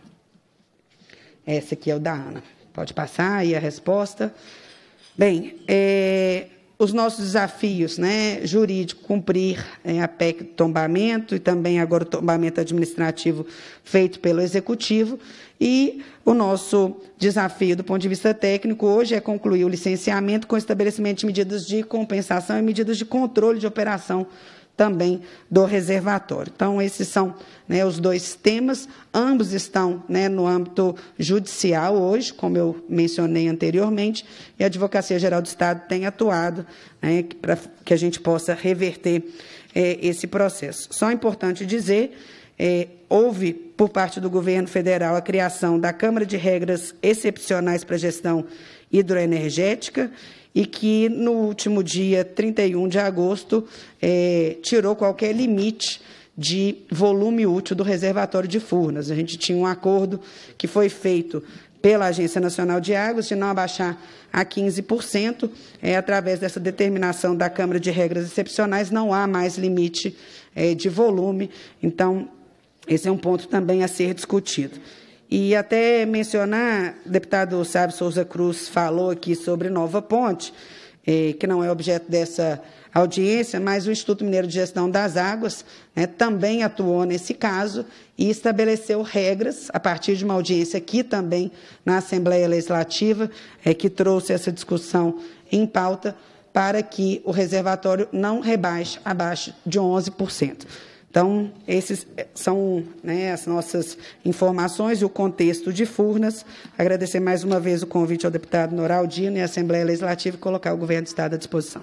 [SPEAKER 8] Essa aqui é o da Ana. Pode passar aí a resposta. Bem, os nossos desafios, né, jurídico, cumprir a PEC do tombamento e também agora o tombamento administrativo feito pelo Executivo. E o nosso desafio do ponto de vista técnico hoje é concluir o licenciamento com estabelecimento de medidas de compensação e medidas de controle de operação também do reservatório. Então, esses são, né, os 2 temas, ambos estão, né, no âmbito judicial hoje, como eu mencionei anteriormente, e a Advocacia Geral do Estado tem atuado, né, para que a gente possa reverter esse processo. Só é importante dizer, houve, por parte do governo federal, a criação da Câmara de Regras Excepcionais para a Gestão Hidroenergética, e que, no último dia 31 de agosto, tirou qualquer limite de volume útil do reservatório de Furnas. A gente tinha um acordo que foi feito pela Agência Nacional de Águas de não abaixar a 15%. Através dessa determinação da Câmara de Regras Excepcionais, não há mais limite de volume. Então, esse é um ponto também a ser discutido. E até mencionar, o deputado Sábio Souza Cruz falou aqui sobre Nova Ponte, que não é objeto dessa audiência, mas o Instituto Mineiro de Gestão das Águas, né, também atuou nesse caso e estabeleceu regras, a partir de uma audiência aqui também na Assembleia Legislativa, que trouxe essa discussão em pauta, para que o reservatório não rebaixe abaixo de 11%. Então, esses são, né, as nossas informações e o contexto de Furnas. Agradecer mais uma vez o convite ao deputado Noraldino e à Assembleia Legislativa e colocar o Governo do Estado à disposição.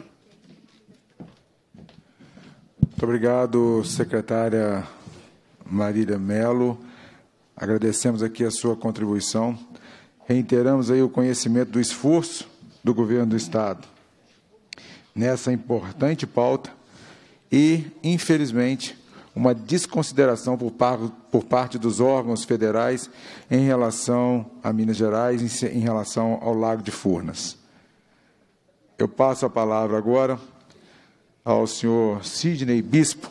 [SPEAKER 1] Muito obrigado, secretária Marília Mello. Agradecemos aqui a sua contribuição. Reiteramos aí o conhecimento do esforço do Governo do Estado nessa importante pauta e, infelizmente, uma desconsideração por parte dos órgãos federais em relação a Minas Gerais, em relação ao Lago de Furnas. Eu passo a palavra agora ao senhor Sidney Bispo,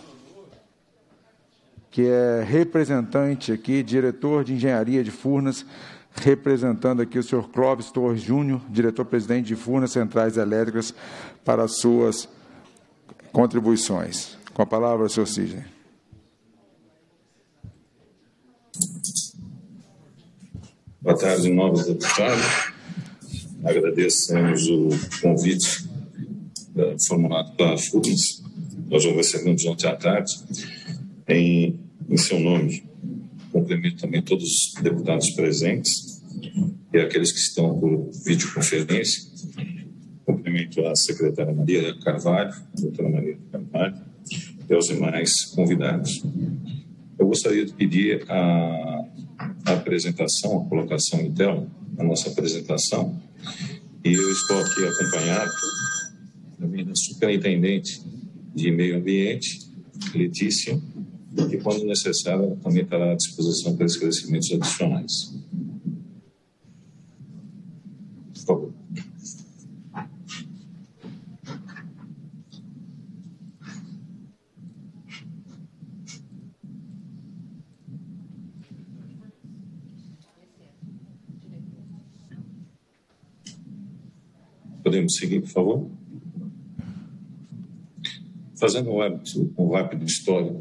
[SPEAKER 1] que é representante aqui, diretor de Engenharia de Furnas, representando aqui o senhor Clóvis Torres Júnior, diretor-presidente de Furnas Centrais Elétricas, para as suas contribuições. Com a palavra, senhor Sidney.
[SPEAKER 9] Boa tarde, novos deputados. Agradecemos o convite formulado pela Furnas. Nós o recebemos ontem à tarde. Em seu nome, cumprimento também todos os deputados presentes e aqueles que estão por videoconferência. Cumprimento a secretária Maria Carvalho, a doutora Maria Carvalho, e aos demais convidados. Eu gostaria de pedir a apresentação, a colocação em tela, a nossa apresentação, e eu estou aqui acompanhado também da superintendente de Meio Ambiente, Letícia, que, quando necessário, ela também estará à disposição para esclarecimentos adicionais. Por favor. Podemos seguir, por favor? Fazendo um rápido histórico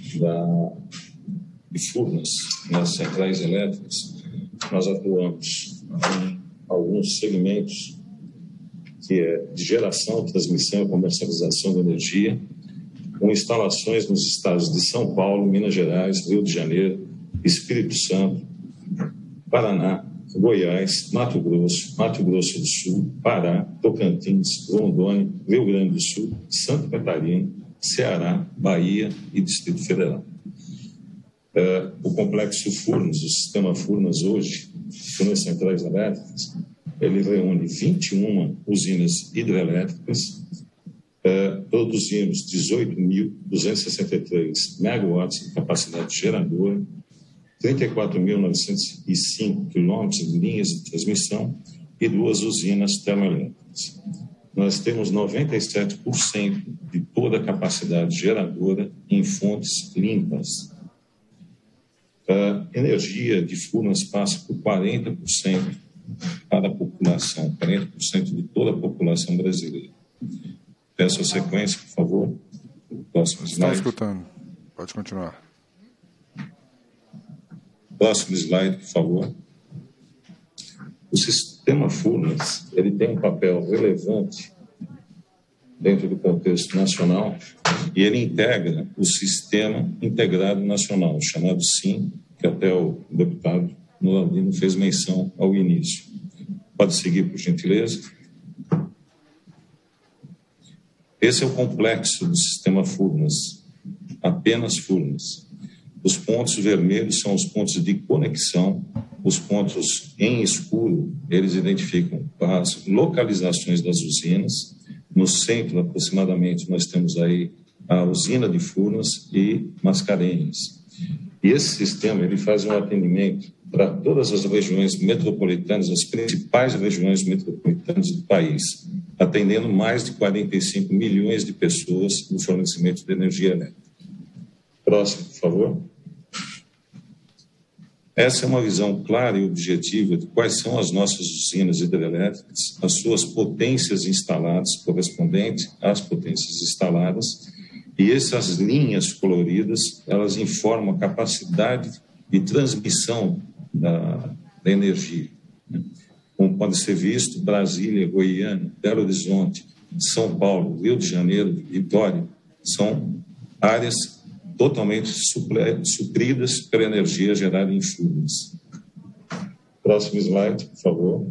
[SPEAKER 9] de Furnas nas centrais elétricas, nós atuamos em alguns segmentos que é de geração, transmissão e comercialização de energia, com instalações nos estados de São Paulo, Minas Gerais, Rio de Janeiro, Espírito Santo, Paraná, Goiás, Mato Grosso do Sul, Pará, Tocantins, Rondônia, Rio Grande do Sul, Santa Catarina, Ceará, Bahia e Distrito Federal. O complexo Furnas, o sistema Furnas hoje, Furnas Centrais Elétricas, ele reúne 21 usinas hidrelétricas, produzimos 18.263 megawatts de capacidade geradora, 34.905 quilômetros de linhas de transmissão e 2 usinas termoelétricas. Nós temos 97% de toda a capacidade geradora em fontes limpas. A energia de Furnas passa por 40% para a população, 40% de toda a população brasileira. Peço a sequência, por favor. Próximo slide.
[SPEAKER 1] Estão escutando. Pode continuar.
[SPEAKER 9] Próximo slide, por favor. O sistema Furnas, ele tem um papel relevante dentro do contexto nacional e ele integra o Sistema Integrado Nacional, chamado SIM, que até o deputado Noraldino fez menção ao início. Pode seguir, por gentileza. Esse é o complexo do sistema Furnas, apenas Furnas. Os pontos vermelhos são os pontos de conexão, os pontos em escuro, eles identificam as localizações das usinas. No centro, aproximadamente, nós temos aí a usina de Furnas e Mascarenhas. E esse sistema ele faz um atendimento para todas as regiões metropolitanas, as principais regiões metropolitanas do país, atendendo mais de 45 milhões de pessoas no fornecimento de energia elétrica. Próximo, por favor. Essa é uma visão clara e objetiva de quais são as nossas usinas hidrelétricas, as suas potências instaladas, correspondentes às potências instaladas, e essas linhas coloridas, elas informam a capacidade de transmissão da energia. Como pode ser visto, Brasília, Goiânia, Belo Horizonte, São Paulo, Rio de Janeiro, Vitória, são áreas totalmente supridas pela energia gerada em Furnas. Próximo slide, por favor.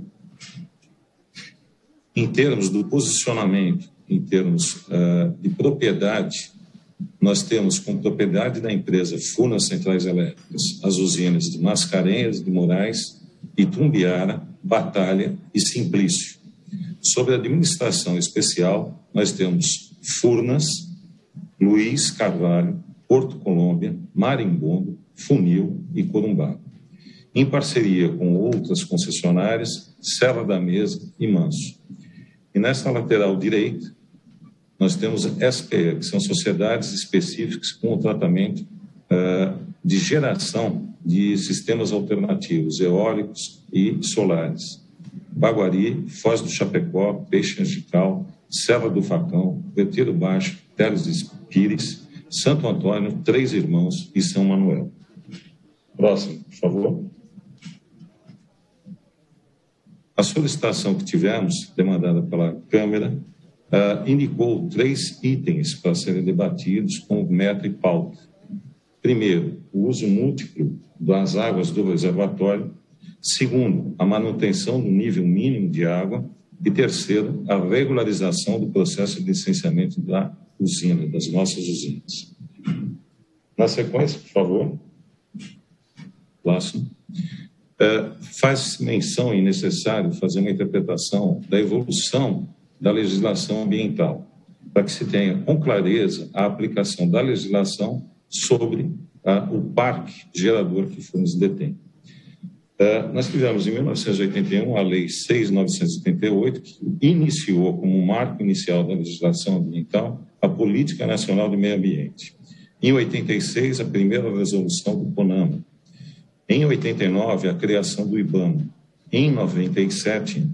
[SPEAKER 9] Em termos do posicionamento, em termos de propriedade, nós temos como propriedade da empresa Furnas Centrais Elétricas as usinas de Mascarenhas, de Moraes, Itumbiara, Batalha e Simplício. Sobre a administração especial, nós temos Furnas, Luiz Carvalho, Porto Colômbia, Marimbondo, Funil e Corumbá, em parceria com outras concessionárias, Serra da Mesa e Manso. E nesta lateral direita, nós temos SPE, que são sociedades específicas com o tratamento de geração de sistemas alternativos, eólicos e solares. Baguari, Foz do Chapecó, Peixe Angical, Serra do Facão, Retiro Baixo, Teles de Pires, Santo Antônio, Três Irmãos e São Manuel. Próximo, por favor. A solicitação que tivemos, demandada pela Câmara, indicou 3 itens para serem debatidos como meta e pauta. Primeiro, o uso múltiplo das águas do reservatório. Segundo, a manutenção do nível mínimo de água. E terceiro, a regularização do processo de licenciamento da usina, das nossas usinas. Na sequência, por favor. Próximo. Faz menção e necessário fazer uma interpretação da evolução da legislação ambiental, para que se tenha com clareza a aplicação da legislação sobre o parque gerador que Furnas detém. Nós tivemos em 1981 a Lei 6.988, que iniciou como marco inicial da legislação ambiental a Política Nacional do Meio Ambiente. Em 86, a primeira resolução do CONAMA. Em 89, a criação do IBAMA. Em 97,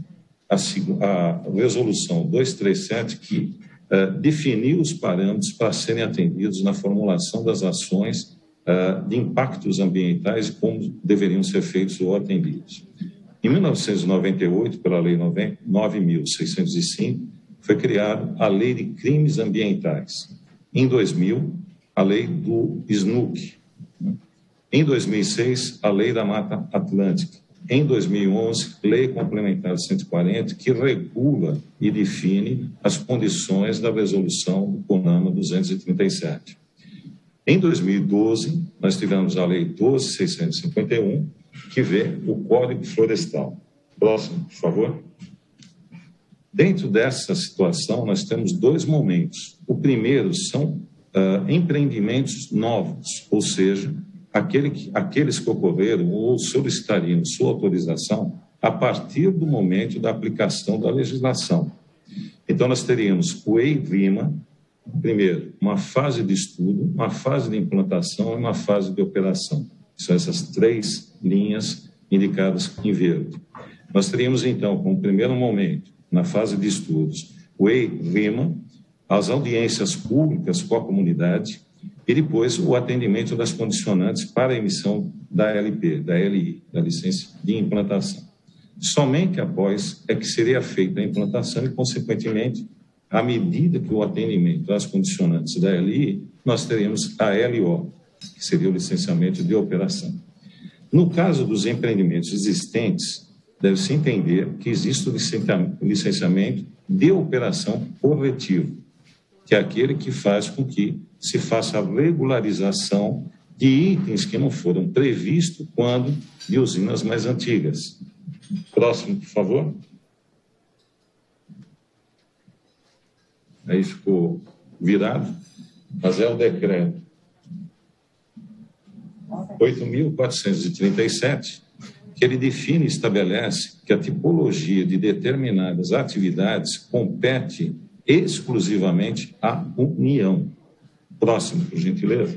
[SPEAKER 9] a resolução 237, que definiu os parâmetros para serem atendidos na formulação das ações de impactos ambientais e como deveriam ser feitos ou atendidos. Em 1998, pela Lei 9.605, foi criada a Lei de Crimes Ambientais. Em 2000, a Lei do SNUC. Em 2006, a Lei da Mata Atlântica. Em 2011, Lei Complementar 140, que regula e define as condições da resolução do CONAMA 237. Em 2012, nós tivemos a Lei 12.651, que vê o Código Florestal. Próximo, por favor. Dentro dessa situação, nós temos dois momentos. O primeiro são empreendimentos novos, ou seja, aqueles que ocorreram ou solicitariam sua autorização a partir do momento da aplicação da legislação. Então, nós teríamos o EIVIMA, primeiro, uma fase de estudo, uma fase de implantação e uma fase de operação. São essas três linhas indicadas em verde. Nós teríamos, então, como primeiro momento, na fase de estudos, o EIVIMA, as audiências públicas com a comunidade e depois o atendimento das condicionantes para a emissão da LP, da LI, da licença de implantação. Somente após é que seria feita a implantação e, consequentemente, à medida que o atendimento das condicionantes da LI, nós teríamos a LO, que seria o licenciamento de operação. No caso dos empreendimentos existentes, deve-se entender que existe o licenciamento de operação corretivo, que é aquele que faz com que se faça a regularização de itens que não foram previstos quando de usinas mais antigas. Próximo, por favor. Aí ficou virado, mas é o decreto 8.437, que ele define e estabelece que a tipologia de determinadas atividades compete exclusivamente à União. Próximo, por gentileza.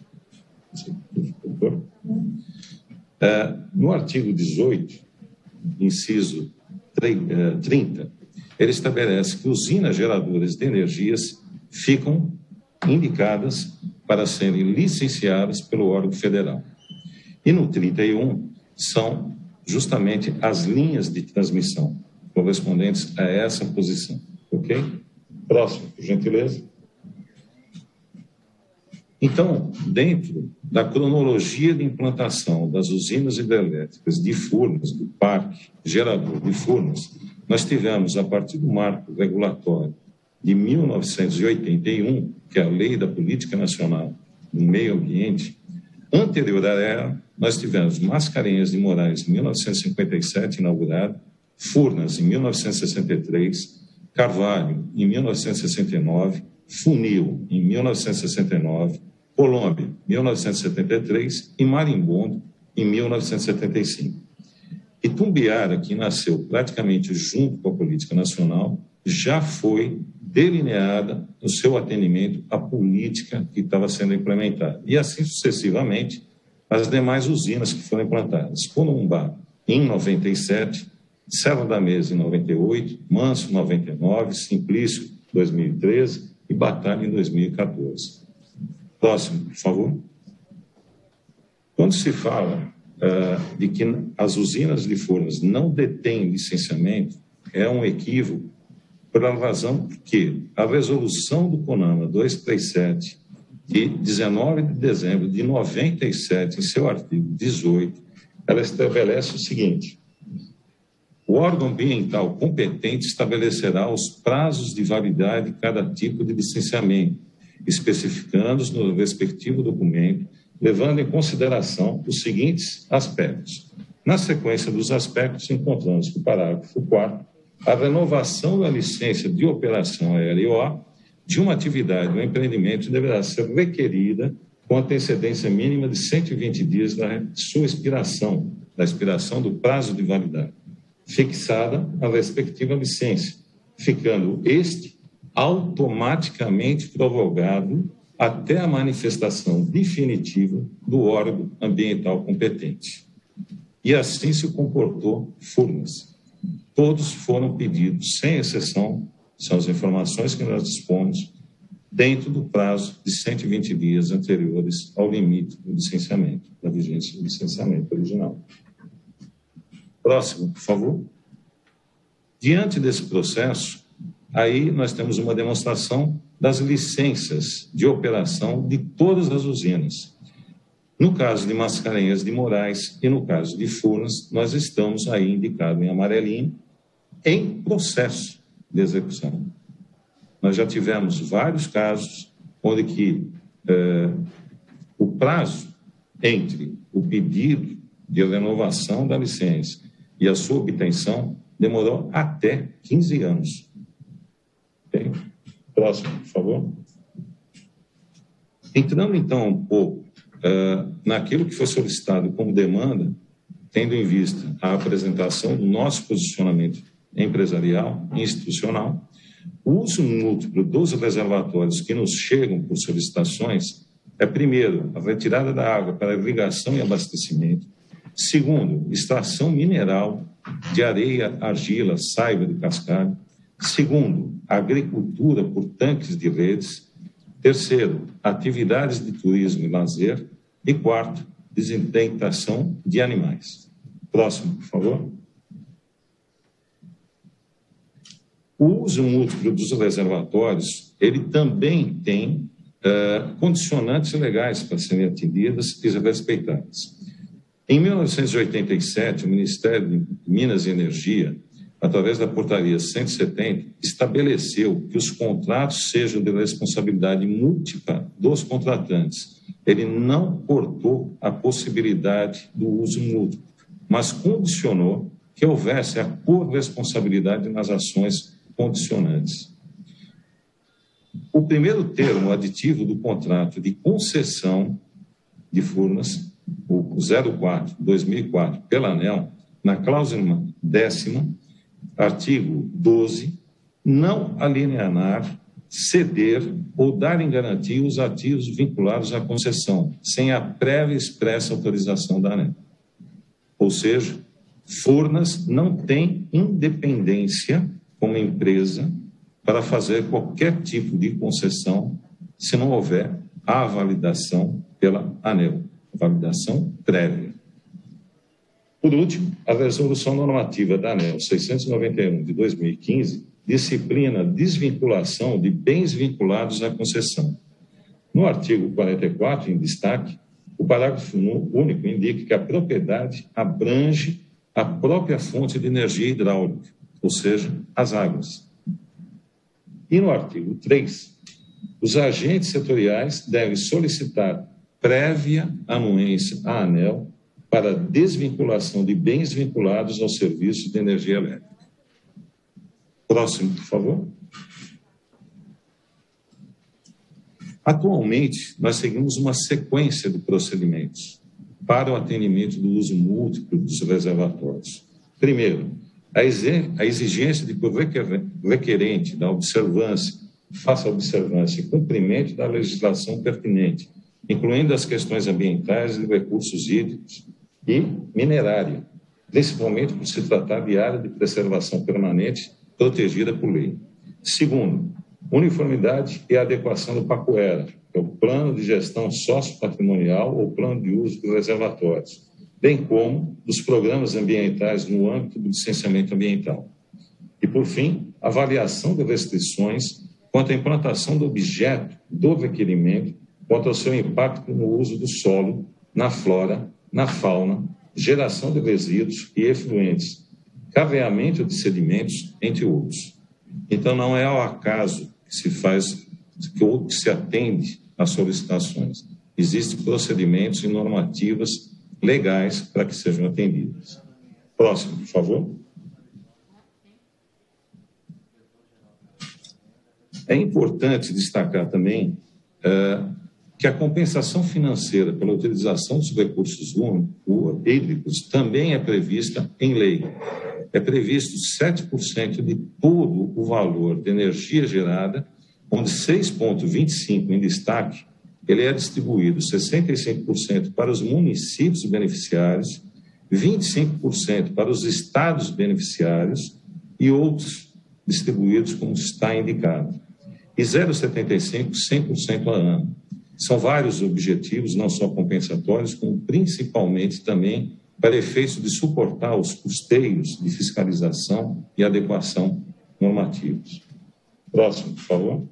[SPEAKER 9] No artigo 18, inciso 30, ele estabelece que usinas geradoras de energias ficam indicadas para serem licenciadas pelo órgão federal. E no 31, são justamente as linhas de transmissão correspondentes a essa posição. Ok? Próximo, por gentileza. Então, dentro da cronologia de implantação das usinas hidrelétricas de Furnas, do parque gerador de Furnas, nós tivemos, a partir do marco regulatório de 1981, que é a Lei da Política Nacional do Meio Ambiente, anterior a ela, nós tivemos Mascarenhas de Moraes, em 1957, inaugurado, Furnas, em 1963, Carvalho, em 1969, Funil, em 1969, Colômbia, 1973 e Marimbondo, em 1975. Itumbiara, que nasceu praticamente junto com a política nacional, já foi delineada no seu atendimento à política que estava sendo implementada. E assim sucessivamente, as demais usinas que foram implantadas. Corumbá, em 97, Serra da Mesa, em 98, Manso, 99, Simplício, 2013 e Batalha, em 2014. Próximo, por favor. Quando se fala de que as usinas de Furnas não detêm licenciamento, é um equívoco pela razão que a resolução do CONAMA 237, de 19 de dezembro de 97, em seu artigo 18, ela estabelece o seguinte: o órgão ambiental competente estabelecerá os prazos de validade de cada tipo de licenciamento, especificando-os no respectivo documento, levando em consideração os seguintes aspectos. Na sequência dos aspectos, encontramos no parágrafo 4º a renovação da licença de operação LO de uma atividade ou empreendimento deverá ser requerida com antecedência mínima de 120 dias da sua expiração, da expiração do prazo de validade, fixada a respectiva licença, ficando este automaticamente prorrogado até a manifestação definitiva do órgão ambiental competente. E assim se comportou Furnas. todos foram pedidos, sem exceção, são as informações que nós dispomos, dentro do prazo de 120 dias anteriores ao limite do licenciamento, da vigência do licenciamento original. Próximo, por favor. Diante desse processo, aí nós temos uma demonstração das licenças de operação de todas as usinas. No caso de Mascarenhas de Moraes e no caso de Furnas, nós estamos aí indicado em amarelinho, em processo de execução. Nós já tivemos vários casos onde que o prazo entre o pedido de renovação da licença e a sua obtenção demorou até 15 anos. Okay? Próximo, por favor. Entrando, então, um pouco naquilo que foi solicitado como demanda, tendo em vista a apresentação do nosso posicionamento empresarial e institucional, o uso múltiplo dos reservatórios que nos chegam por solicitações é, primeiro, a retirada da água para irrigação e abastecimento. Segundo, extração mineral de areia, argila, saiva de cascalho. Segundo, agricultura por tanques de redes. Terceiro, atividades de turismo e lazer. E quarto, desidentificação de animais. Próximo, por favor. O uso múltiplo dos reservatórios, ele também tem condicionantes legais para serem atendidas e respeitadas. Em 1987, o Ministério de Minas e Energia, através da portaria 170, estabeleceu que os contratos sejam de responsabilidade múltipla dos contratantes. Ele não cortou a possibilidade do uso múltiplo, mas condicionou que houvesse a corresponsabilidade nas ações condicionantes. O primeiro termo aditivo do contrato de concessão de Furnas, o 04/2004, pela ANEEL, na cláusula 10ª, artigo 12, não alienar, ceder ou dar em garantia os ativos vinculados à concessão, sem a prévia e expressa autorização da ANEEL. Ou seja, Furnas não tem independência como empresa para fazer qualquer tipo de concessão se não houver a validação pela ANEEL, validação prévia. Por último, a resolução normativa da ANEEL 691 de 2015 disciplina a desvinculação de bens vinculados à concessão. No artigo 44, em destaque, o parágrafo único indica que a propriedade abrange a própria fonte de energia hidráulica, ou seja, as águas. E no artigo 3, os agentes setoriais devem solicitar prévia anuência à ANEEL para desvinculação de bens vinculados aos serviços de energia elétrica. Próximo, por favor. Atualmente, nós seguimos uma sequência de procedimentos para o atendimento do uso múltiplo dos reservatórios. Primeiro, a exigência de que o requerente da observância faça a observância e cumprimento da legislação pertinente, incluindo as questões ambientais e recursos hídricos e minerária, principalmente por se tratar de área de preservação permanente protegida por lei. Segundo, uniformidade e adequação do PACUERA, que é o Plano de Gestão Sociopatrimonial ou Plano de Uso dos Reservatórios, bem como dos programas ambientais no âmbito do licenciamento ambiental. E, por fim, avaliação de restrições quanto à implantação do objeto do requerimento quanto ao seu impacto no uso do solo, na flora, na fauna, geração de resíduos e efluentes, carreamento de sedimentos, entre outros. Então, não é ao acaso que se faz, que se atende às solicitações. Existem procedimentos e normativas legais para que sejam atendidas. Próximo, por favor. É importante destacar também que a compensação financeira pela utilização dos recursos hídricos também é prevista em lei. É previsto 7% de todo o valor de energia gerada, onde 6,25% em destaque, ele é distribuído 65% para os municípios beneficiários, 25% para os estados beneficiários e outros distribuídos como está indicado. E 0,75, 100% a ano. São vários objetivos, não só compensatórios, como principalmente também para efeitos de suportar os custeios de fiscalização e adequação normativos. Próximo, por favor.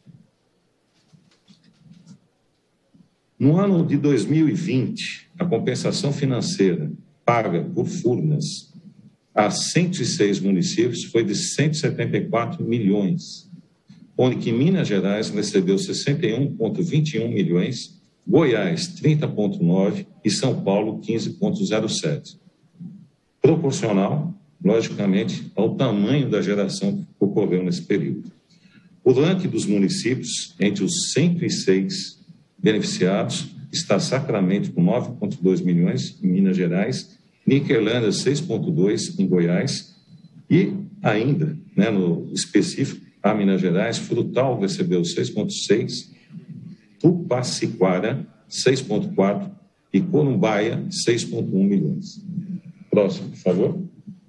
[SPEAKER 9] No ano de 2020, a compensação financeira paga por Furnas a 106 municípios foi de 174 milhões, onde que Minas Gerais recebeu 61,21 milhões, Goiás 30,9 e São Paulo 15,07. Proporcional, logicamente, ao tamanho da geração que ocorreu nesse período. O ranking dos municípios, entre os 106 beneficiados, está Sacramento com 9,2 milhões em Minas Gerais, Niquelândia 6,2 em Goiás e ainda, no específico, a Minas Gerais, Frutal recebeu 6,6, Tupaciquara 6,4 e Corumbaia 6,1 milhões. Próximo, por favor.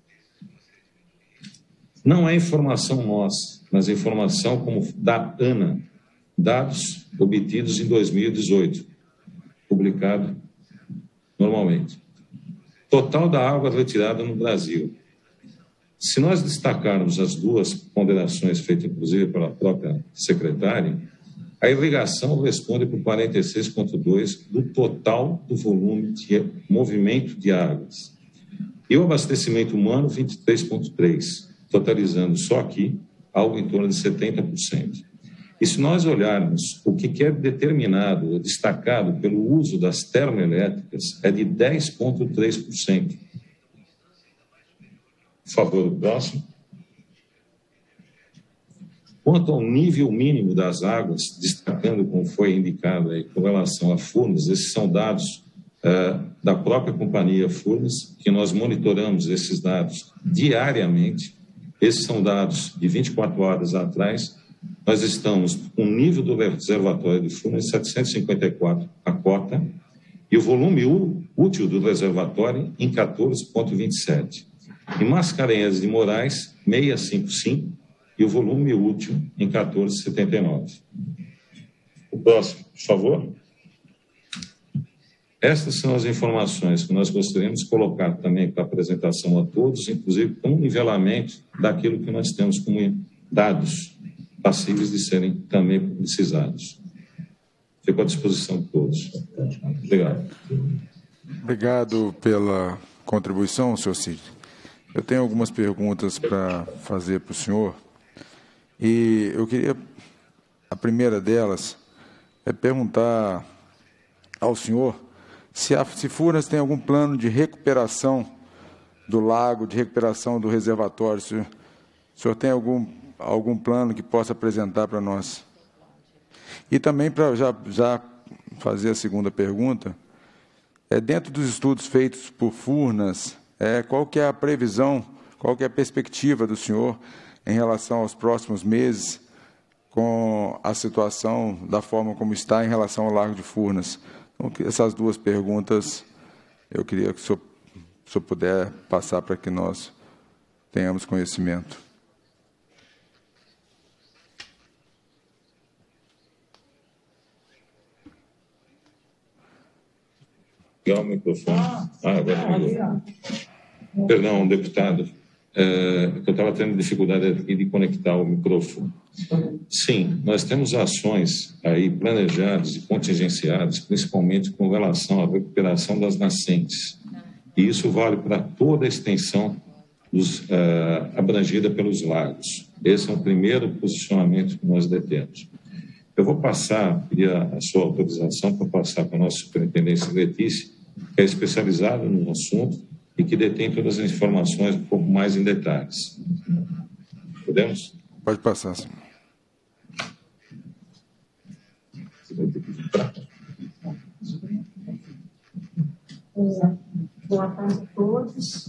[SPEAKER 9] Não é informação nossa, mas informação como da ANA, dados obtidos em 2018, publicado normalmente. Total da água retirada no Brasil. Se nós destacarmos as duas ponderações feitas, inclusive, pela própria secretária, a irrigação responde por 46,2% do total do volume de movimento de águas. E o abastecimento humano, 23,3%, totalizando só aqui algo em torno de 70%. E se nós olharmos o que é determinado, destacado pelo uso das termoelétricas, é de 10,3%. Por favor, o próximo. Quanto ao nível mínimo das águas, destacando como foi indicado aí com relação a Furnas, esses são dados da própria companhia Furnas, que nós monitoramos esses dados diariamente. Esses são dados de 24 horas atrás. Nós estamos com o nível do reservatório de Furnas 754 a cota e o volume útil do reservatório em 14,27. Em Mascarenhas de Moraes, 655 e o volume útil em 14,79. O próximo, por favor. Estas são as informações que nós gostaríamos de colocar também para apresentação a todos, inclusive com um nivelamento daquilo que nós temos como dados passíveis de serem também publicizados. Fico à disposição de todos. Obrigado.
[SPEAKER 1] Obrigado pela contribuição, senhor Cid. Eu tenho algumas perguntas para fazer para o senhor. E eu queria, a primeira delas, é perguntar ao senhor se Furnas tem algum plano de recuperação do lago, de recuperação do reservatório. O senhor tem algum plano que possa apresentar para nós? E também, para já fazer a segunda pergunta, dentro dos estudos feitos por Furnas, qual que é a previsão, qual que é a perspectiva do senhor em relação aos próximos meses com a situação da forma como está em relação ao Lago de Furnas? Então, essas duas perguntas eu queria que o senhor puder passar para que nós tenhamos conhecimento.
[SPEAKER 9] Ligar o microfone. Agora ligou. Perdão, deputado. Eu estava tendo dificuldade aqui de conectar o microfone. Sim, nós temos ações aí planejadas e contingenciadas, principalmente com relação à recuperação das nascentes. E isso vale para toda a extensão abrangida pelos lagos. Esse é o primeiro posicionamento que nós detemos. Eu vou pedir a sua autorização para passar para a nossa superintendência Letícia, que é especializada no assunto e que detém todas as informações um pouco mais em detalhes. Podemos?
[SPEAKER 1] Pode passar, senhor.
[SPEAKER 9] Você vai ter que vir para cá.
[SPEAKER 10] Boa tarde a todos.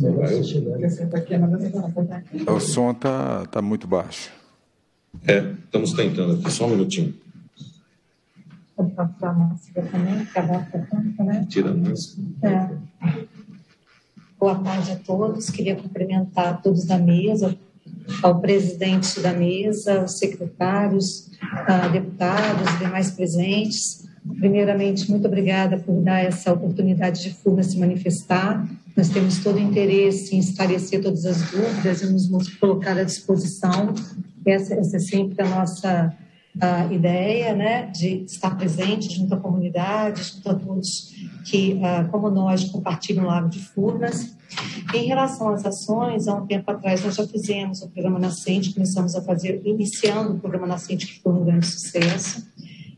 [SPEAKER 1] O som está muito baixo.
[SPEAKER 9] Estamos tentando aqui, só um minutinho.
[SPEAKER 10] Pode passar a máscara também, acabar com a tampa, né?
[SPEAKER 9] Tira a máscara.
[SPEAKER 10] Boa tarde a todos. Queria cumprimentar todos da mesa, ao presidente da mesa, aos secretários, deputados e demais presentes. Primeiramente, muito obrigada por dar essa oportunidade de Furnas se manifestar. Nós temos todo o interesse em esclarecer todas as dúvidas e nos colocar à disposição. Essa é sempre a nossa ideia, né, de estar presente junto à comunidade, junto a todos que, como nós, compartilham o Lago de Furnas. Em relação às ações, há um tempo atrás nós já fizemos o programa Nascente, começamos a fazer, iniciando o programa Nascente, que foi um grande sucesso.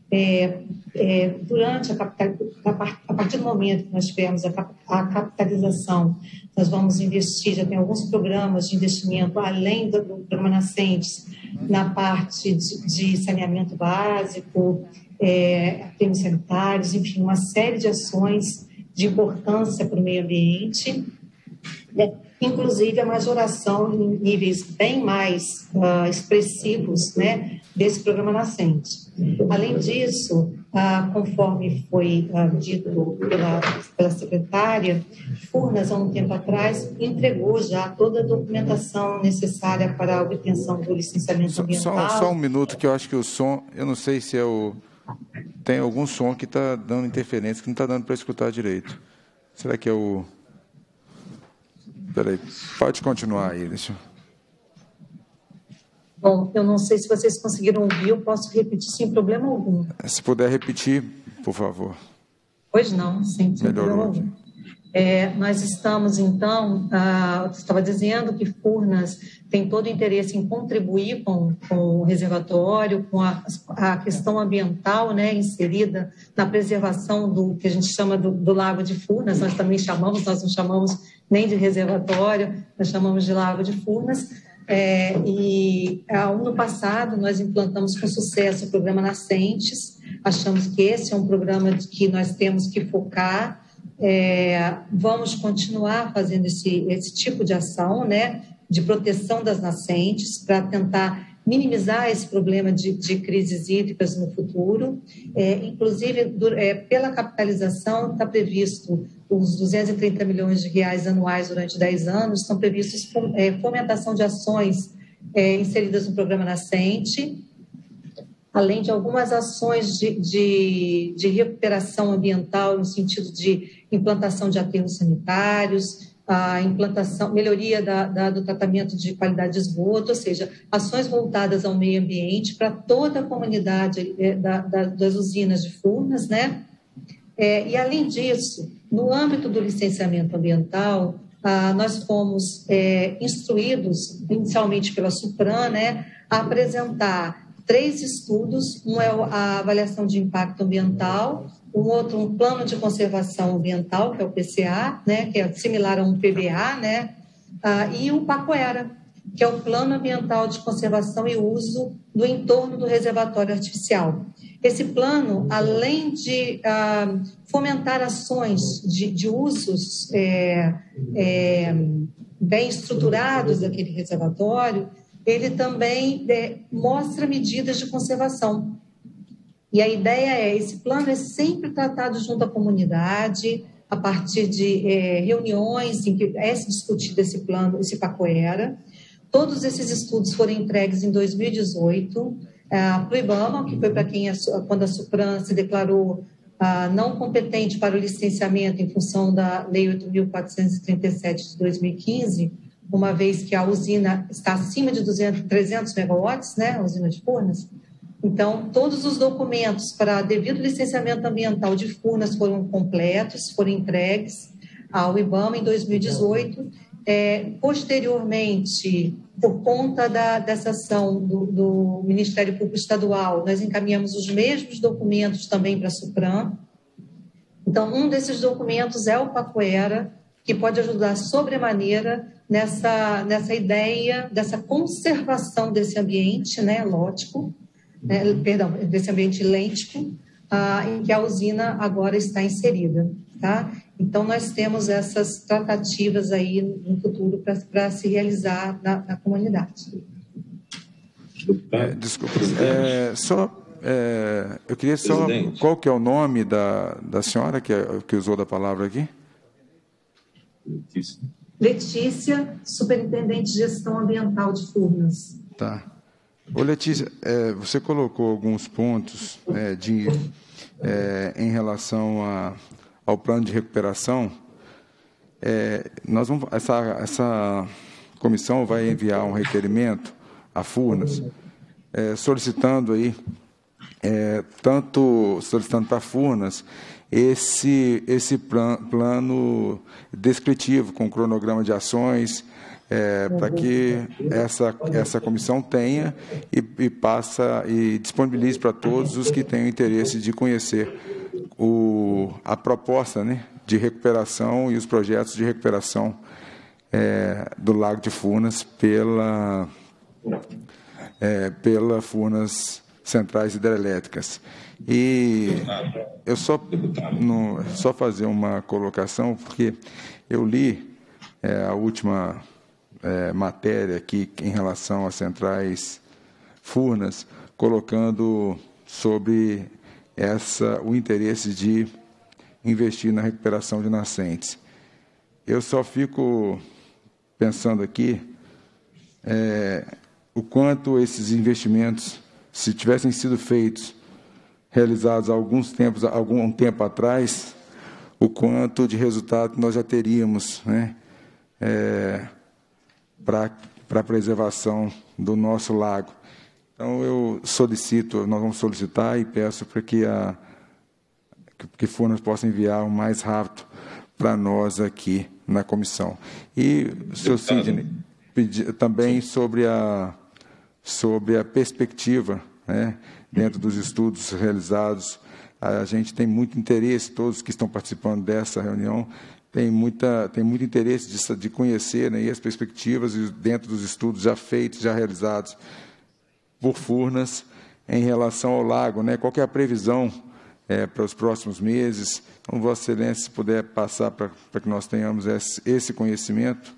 [SPEAKER 10] Durante a partir do momento que nós tivermos a capitalização, nós vamos investir, já tem alguns programas de investimento, além do programa Nascentes, na parte de saneamento básico, termos sanitários, enfim, uma série de ações de importância para o meio ambiente, inclusive a majoração em níveis bem mais expressivos, né, desse programa Nascente. Além disso, conforme foi dito pela secretária, Furnas, há um tempo atrás, entregou já toda a documentação necessária para a obtenção do licenciamento ambiental.
[SPEAKER 1] Só um minuto, que eu acho que o som, eu não sei se é tem algum som que está dando interferência, que não está dando para escutar direito. Será que é o... Espera aí, pode continuar aí, deixa eu...
[SPEAKER 10] Bom, eu não sei se vocês conseguiram ouvir, eu posso repetir sem problema algum.
[SPEAKER 1] Se puder repetir, por favor.
[SPEAKER 10] Pois não, sem problema algum. Nós estamos, então, eu estava dizendo que Furnas tem todo o interesse em contribuir com o reservatório, com a questão ambiental, né, inserida na preservação do que a gente chama do Lago de Furnas. Nós também chamamos, nós não chamamos nem de reservatório, nós chamamos de Lago de Furnas. E ano passado nós implantamos com sucesso o programa Nascentes. Achamos que esse é um programa que nós temos que focar. Vamos continuar fazendo esse tipo de ação, né, de proteção das nascentes, para tentar minimizar esse problema de crises hídricas no futuro. Inclusive, pela capitalização, está previsto os 230 milhões de reais anuais durante 10 anos, estão previstos fomentação de ações inseridas no programa Nascente, além de algumas ações de recuperação ambiental no sentido de implantação de aterros sanitários, a implantação, melhoria do tratamento de qualidade de esgoto, ou seja, ações voltadas ao meio ambiente para toda a comunidade das usinas de Furnas, né? E, além disso, no âmbito do licenciamento ambiental, nós fomos instruídos, inicialmente pela Supran, né, a apresentar 3 estudos. Um é a avaliação de impacto ambiental, um plano de conservação ambiental, que é o PCA, né, que é similar a um PBA, né, e o PACOERA, que é o Plano Ambiental de Conservação e Uso do entorno do reservatório artificial. Esse plano, além de fomentar ações de usos bem estruturados daquele reservatório, ele também mostra medidas de conservação. E a ideia esse plano é sempre tratado junto à comunidade, a partir de reuniões em que é discutido esse plano, esse PACOERA. Todos esses estudos foram entregues em 2018 para o IBAMA, que foi para quando a Supran se declarou não competente para o licenciamento em função da Lei 8.437 de 2015, uma vez que a usina está acima de 300 megawatts, né, a usina de Furnas. Então, todos os documentos para devido licenciamento ambiental de Furnas foram completos, foram entregues ao IBAMA em 2018. Posteriormente, por conta dessa ação do Ministério Público Estadual, nós encaminhamos os mesmos documentos também para a Supran. Então, um desses documentos é o PACOERA, que pode ajudar sobremaneira nessa ideia dessa conservação desse ambiente, né, lótico, desse ambiente lêntico, em que a usina agora está inserida, tá? Então, nós temos essas tratativas aí no futuro para se realizar na comunidade.
[SPEAKER 1] Desculpa, eu queria só... Presidente. Qual que é o nome da senhora que usou da palavra aqui?
[SPEAKER 10] Letícia, superintendente de gestão ambiental de Furnas.
[SPEAKER 1] Tá. Ô, Letícia, você colocou alguns pontos em relação ao plano de recuperação. Essa comissão vai enviar um requerimento à Furnas, solicitando aí, solicitando para a Furnas esse plano descritivo, com cronograma de ações, para que essa comissão tenha e disponibilize para todos os que tenham interesse de conhecer a proposta, né, de recuperação e os projetos de recuperação do Lago de Furnas pela Furnas Centrais Hidrelétricas. E eu só fazer uma colocação, porque eu li a última matéria aqui em relação às centrais Furnas, colocando sobre o interesse de investir na recuperação de nascentes. Eu só fico pensando aqui o quanto esses investimentos, se tivessem sido realizados há algum tempo atrás, o quanto de resultado nós já teríamos, né, para a preservação do nosso lago. Então, nós vamos solicitar e peço para que Furnas possa enviar o mais rápido para nós aqui na comissão. E o senhor Sidney, também sobre a perspectiva, né, dentro dos estudos realizados. A gente tem muito interesse, todos que estão participando dessa reunião, tem muito interesse de conhecer, né, as perspectivas dentro dos estudos já feitos, já realizados por Furnas em relação ao lago, né? Qual que é a previsão para os próximos meses? Então, Vossa Excelência, se puder passar para que nós tenhamos esse conhecimento.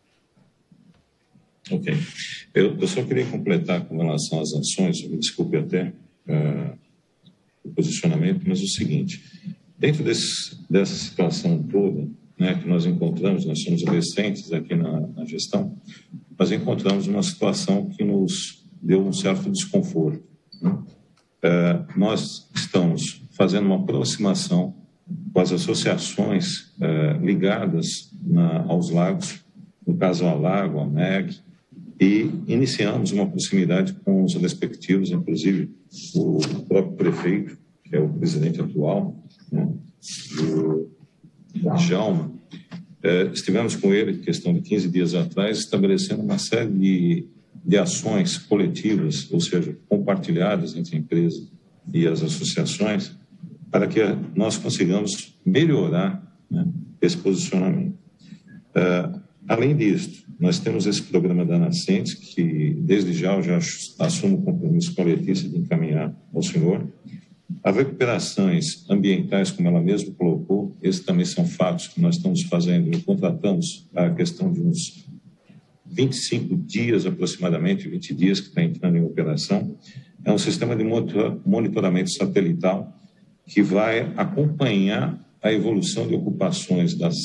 [SPEAKER 9] Ok. Eu só queria completar com relação às ações, me desculpe até o posicionamento, mas o seguinte: dentro dessa situação toda, né, que nós somos recentes aqui na gestão, nós encontramos uma situação que nos deu um certo desconforto, né? Nós estamos fazendo uma aproximação com as associações ligadas aos lagos, no caso ao Lago, ao MEG, e iniciamos uma proximidade com os respectivos, inclusive o próprio prefeito, que é o presidente atual, né, o Djalma. Estivemos com ele, questão de 15 dias atrás, estabelecendo uma série de ações coletivas, ou seja, compartilhadas entre a empresa e as associações, para que nós consigamos melhorar, né, esse posicionamento. Além disso, nós temos esse programa da Nascentes, que desde já eu já assumo o compromisso com a Letícia de encaminhar ao senhor. As recuperações ambientais, como ela mesma colocou, esses também são fatos que nós estamos fazendo e contratamos a questão de uns 25 dias, aproximadamente 20 dias, que está entrando em operação. É um sistema de monitoramento satelital que vai acompanhar a evolução de ocupações das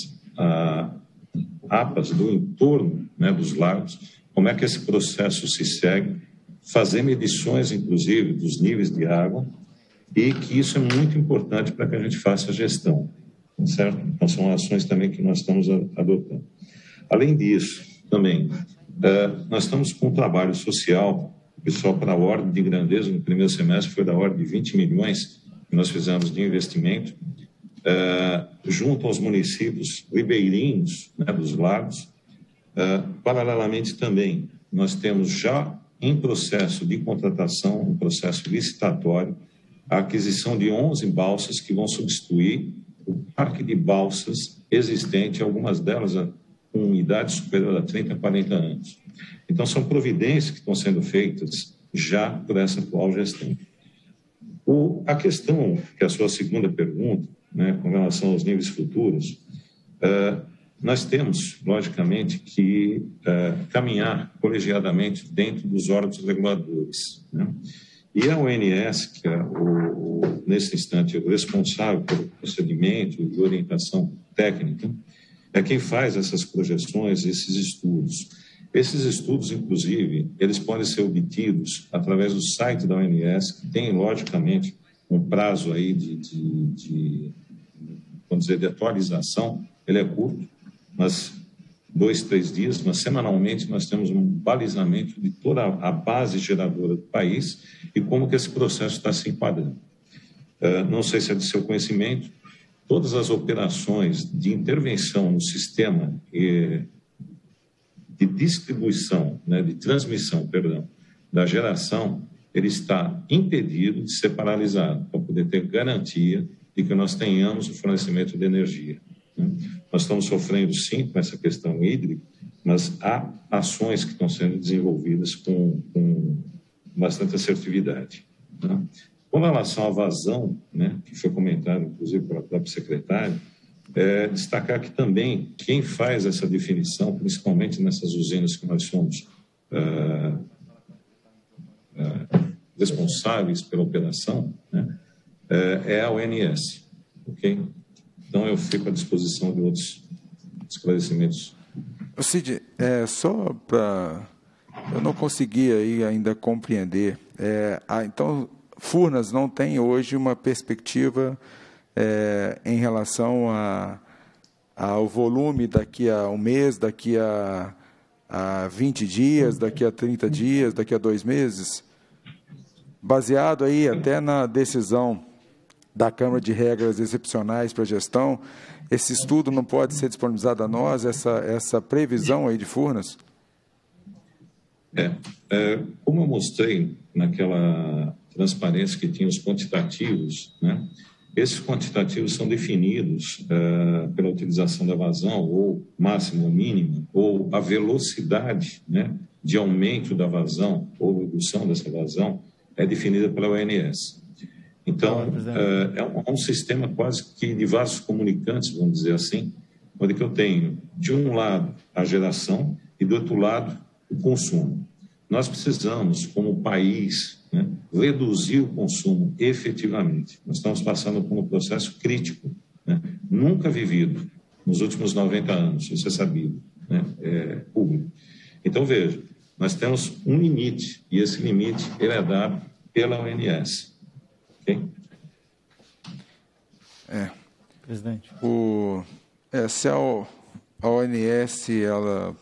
[SPEAKER 9] APAs do entorno, né, dos lagos, como é que esse processo se segue, fazer medições, inclusive, dos níveis de água, e que isso é muito importante para que a gente faça a gestão, certo? Então, são ações também que nós estamos adotando. Além disso, também, nós estamos com um trabalho social, que só para a ordem de grandeza, no primeiro semestre foi da ordem de 20 milhões que nós fizemos de investimento, junto aos municípios ribeirinhos, né, dos lagos. Paralelamente também, nós temos já em processo de contratação, um processo licitatório, a aquisição de 11 balsas que vão substituir o parque de balsas existente, algumas delas com idade superior a 30 a 40 anos. Então, são providências que estão sendo feitas já por essa atual gestão. A questão, que é a sua segunda pergunta, né, com relação aos níveis futuros, nós temos, logicamente, que caminhar colegiadamente dentro dos órgãos reguladores, né? E a ONS, que é nesse instante, o responsável pelo procedimento de orientação técnica, é quem faz essas projeções, esses estudos. Esses estudos, inclusive, eles podem ser obtidos através do site da ONS, que tem, logicamente, um prazo aí vamos dizer, de atualização. Ele é curto, mas 2, 3 dias, mas semanalmente nós temos um balizamento de toda a base geradora do país e como que esse processo está se enquadrando. Não sei se é de seu conhecimento, todas as operações de intervenção no sistema de distribuição, né, de transmissão, perdão, da geração, ele está impedido de ser paralisado, para poder ter garantia de que nós tenhamos o fornecimento de energia. Nós estamos sofrendo, sim, com essa questão hídrica, mas há ações que estão sendo desenvolvidas com bastante assertividade. Né? Com relação à vazão, né, que foi comentado, inclusive, pela própria secretária, destacar que também quem faz essa definição, principalmente nessas usinas que nós somos responsáveis pela operação, né, é a ONS. Ok? Então, eu fico à disposição de outros esclarecimentos.
[SPEAKER 1] Cid, só para... Eu não consegui aí ainda compreender. Então, Furnas não tem hoje uma perspectiva em relação ao volume daqui a um mês, daqui a 20 dias, daqui a 30 dias, daqui a 2 meses? Baseado aí até na decisão da Câmara de Regras Excepcionais para a Gestão, esse estudo não pode ser disponibilizado a nós, essa previsão aí de Furnas?
[SPEAKER 9] Como eu mostrei naquela transparência que tinha os quantitativos, né? Esses quantitativos são definidos pela utilização da vazão, ou máxima ou mínima, ou a velocidade, né, de aumento da vazão ou redução dessa vazão é definida pela ONS. Então, é um sistema quase que de vasos comunicantes, vamos dizer assim, onde que eu tenho, de um lado, a geração e, do outro lado, o consumo. Nós precisamos, como país, né, reduzir o consumo efetivamente. Nós estamos passando por um processo crítico, né, nunca vivido nos últimos 90 anos, isso é sabido, né, público. Então, veja, nós temos um limite, e esse limite ele é dado pela ONS. Okay?
[SPEAKER 1] Presidente. Se a ONS ela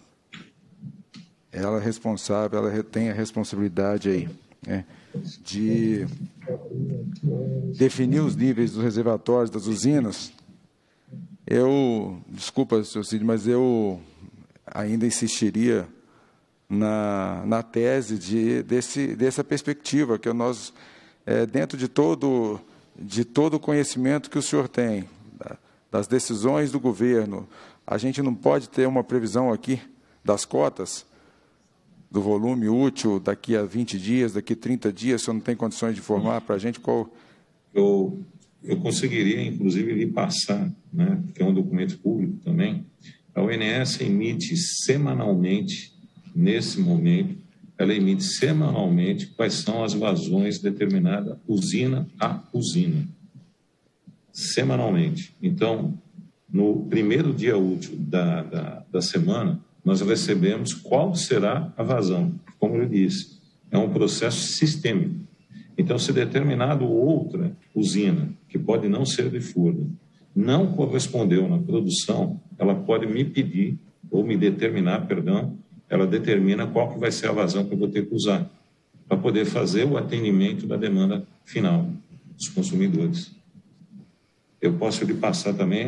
[SPEAKER 1] é responsável, ela tem a responsabilidade aí, né, de definir os níveis dos reservatórios das usinas. Desculpa, senhor Cid, mas eu ainda insistiria na tese dessa perspectiva, que nós, dentro de todo o conhecimento que o senhor tem, das decisões do governo, a gente não pode ter uma previsão aqui das cotas, do volume útil daqui a 20 dias, daqui a 30 dias, o senhor não tem condições de informar para a gente qual...
[SPEAKER 9] Eu conseguiria, inclusive, lhe passar, né, que é um documento público também. A ONS emite semanalmente, nesse momento, ela emite semanalmente quais são as vazões determinadas usina a usina. Semanalmente. Então, no primeiro dia útil da semana, nós recebemos qual será a vazão. Como eu disse, é um processo sistêmico. Então, se determinado outra usina, que pode não ser de Furnas, não correspondeu na produção, ela pode me pedir, ou me determinar, perdão, ela determina qual que vai ser a vazão que eu vou ter que usar, para poder fazer o atendimento da demanda final dos consumidores. Eu posso lhe passar também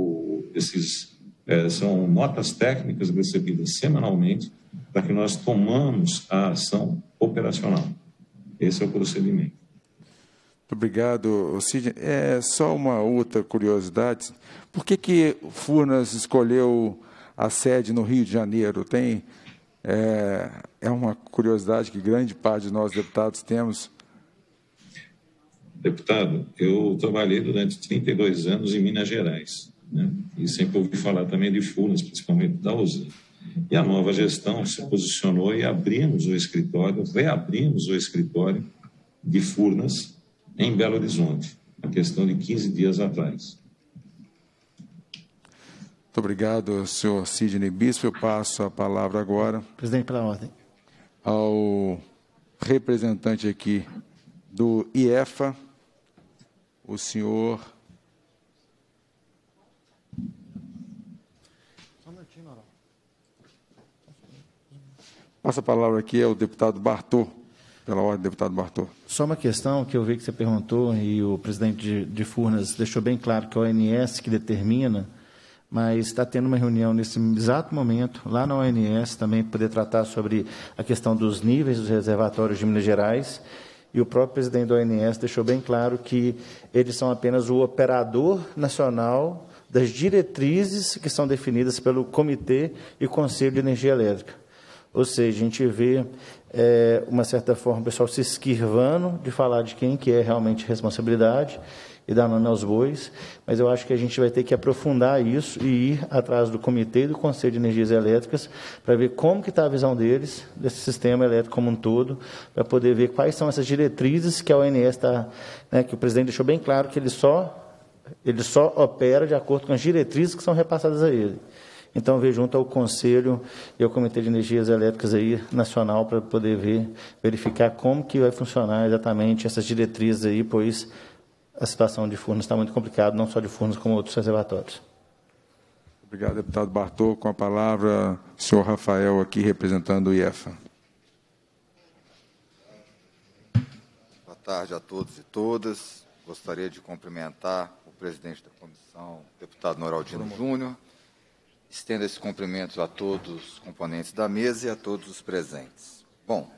[SPEAKER 9] são notas técnicas recebidas semanalmente para que nós tomamos a ação operacional. Esse é o procedimento.
[SPEAKER 1] Muito obrigado, Cid. Só uma outra curiosidade. Por que Furnas escolheu a sede no Rio de Janeiro? É uma curiosidade que grande parte de nós deputados temos.
[SPEAKER 9] Deputado, eu trabalhei durante 32 anos em Minas Gerais, né? E sempre ouvi falar também de Furnas, principalmente da usina. E a nova gestão se posicionou e reabrimos o escritório de Furnas em Belo Horizonte, a questão de 15 dias atrás.
[SPEAKER 1] Muito obrigado, senhor Sidney Bispo. Eu passo a palavra agora.
[SPEAKER 11] Presidente, pela ordem.
[SPEAKER 1] Ao representante aqui do IEFA, o senhor... Passa a palavra aqui ao deputado Bartô, pela ordem, deputado Bartô.
[SPEAKER 11] Só uma questão que eu vi que você perguntou e o presidente de Furnas deixou bem claro que é a ONS que determina, mas está tendo uma reunião nesse exato momento, lá na ONS, também poder tratar sobre a questão dos níveis dos reservatórios de Minas Gerais, e o próprio presidente da ONS deixou bem claro que eles são apenas o operador nacional das diretrizes que são definidas pelo Comitê e Conselho de Energia Elétrica. Ou seja, a gente vê, uma certa forma, o pessoal se esquivando de falar de quem que é realmente responsabilidade e dar nome aos bois, mas eu acho que a gente vai ter que aprofundar isso e ir atrás do Comitê e do Conselho de Energias Elétricas para ver como que está a visão deles, desse sistema elétrico como um todo, para poder ver quais são essas diretrizes que a ONS está, né, que o presidente deixou bem claro que ele só opera de acordo com as diretrizes que são repassadas a ele. Então, veio junto ao Conselho e ao Comitê de Energias Elétricas aí, nacional, para poder verificar como que vai funcionar exatamente essas diretrizes aí, pois a situação de Furnas está muito complicada, não só de Furnas, como outros reservatórios.
[SPEAKER 1] Obrigado, deputado Bartô. Com a palavra, o senhor Rafael, aqui representando o IEFA.
[SPEAKER 12] Boa tarde a todos e todas. Gostaria de cumprimentar o presidente da comissão, deputado Noraldino Júnior. Estendo esses cumprimentos a todos os componentes da mesa e a todos os presentes. Bom,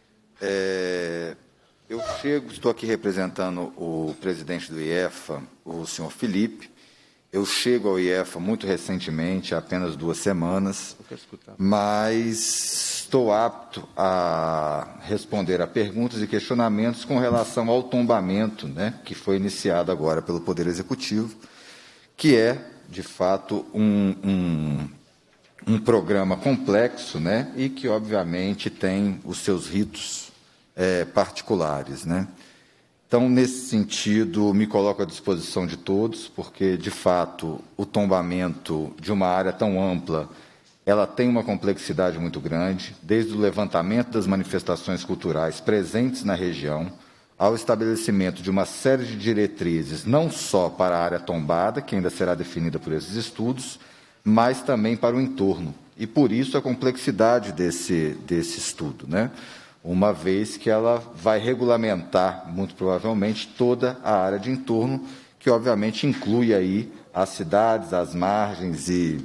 [SPEAKER 12] estou aqui representando o presidente do IEFA, o senhor Felipe. Eu chego ao IEFA muito recentemente, há apenas 2 semanas, mas estou apto a responder a perguntas e questionamentos com relação ao tombamento, né, que foi iniciado agora pelo Poder Executivo, que é, de fato, um programa complexo, né, e que, obviamente, tem os seus ritos particulares, né. Então, nesse sentido, me coloco à disposição de todos, porque, de fato, o tombamento de uma área tão ampla, ela tem uma complexidade muito grande, desde o levantamento das manifestações culturais presentes na região, ao estabelecimento de uma série de diretrizes, não só para a área tombada, que ainda será definida por esses estudos, mas também para o entorno. E, por isso, a complexidade desse estudo, né? Uma vez que ela vai regulamentar, muito provavelmente, toda a área de entorno, que, obviamente, inclui aí as cidades, as margens e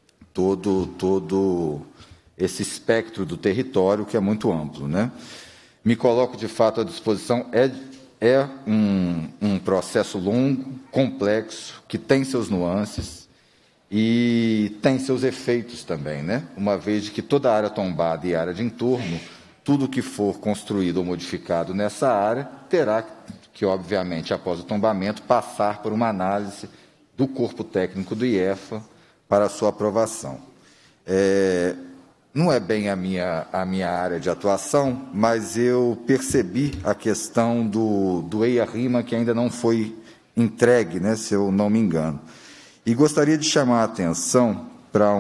[SPEAKER 12] todo esse espectro do território, que é muito amplo, né? Me coloco, de fato, à disposição. É um processo longo, complexo, que tem seus nuances e tem seus efeitos também, né? Uma vez que toda a área tombada e a área de entorno, tudo que for construído ou modificado nessa área, terá que, obviamente, após o tombamento, passar por uma análise do corpo técnico do IEFA para a sua aprovação. Não é bem a minha área de atuação, mas eu percebi a questão do EIA-RIMA, que ainda não foi entregue, né, se eu não me engano. E gostaria de chamar a atenção para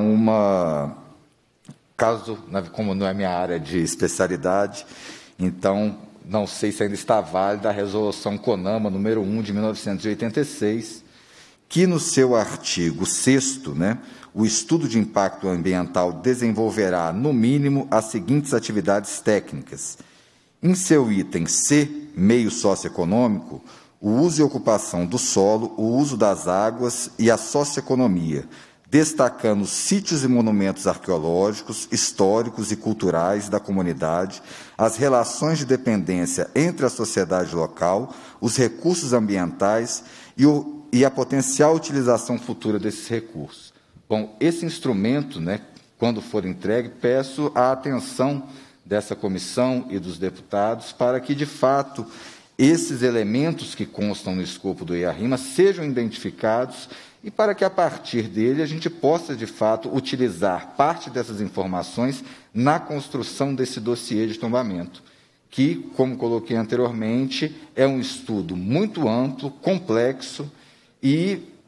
[SPEAKER 12] caso, como não é minha área de especialidade, então não sei se ainda está válida a resolução CONAMA número 1 de 1986, que no seu artigo 6º, né, o estudo de impacto ambiental desenvolverá, no mínimo, as seguintes atividades técnicas. Em seu item C, meio socioeconômico, o uso e ocupação do solo, o uso das águas e a socioeconomia, destacando sítios e monumentos arqueológicos, históricos e culturais da comunidade, as relações de dependência entre a sociedade local, os recursos ambientais e a potencial utilização futura desses recursos. Bom, esse instrumento, né, quando for entregue, peço a atenção dessa comissão e dos deputados para que, de fato, esses elementos que constam no escopo do EIA-RIMA sejam identificados e para que, a partir dele, a gente possa, de fato, utilizar parte dessas informações na construção desse dossiê de tombamento, que, como coloquei anteriormente, é um estudo muito amplo, complexo e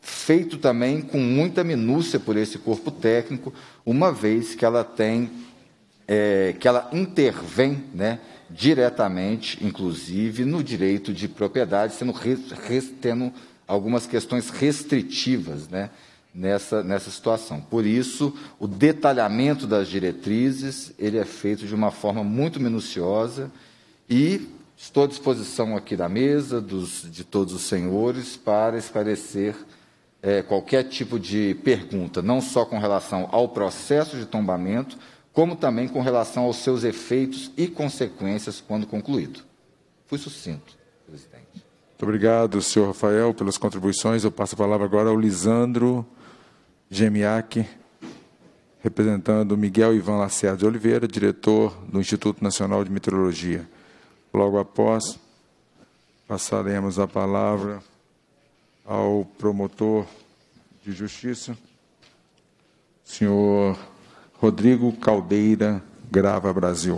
[SPEAKER 12] feito também com muita minúcia por esse corpo técnico, uma vez que ela que ela intervém, né, diretamente, inclusive, no direito de propriedade, tendo algumas questões restritivas, né, nessa situação. Por isso, o detalhamento das diretrizes ele é feito de uma forma muito minuciosa e estou à disposição aqui da mesa, de todos os senhores, para esclarecer qualquer tipo de pergunta, não só com relação ao processo de tombamento, como também com relação aos seus efeitos e consequências quando concluído. Fui sucinto, presidente.
[SPEAKER 1] Muito obrigado, senhor Rafael, pelas contribuições. Eu passo a palavra agora ao Lisandro Gemiac, representando Miguel Ivan Lacerda de Oliveira, diretor do Instituto Nacional de Meteorologia. Logo após, passaremos a palavra ao promotor de justiça, senhor Rodrigo Caldeira Grava Brasil.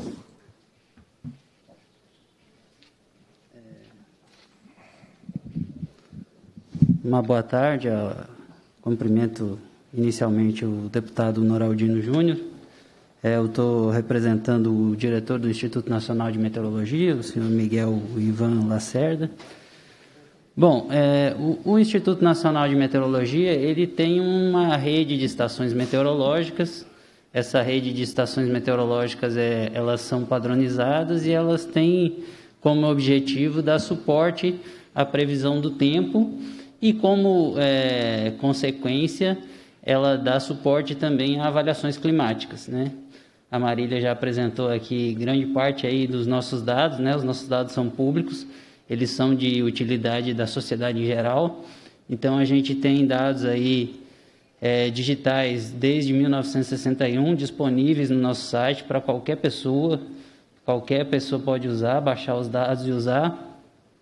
[SPEAKER 13] Uma boa tarde. Cumprimento inicialmente o deputado Noraldino Júnior. Eu estou representando o diretor do Instituto Nacional de Meteorologia, o senhor Miguel Ivan Lacerda. Bom, o Instituto Nacional de Meteorologia ele tem uma rede de estações meteorológicas. Essa rede de estações meteorológicas elas são padronizadas e elas têm como objetivo dar suporte à previsão do tempo e como consequência ela dá suporte também a avaliações climáticas, né? A Marília já apresentou aqui grande parte aí dos nossos dados, né? Os nossos dados são públicos, eles são de utilidade da sociedade em geral. Então a gente tem dados aí digitais desde 1961 disponíveis no nosso site para qualquer pessoa pode usar, baixar os dados e usar.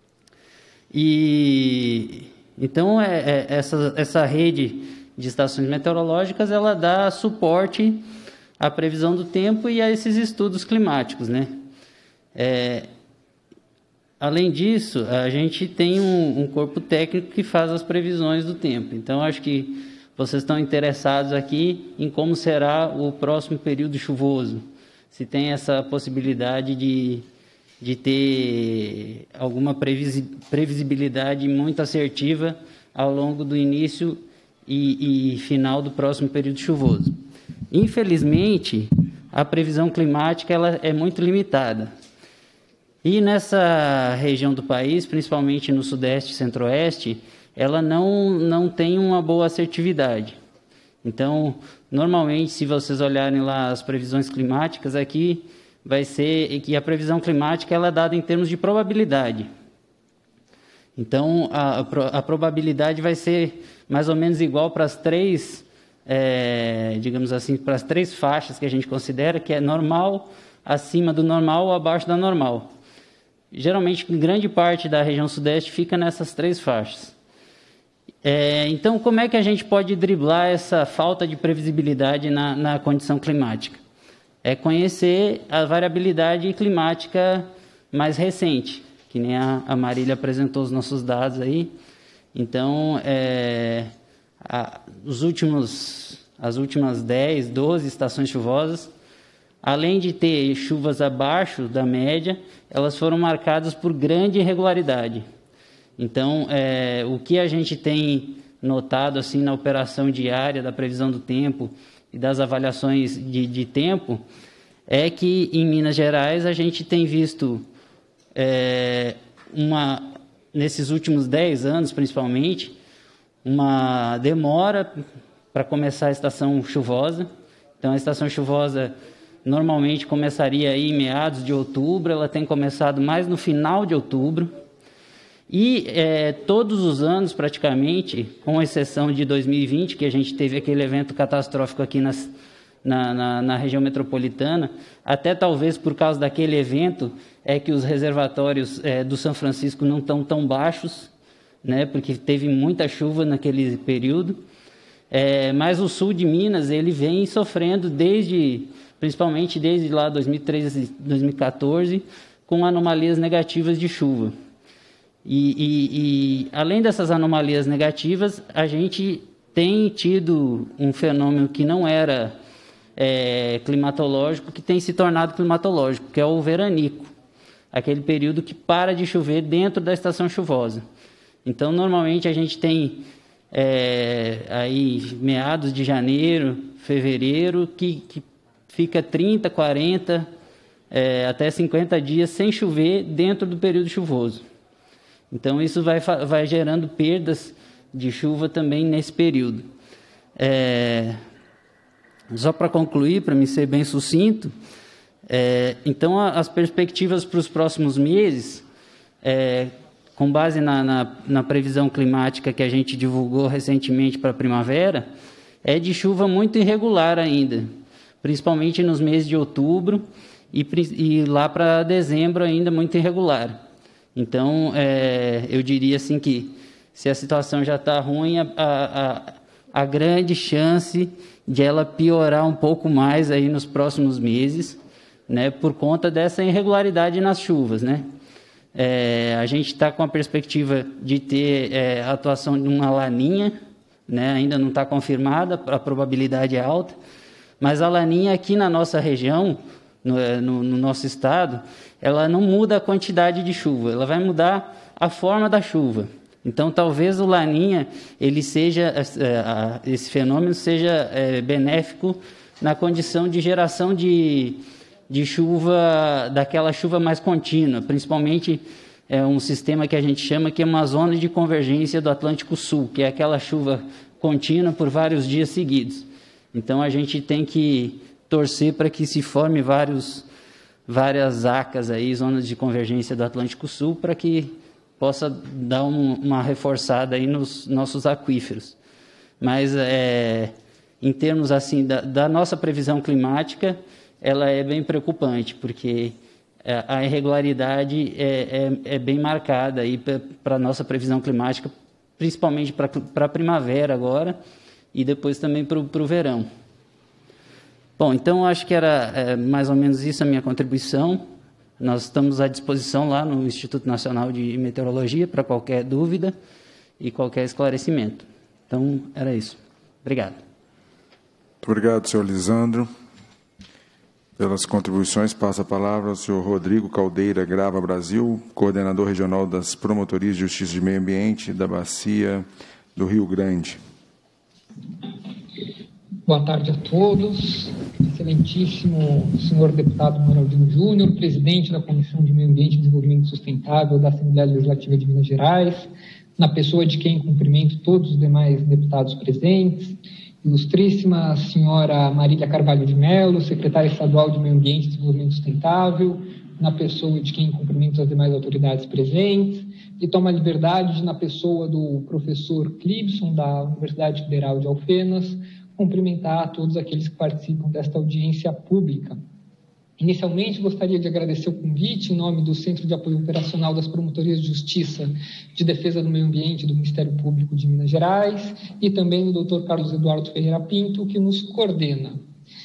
[SPEAKER 13] E então essa rede de estações meteorológicas ela dá suporte à previsão do tempo e a esses estudos climáticos, né? Além disso, a gente tem um corpo técnico que faz as previsões do tempo. Então, acho que vocês estão interessados aqui em como será o próximo período chuvoso. Se tem essa possibilidade de ter alguma previsibilidade muito assertiva ao longo do início e final do próximo período chuvoso. Infelizmente, a previsão climática ela é muito limitada. E nessa região do país, principalmente no Sudeste e Centro-Oeste, ela não tem uma boa assertividade. Então, normalmente, se vocês olharem lá as previsões climáticas, aqui vai ser que a previsão climática ela é dada em termos de probabilidade. Então, a probabilidade vai ser mais ou menos igual para as três, digamos assim, para as três faixas que a gente considera, que é normal, acima do normal ou abaixo da normal. Geralmente, grande parte da região Sudeste fica nessas três faixas. Então, como é que a gente pode driblar essa falta de previsibilidade na condição climática? É conhecer a variabilidade climática mais recente, que nem a Marília apresentou os nossos dados aí. Então, as últimas 10, 12 estações chuvosas, além de ter chuvas abaixo da média, elas foram marcadas por grande irregularidade. Então, o que a gente tem notado assim, na operação diária da previsão do tempo e das avaliações de tempo é que, em Minas Gerais, a gente tem visto, nesses últimos 10 anos, principalmente, uma demora para começar a estação chuvosa. Então, a estação chuvosa normalmente começaria aí em meados de outubro, ela tem começado mais no final de outubro. E todos os anos, praticamente, com exceção de 2020, que a gente teve aquele evento catastrófico aqui na região metropolitana, até talvez por causa daquele evento, que os reservatórios do São Francisco não estão tão baixos, né, porque teve muita chuva naquele período. Mas o sul de Minas ele vem sofrendo principalmente desde lá 2013, 2014, com anomalias negativas de chuva. E além dessas anomalias negativas, a gente tem tido um fenômeno que não era climatológico, que tem se tornado climatológico, que é o veranico, aquele período que para de chover dentro da estação chuvosa. Então, normalmente, a gente tem aí meados de janeiro, fevereiro, que fica 30, 40, até 50 dias sem chover dentro do período chuvoso. Então, isso vai gerando perdas de chuva também nesse período. Só para concluir, para me ser bem sucinto, então as perspectivas para os próximos meses, com base na previsão climática que a gente divulgou recentemente para a primavera, é de chuva muito irregular ainda, principalmente nos meses de outubro e lá para dezembro ainda muito irregular. Então, eu diria assim que se a situação já está ruim, a grande chance de ela piorar um pouco mais aí nos próximos meses, né, por conta dessa irregularidade nas chuvas, né? A gente está com a perspectiva de ter a atuação de uma laninha, né? Ainda não está confirmada, a probabilidade é alta, mas a laninha aqui na nossa região, no nosso estado, ela não muda a quantidade de chuva, ela vai mudar a forma da chuva. Então, talvez o laninha, esse fenômeno seja benéfico na condição de geração de chuva, daquela chuva mais contínua, principalmente um sistema que a gente chama que é uma zona de convergência do Atlântico Sul, que é aquela chuva contínua por vários dias seguidos. Então, a gente tem que torcer para que se forme várias ACAs, aí, zonas de convergência do Atlântico Sul, para que possa dar uma reforçada aí nos nossos aquíferos. Mas, em termos assim da nossa previsão climática, ela é bem preocupante, porque a irregularidade é bem marcada aí para a nossa previsão climática, principalmente para a primavera agora, e depois também para o verão. Bom, então acho que era mais ou menos isso a minha contribuição. Nós estamos à disposição lá no Instituto Nacional de Meteorologia para qualquer dúvida e qualquer esclarecimento. Então, era isso. Obrigado.
[SPEAKER 1] Muito obrigado, senhor Lisandro. Pelas contribuições, passa a palavra ao senhor Rodrigo Caldeira Grava Brasil, coordenador regional das Promotorias de Justiça de Meio Ambiente da Bacia do Rio Grande.
[SPEAKER 14] Boa tarde a todos. Excelentíssimo senhor deputado Noraldino Júnior, presidente da Comissão de Meio Ambiente e Desenvolvimento Sustentável da Assembleia Legislativa de Minas Gerais, na pessoa de quem cumprimento todos os demais deputados presentes, ilustríssima senhora Marília Carvalho de Mello, secretária estadual de Meio Ambiente e Desenvolvimento Sustentável, na pessoa de quem cumprimento as demais autoridades presentes, e tomo a liberdade de, na pessoa do professor Clibson, da Universidade Federal de Alfenas, cumprimentar a todos aqueles que participam desta audiência pública. Inicialmente, gostaria de agradecer o convite em nome do Centro de Apoio Operacional das Promotorias de Justiça de Defesa do Meio Ambiente do Ministério Público de Minas Gerais e também do Dr. Carlos Eduardo Ferreira Pinto, que nos coordena.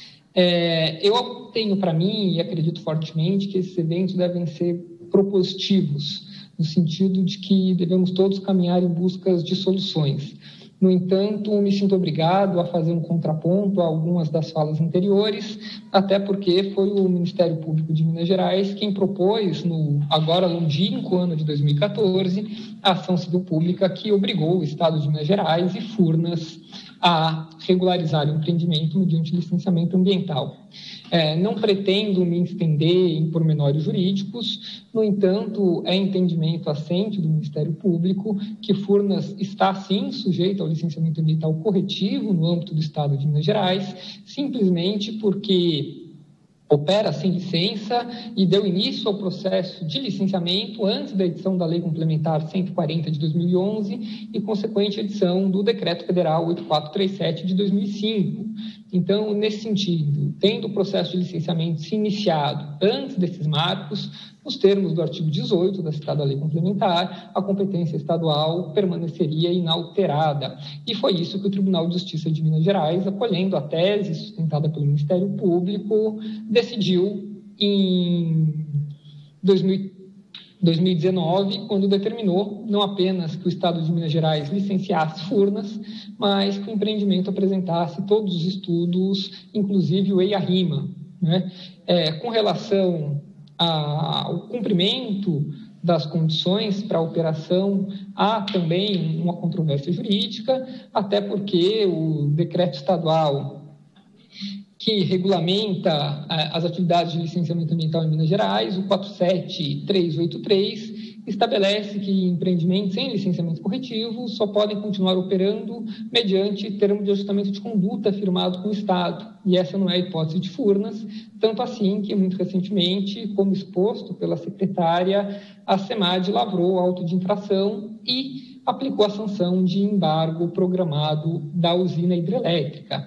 [SPEAKER 14] Eu tenho para mim, e acredito fortemente, que esses eventos devem ser propositivos, no sentido de que devemos todos caminhar em busca de soluções. No entanto, me sinto obrigado a fazer um contraponto a algumas das falas anteriores, até porque foi o Ministério Público de Minas Gerais quem propôs, no agora longínquo ano de 2014, a ação civil pública que obrigou o Estado de Minas Gerais e Furnas a regularizar o empreendimento mediante licenciamento ambiental. Não pretendo me estender em pormenores jurídicos, no entanto, é entendimento assente do Ministério Público que Furnas está, sim, sujeito ao licenciamento ambiental corretivo no âmbito do Estado de Minas Gerais, simplesmente porque opera sem licença e deu início ao processo de licenciamento antes da edição da Lei Complementar 140 de 2011 e consequente edição do Decreto Federal 8437 de 2005. Então, nesse sentido, tendo o processo de licenciamento se iniciado antes desses marcos, nos termos do artigo 18 da citada Lei Complementar, a competência estadual permaneceria inalterada. E foi isso que o Tribunal de Justiça de Minas Gerais, acolhendo a tese sustentada pelo Ministério Público, decidiu em 2019, quando determinou não apenas que o Estado de Minas Gerais licenciasse Furnas, mas que o empreendimento apresentasse todos os estudos, inclusive o EIA-RIMA, né? Com relação ao cumprimento das condições para a operação, há também uma controvérsia jurídica, até porque o decreto estadual que regulamenta as atividades de licenciamento ambiental em Minas Gerais, o 47383, estabelece que empreendimentos sem licenciamento corretivo só podem continuar operando mediante termo de ajustamento de conduta firmado com o Estado. E essa não é a hipótese de Furnas, tanto assim que, muito recentemente, como exposto pela secretária, a SEMAD lavrou auto de infração e aplicou a sanção de embargo programado da usina hidrelétrica.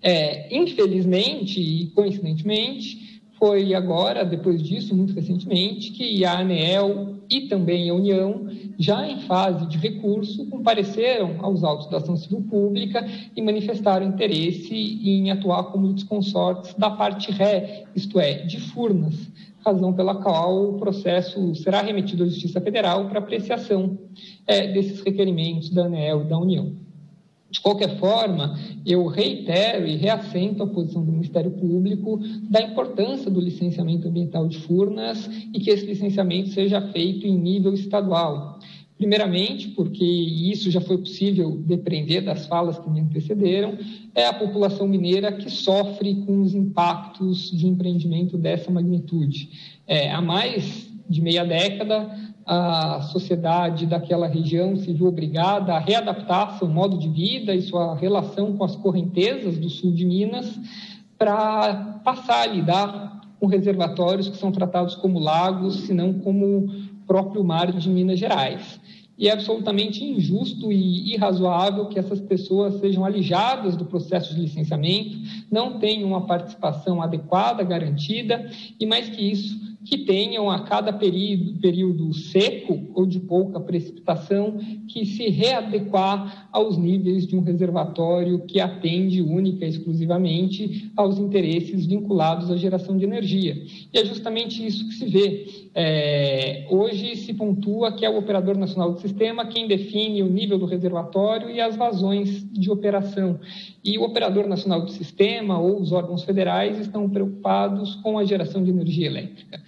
[SPEAKER 14] Infelizmente e coincidentemente, foi agora, depois disso, muito recentemente, que a ANEEL e também a União, já em fase de recurso, compareceram aos autos da ação civil pública e manifestaram interesse em atuar como litisconsortes da parte ré, isto é, de Furnas, razão pela qual o processo será remetido à Justiça Federal para apreciação desses requerimentos da ANEEL e da União. De qualquer forma, eu reitero e reassento a posição do Ministério Público da importância do licenciamento ambiental de Furnas e que esse licenciamento seja feito em nível estadual. Primeiramente, porque isso já foi possível depreender das falas que me antecederam, é a população mineira que sofre com os impactos de um empreendimento dessa magnitude. Há mais de meia década, a sociedade daquela região se viu obrigada a readaptar seu modo de vida e sua relação com as correntezas do sul de Minas para passar a lidar com reservatórios que são tratados como lagos, se não como o próprio mar de Minas Gerais. E é absolutamente injusto e irrazoável que essas pessoas sejam alijadas do processo de licenciamento, não tenham uma participação adequada, garantida, e mais que isso, que tenham a cada período seco ou de pouca precipitação que se readequar aos níveis de um reservatório que atende única e exclusivamente aos interesses vinculados à geração de energia. E é justamente isso que se vê. Hoje se pontua que é o Operador Nacional do Sistema quem define o nível do reservatório e as vazões de operação. E o Operador Nacional do Sistema ou os órgãos federais estão preocupados com a geração de energia elétrica.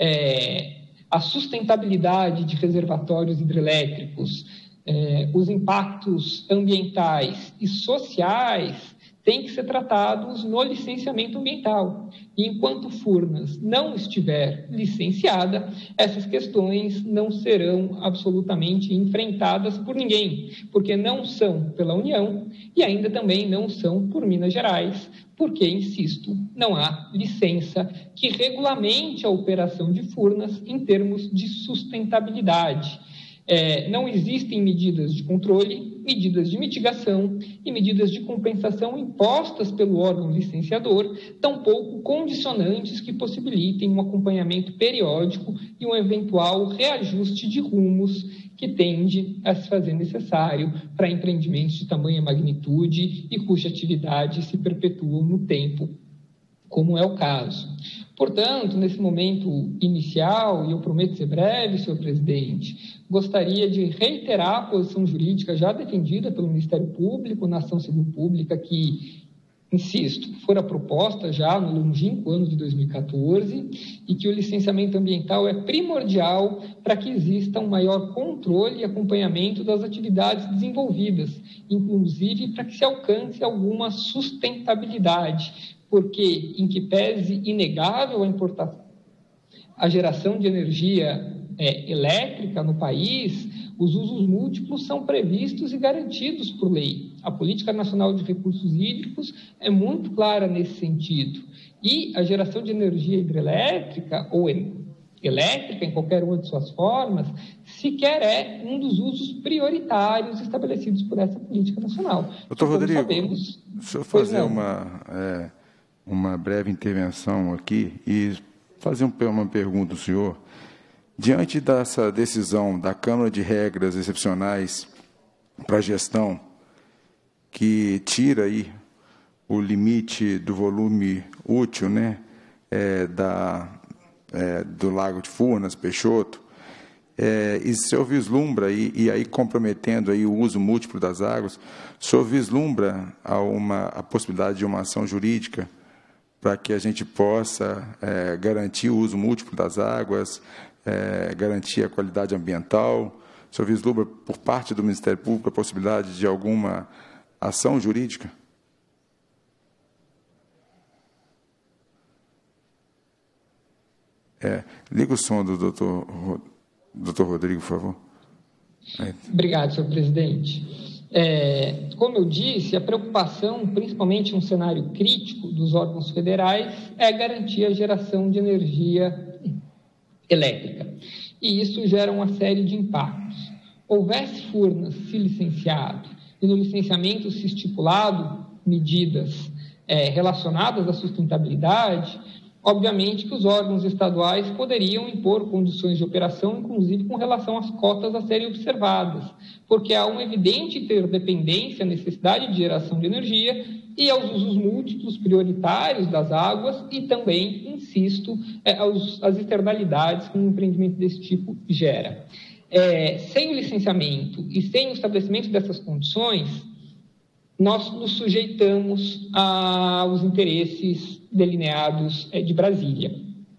[SPEAKER 14] A sustentabilidade de reservatórios hidrelétricos, os impactos ambientais e sociais têm que ser tratados no licenciamento ambiental. E enquanto Furnas não estiver licenciada, essas questões não serão absolutamente enfrentadas por ninguém, porque não são pela União e ainda também não são por Minas Gerais, porque, insisto, não há licença que regulamente a operação de Furnas em termos de sustentabilidade. Não existem medidas de controle, medidas de mitigação e medidas de compensação impostas pelo órgão licenciador, tampouco condicionantes que possibilitem um acompanhamento periódico e um eventual reajuste de rumos que tende a se fazer necessário para empreendimentos de tamanha magnitude e cuja atividade se perpetuam no tempo, como é o caso. Portanto, nesse momento inicial, e eu prometo ser breve, senhor presidente, gostaria de reiterar a posição jurídica já defendida pelo Ministério Público na ação civil pública que, insisto, fora proposta já no longínquo ano de 2014 e que o licenciamento ambiental é primordial para que exista um maior controle e acompanhamento das atividades desenvolvidas, inclusive para que se alcance alguma sustentabilidade, porque, em que pese inegável a geração de energia elétrica no país, os usos múltiplos são previstos e garantidos por lei. A Política Nacional de Recursos Hídricos é muito clara nesse sentido. E a geração de energia hidrelétrica ou elétrica, em qualquer uma de suas formas, sequer é um dos usos prioritários estabelecidos por essa política nacional.
[SPEAKER 1] Doutor Rodrigo, deixa eu fazer uma breve intervenção aqui e fazer uma pergunta ao senhor. Diante dessa decisão da Câmara de Regras Excepcionais para a Gestão, que tira aí o limite do volume útil, né, do Lago de Furnas, Peixoto, E o senhor vislumbra, e aí comprometendo aí o uso múltiplo das águas, o senhor vislumbra a possibilidade de uma ação jurídica para que a gente possa garantir o uso múltiplo das águas, garantir a qualidade ambiental? O senhor vislumbra, por parte do Ministério Público, a possibilidade de alguma ação jurídica? Liga o som do doutor Rodrigo, por favor.
[SPEAKER 14] Obrigado, senhor presidente. Como eu disse, a preocupação, principalmente em um cenário crítico dos órgãos federais, é garantir a geração de energia elétrica. E isso gera uma série de impactos. Houvesse Furnas se licenciado e no licenciamento se estipulado medidas relacionadas à sustentabilidade, obviamente que os órgãos estaduais poderiam impor condições de operação, inclusive com relação às cotas a serem observadas, porque há uma evidente interdependência, necessidade de geração de energia e aos usos múltiplos prioritários das águas e também, insisto, às externalidades que um empreendimento desse tipo gera. Sem o licenciamento e sem o estabelecimento dessas condições, nós nos sujeitamos aos interesses delineados de Brasília.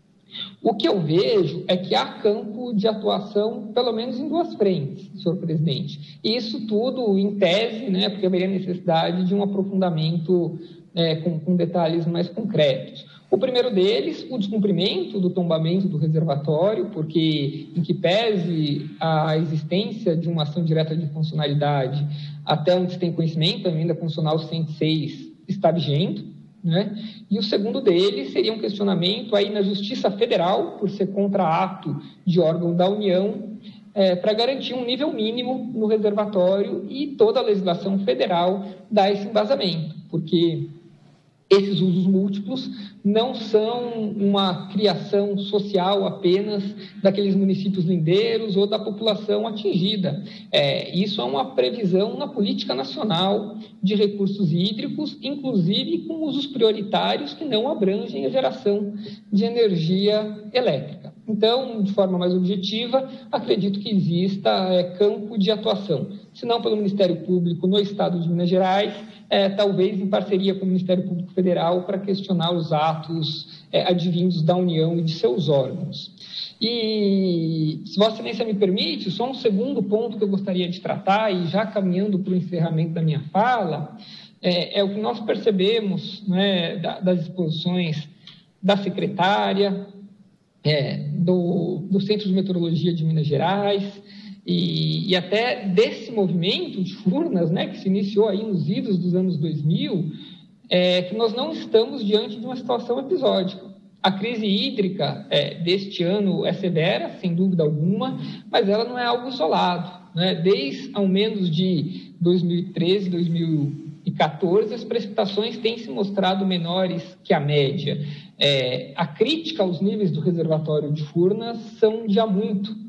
[SPEAKER 14] O que eu vejo é que há campo de atuação, pelo menos em duas frentes, senhor presidente. E isso tudo em tese, porque haveria necessidade de um aprofundamento com detalhes mais concretos. O primeiro deles, o descumprimento do tombamento do reservatório, porque, em que pese a existência de uma ação direta de funcionalidade, até onde se tem conhecimento, a emenda constitucional 106 está vigente, E o segundo deles seria um questionamento aí na Justiça Federal, por ser contra-ato de órgão da União, para garantir um nível mínimo no reservatório, e toda a legislação federal dá esse embasamento, porque esses usos múltiplos não são uma criação social apenas daqueles municípios lindeiros ou da população atingida. Isso é uma previsão na política nacional de recursos hídricos, inclusive com usos prioritários que não abrangem a geração de energia elétrica. Então, de forma mais objetiva, acredito que exista campo de atuação, se não pelo Ministério Público no Estado de Minas Gerais, talvez em parceria com o Ministério Público Federal, para questionar os atos advindos da União e de seus órgãos. E, se Vossa Excelência me permite, só um segundo ponto que eu gostaria de tratar, e já caminhando para o encerramento da minha fala, é o que nós percebemos das exposições da secretária, do Centro de Meteorologia de Minas Gerais, e até desse movimento de Furnas, que se iniciou aí nos idos dos anos 2000, que nós não estamos diante de uma situação episódica. A crise hídrica deste ano é severa, sem dúvida alguma, mas ela não é algo isolado. Desde ao menos de 2013, 2014, as precipitações têm se mostrado menores que a média. A crítica aos níveis do reservatório de Furnas são de há muito.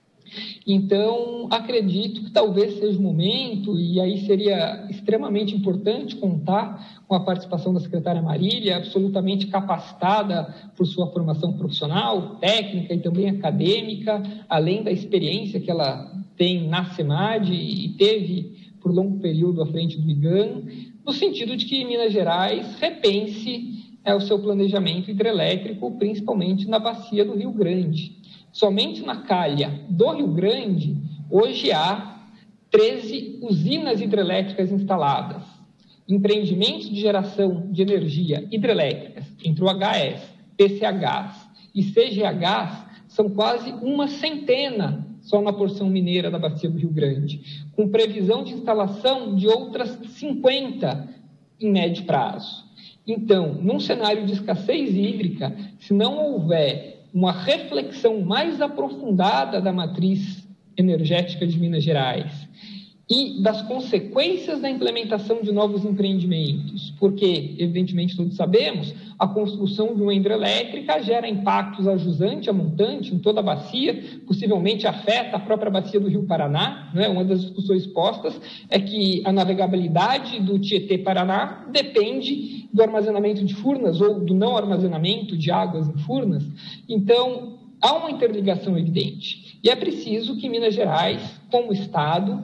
[SPEAKER 14] Então, acredito que talvez seja o momento, e aí seria extremamente importante contar com a participação da secretária Marília, absolutamente capacitada por sua formação profissional, técnica e também acadêmica, além da experiência que ela tem na SEMAD e teve por longo período à frente do IGAN, no sentido de que Minas Gerais repense o seu planejamento hidrelétrico, principalmente na bacia do Rio Grande. Somente na calha do Rio Grande, hoje há 13 usinas hidrelétricas instaladas. Empreendimentos de geração de energia hidrelétricas entre o HS, PCHs e CGHs são quase uma centena só na porção mineira da bacia do Rio Grande, com previsão de instalação de outras 50 em médio prazo. Então, num cenário de escassez hídrica, se não houver uma reflexão mais aprofundada da matriz energética de Minas Gerais e das consequências da implementação de novos empreendimentos, porque, evidentemente, todos sabemos, a construção de uma hidrelétrica gera impactos a jusante, a montante, em toda a bacia, possivelmente afeta a própria bacia do Rio Paraná. Uma das discussões postas é que a navegabilidade do Tietê-Paraná depende do armazenamento de Furnas ou do não armazenamento de águas em Furnas. Então, há uma interligação evidente. E é preciso que Minas Gerais, como Estado,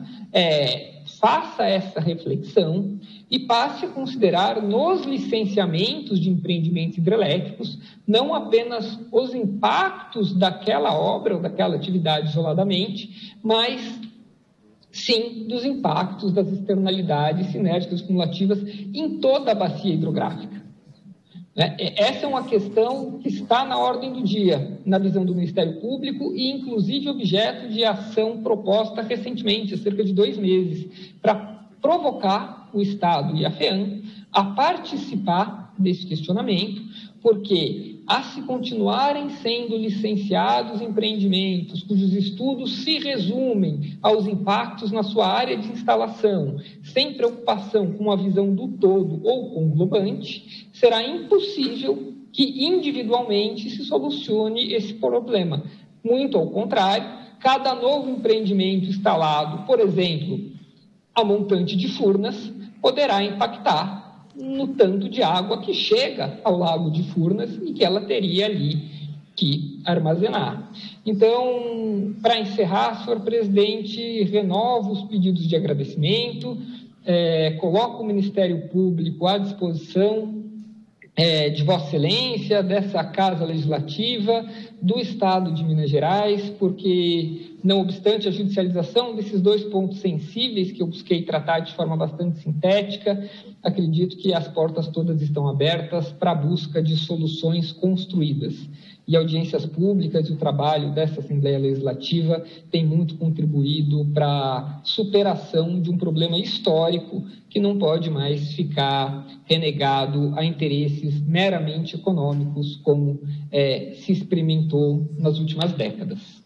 [SPEAKER 14] faça essa reflexão e passe a considerar nos licenciamentos de empreendimentos hidrelétricos não apenas os impactos daquela obra ou daquela atividade isoladamente, mas sim dos impactos das externalidades sinérgicas cumulativas em toda a bacia hidrográfica. Essa é uma questão que está na ordem do dia, na visão do Ministério Público e, inclusive, objeto de ação proposta recentemente, há cerca de 2 meses, para provocar o Estado e a FEAM a participar desse questionamento, porque, a se continuarem sendo licenciados empreendimentos cujos estudos se resumem aos impactos na sua área de instalação, sem preocupação com a visão do todo ou conglobante, será impossível que individualmente se solucione esse problema. Muito ao contrário, cada novo empreendimento instalado, por exemplo, a montante de Furnas, poderá impactar no tanto de água que chega ao Lago de Furnas e que ela teria ali que armazenar. Então, para encerrar, senhor presidente, renovo os pedidos de agradecimento, coloco o Ministério Público à disposição de Vossa Excelência, dessa Casa Legislativa, do Estado de Minas Gerais, porque, não obstante a judicialização desses 2 pontos sensíveis que eu busquei tratar de forma bastante sintética, acredito que as portas todas estão abertas para a busca de soluções construídas. E audiências públicas e o trabalho dessa Assembleia Legislativa tem muito contribuído para a superação de um problema histórico que não pode mais ficar renegado a interesses meramente econômicos, como se experimentou nas últimas décadas.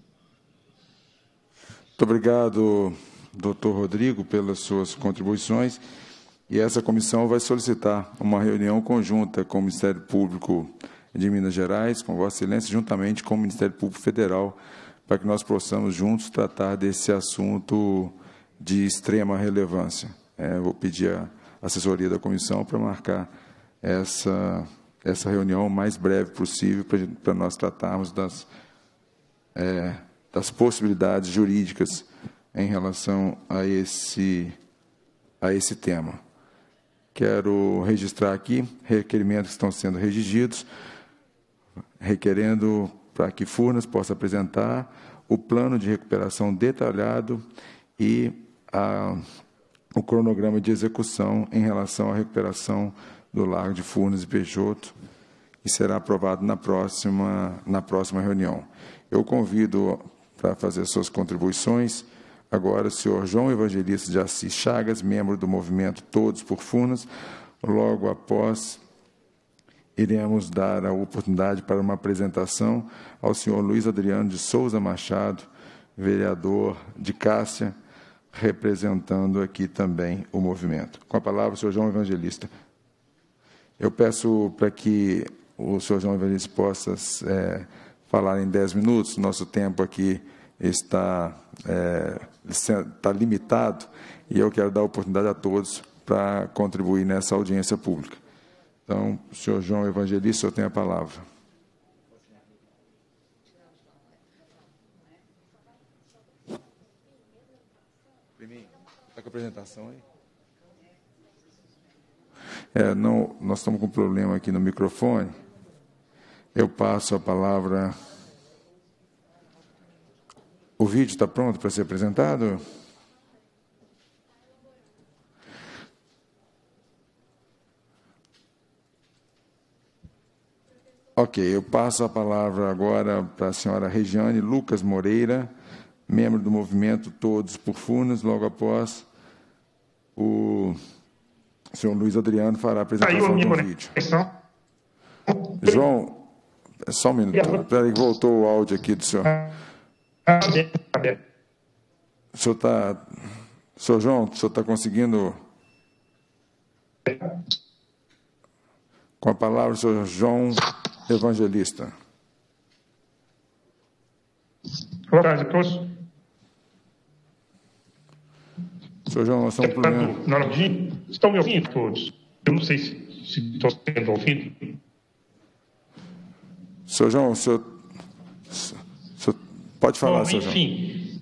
[SPEAKER 1] Muito obrigado, doutor Rodrigo, pelas suas contribuições. E essa comissão vai solicitar uma reunião conjunta com o Ministério Público de Minas Gerais, com Vossa Excelência, juntamente com o Ministério Público Federal, para que nós possamos juntos tratar desse assunto de extrema relevância. Vou pedir a assessoria da comissão para marcar essa reunião o mais breve possível para nós tratarmos das possibilidades jurídicas em relação a esse tema. Quero registrar aqui requerimentos que estão sendo redigidos, requerendo para que Furnas possa apresentar o plano de recuperação detalhado e o cronograma de execução em relação à recuperação do Lago de Furnas e Peixoto, que será aprovado na próxima reunião. Eu convido para fazer suas contribuições agora o senhor João Evangelista de Assis Chagas, membro do movimento Todos por Furnas. Logo após, iremos dar a oportunidade para uma apresentação ao senhor Luiz Adriano de Souza Machado, vereador de Cássia, representando aqui também o movimento. Com a palavra, o senhor João Evangelista. Eu peço para que o senhor João Evangelista possa falar em 10 minutos. Nosso tempo aqui está limitado e eu quero dar a oportunidade a todos para contribuir nessa audiência pública. Então, o senhor João Evangelista, o senhor tem a palavra. Está com a apresentação aí? Não, nós estamos com um problema aqui no microfone. Eu passo a palavra. O vídeo está pronto para ser apresentado? Ok, eu passo a palavra agora para a senhora Regiane Lucas Moreira, membro do movimento Todos por Furnas. Logo após, o senhor Luiz Adriano fará a apresentação do vídeo. João, só um minuto. Espera aí, voltou o áudio aqui do senhor. Senhor João, o senhor está conseguindo? Com a palavra, o senhor João Evangelista.
[SPEAKER 15] Boa tarde a todos.
[SPEAKER 1] Senhor João, nós estamos com problema.
[SPEAKER 15] Estão me ouvindo todos? Eu não sei se estou sendo ouvido.
[SPEAKER 1] Senhor João, o senhor Pode falar,
[SPEAKER 15] Bom, enfim,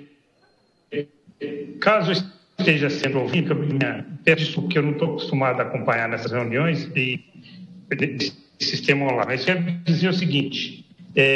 [SPEAKER 15] caso esteja sendo ouvido, peço desculpa que eu não estou acostumado a acompanhar nessas reuniões de sistema online, mas quero dizer o seguinte,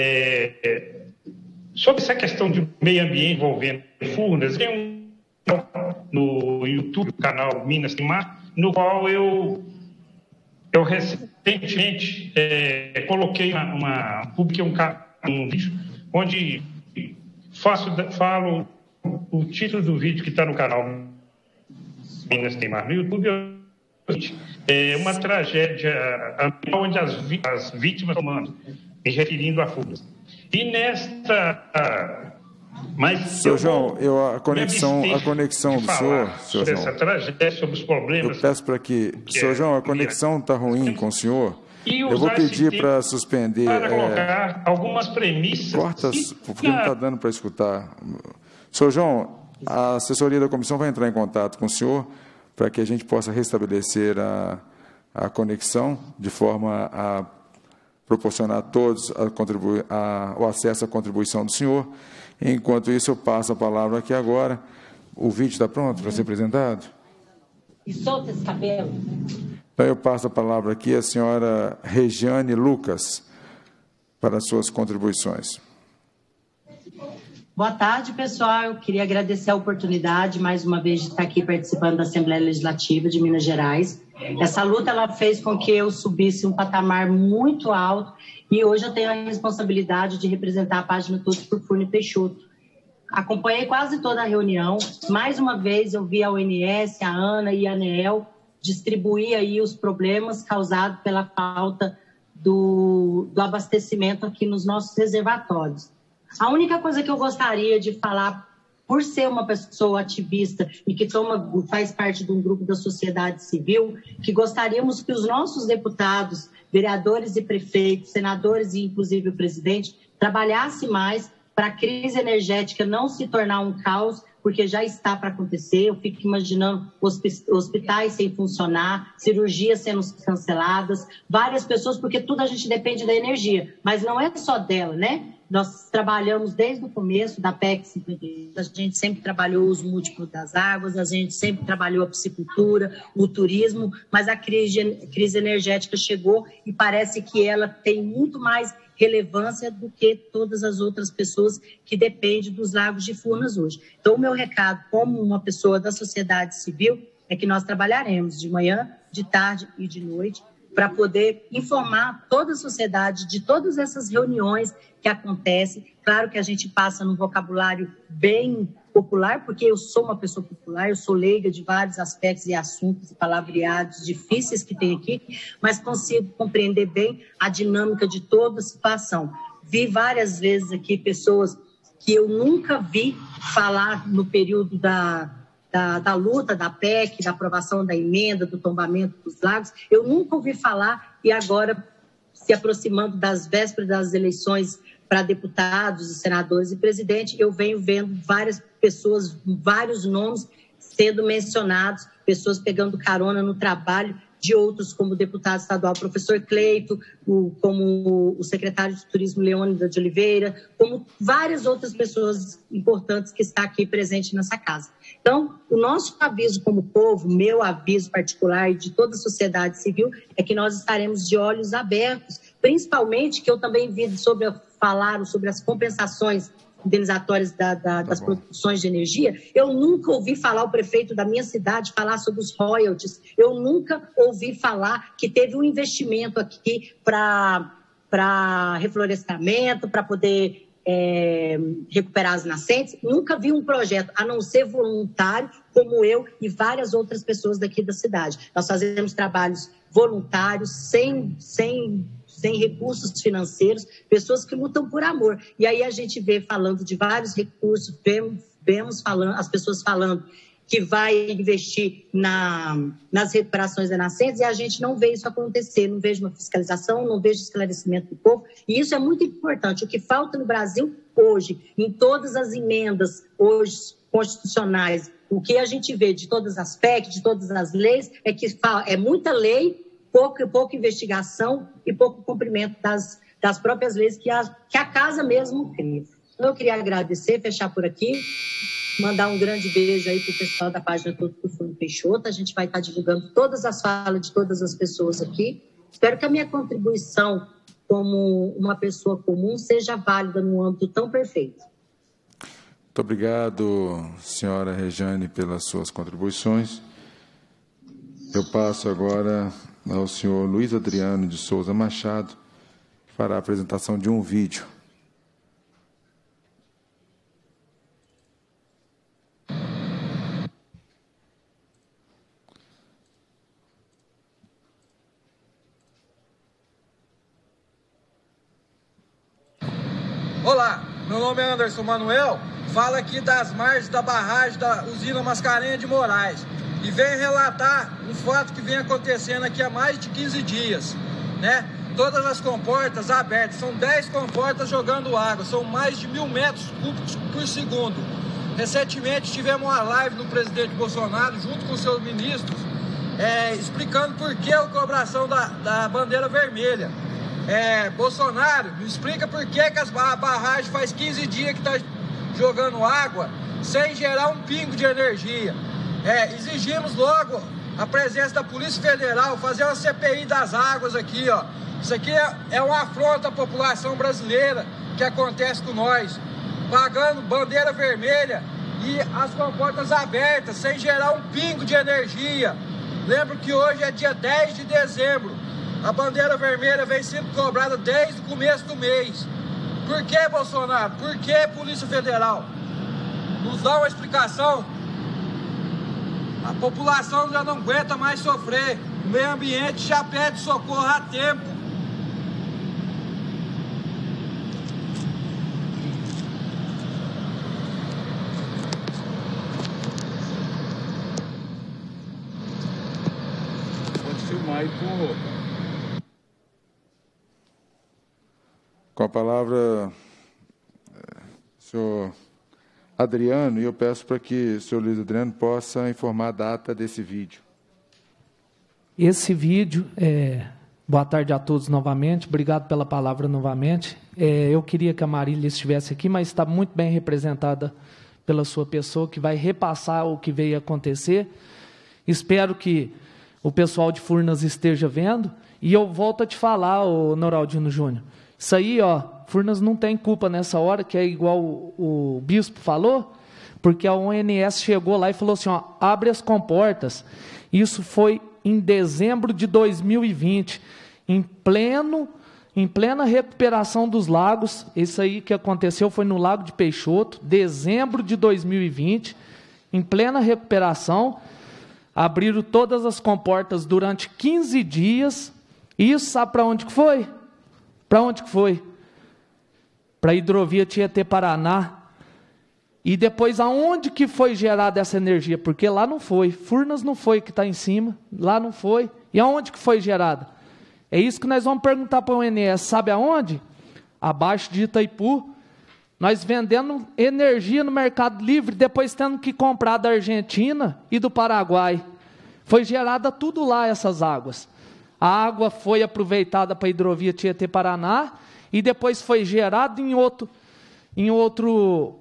[SPEAKER 15] sobre essa questão de meio ambiente envolvendo Furnas, tem no YouTube, o canal Minas Sem Mar, no qual eu recentemente coloquei publiquei um vídeo onde falo o título do vídeo que está no canal Minas Sem Mar no YouTube é uma tragédia onde as vítimas estão tomando, me referindo a Furnas. E nesta... Mas,
[SPEAKER 1] Senhor João, a conexão do senhor,
[SPEAKER 15] senhor João, essa tragédia, sobre os problemas...
[SPEAKER 1] Eu peço para que... Senhor João, a conexão está ruim com o senhor. Eu vou pedir para suspender...
[SPEAKER 15] Para colocar algumas premissas...
[SPEAKER 1] Corta, porque não está dando para escutar. Senhor João, a assessoria da comissão vai entrar em contato com o senhor para que a gente possa restabelecer a conexão de forma a proporcionar a todos o acesso à contribuição do senhor. Enquanto isso, eu passo a palavra aqui agora. O vídeo está pronto para ser apresentado?
[SPEAKER 16] E solta esse cabelo.
[SPEAKER 1] Então, eu passo a palavra aqui à senhora Regiane Lucas para as suas contribuições.
[SPEAKER 16] Boa tarde, pessoal. Eu queria agradecer a oportunidade, mais uma vez, de estar aqui participando da Assembleia Legislativa de Minas Gerais. Essa luta ela fez com que eu subisse um patamar muito alto e hoje eu tenho a responsabilidade de representar a página Todos por Furnas e Peixoto. Acompanhei quase toda a reunião. Mais uma vez, eu vi a ONS, a ANA e a ANEEL distribuir aí os problemas causados pela falta do abastecimento aqui nos nossos reservatórios. A única coisa que eu gostaria de falar, por ser uma pessoa ativista e que faz parte de um grupo da sociedade civil, que gostaríamos que os nossos deputados, vereadores e prefeitos, senadores e inclusive o presidente, trabalhassem mais para a crise energética não se tornar um caos, porque já está para acontecer. Eu fico imaginando hospitais sem funcionar, cirurgias sendo canceladas, várias pessoas, porque tudo a gente depende da energia, mas não é só dela, né? Nós trabalhamos desde o começo da PEC 52, a gente sempre trabalhou o uso múltiplo das águas, a gente sempre trabalhou a piscicultura, o turismo, mas a crise energética chegou e parece que ela tem muito mais relevância do que todas as outras pessoas que dependem dos lagos de Furnas hoje. Então, o meu recado, como uma pessoa da sociedade civil, é que nós trabalharemos de manhã, de tarde e de noite para poder informar toda a sociedade de todas essas reuniões que acontecem. Claro que a gente passa num vocabulário bem popular, porque eu sou uma pessoa popular, eu sou leiga de vários aspectos e assuntos e palavreados difíceis que tem aqui, mas consigo compreender bem a dinâmica de toda a situação. Vi várias vezes aqui pessoas que eu nunca vi falar no período da luta, da PEC, da aprovação da emenda, do tombamento dos lagos. Eu nunca ouvi falar e agora, se aproximando das vésperas das eleições para deputados, senadores e presidente, eu venho vendo várias pessoas, vários nomes sendo mencionados, pessoas pegando carona no trabalho de outros, como o deputado estadual professor Cleito, como o secretário de Turismo Leônidas de Oliveira, como várias outras pessoas importantes que estão aqui presentes nessa casa. Então, o nosso aviso como povo, meu aviso particular e de toda a sociedade civil, é que nós estaremos de olhos abertos, principalmente que eu também vi falaram sobre as compensações indenizatórias das produções de energia. Eu nunca ouvi falar o prefeito da minha cidade falar sobre os royalties. Eu nunca ouvi falar que teve um investimento aqui para reflorestamento, para poder recuperar as nascentes. Nunca vi um projeto, a não ser voluntário, como eu e várias outras pessoas daqui da cidade. Nós fazemos trabalhos voluntários, sem recursos financeiros, pessoas que lutam por amor. E aí a gente vê falando de vários recursos, vemos as pessoas falando que vai investir nas recuperações das nascentes e a gente não vê isso acontecer, não vejo uma fiscalização, não vejo esclarecimento do povo. E isso é muito importante. O que falta no Brasil hoje, em todas as emendas hoje constitucionais, o que a gente vê de todas as PEC, de todas as leis, é que é muita lei, pouca investigação e pouco cumprimento das próprias leis que a casa mesmo cria. Eu queria agradecer, fechar por aqui, mandar um grande beijo aí para o pessoal da página Todos por Furnas Peixoto. A gente vai estar divulgando todas as falas de todas as pessoas aqui. Espero que a minha contribuição como uma pessoa comum seja válida num âmbito tão perfeito.
[SPEAKER 1] Muito obrigado, senhora Rejane, pelas suas contribuições. Eu passo agora ao senhor Luiz Adriano de Souza Machado, que fará a apresentação de um vídeo.
[SPEAKER 17] Olá, meu nome é Anderson Manuel, falo aqui das margens da barragem da usina Mascarenhas de Moraes e venho relatar um fato que vem acontecendo aqui há mais de 15 dias, né? Todas as comportas abertas, são 10 comportas jogando água, são mais de 1.000 metros cúbicos por segundo. Recentemente tivemos uma live do presidente Bolsonaro junto com seus ministros, explicando por que a cobração da bandeira vermelha. Bolsonaro, me explica por que a barragem faz 15 dias que está jogando água sem gerar um pingo de energia. Exigimos logo a presença da Polícia Federal, fazer uma CPI das águas aqui, ó. Isso aqui é uma afronta à população brasileira que acontece com nós, pagando bandeira vermelha e as comportas abertas sem gerar um pingo de energia. Lembro que hoje é dia 10 de dezembro. A bandeira vermelha vem sendo cobrada desde o começo do mês. Por que, Bolsonaro? Por que, Polícia Federal? Nos dá uma explicação. A população já não aguenta mais sofrer. O meio ambiente já pede socorro há tempo.
[SPEAKER 1] Pode filmar aí, por... Com a palavra, senhor Adriano, e eu peço para que o senhor Luiz Adriano possa informar a data desse vídeo.
[SPEAKER 2] Esse vídeo, boa tarde a todos novamente, obrigado pela palavra novamente. Eu queria que a Marília estivesse aqui, mas está muito bem representada pela sua pessoa, que vai repassar o que veio acontecer. Espero que o pessoal de Furnas esteja vendo, e eu volto a te falar, ô Noraldino Júnior. Isso aí, ó, Furnas não tem culpa nessa hora, que é igual o bispo falou, porque a ONS chegou lá e falou assim, ó, abre as comportas. Isso foi em dezembro de 2020, em plena recuperação dos lagos. Isso aí que aconteceu foi no Lago de Peixoto, dezembro de 2020, em plena recuperação, abriram todas as comportas durante 15 dias. Isso sabe para onde que foi? Para onde que foi? Para a hidrovia Tietê-Paraná. E depois, aonde que foi gerada essa energia? Porque lá não foi. Furnas não foi que está em cima. Lá não foi. E aonde que foi gerada? É isso que nós vamos perguntar para o ONS. Sabe aonde? Abaixo de Itaipu. Nós vendendo energia no Mercado Livre, depois tendo que comprar da Argentina e do Paraguai. Foi gerada tudo lá, essas águas. A água foi aproveitada para a hidrovia Tietê-Paraná e depois foi gerado em outro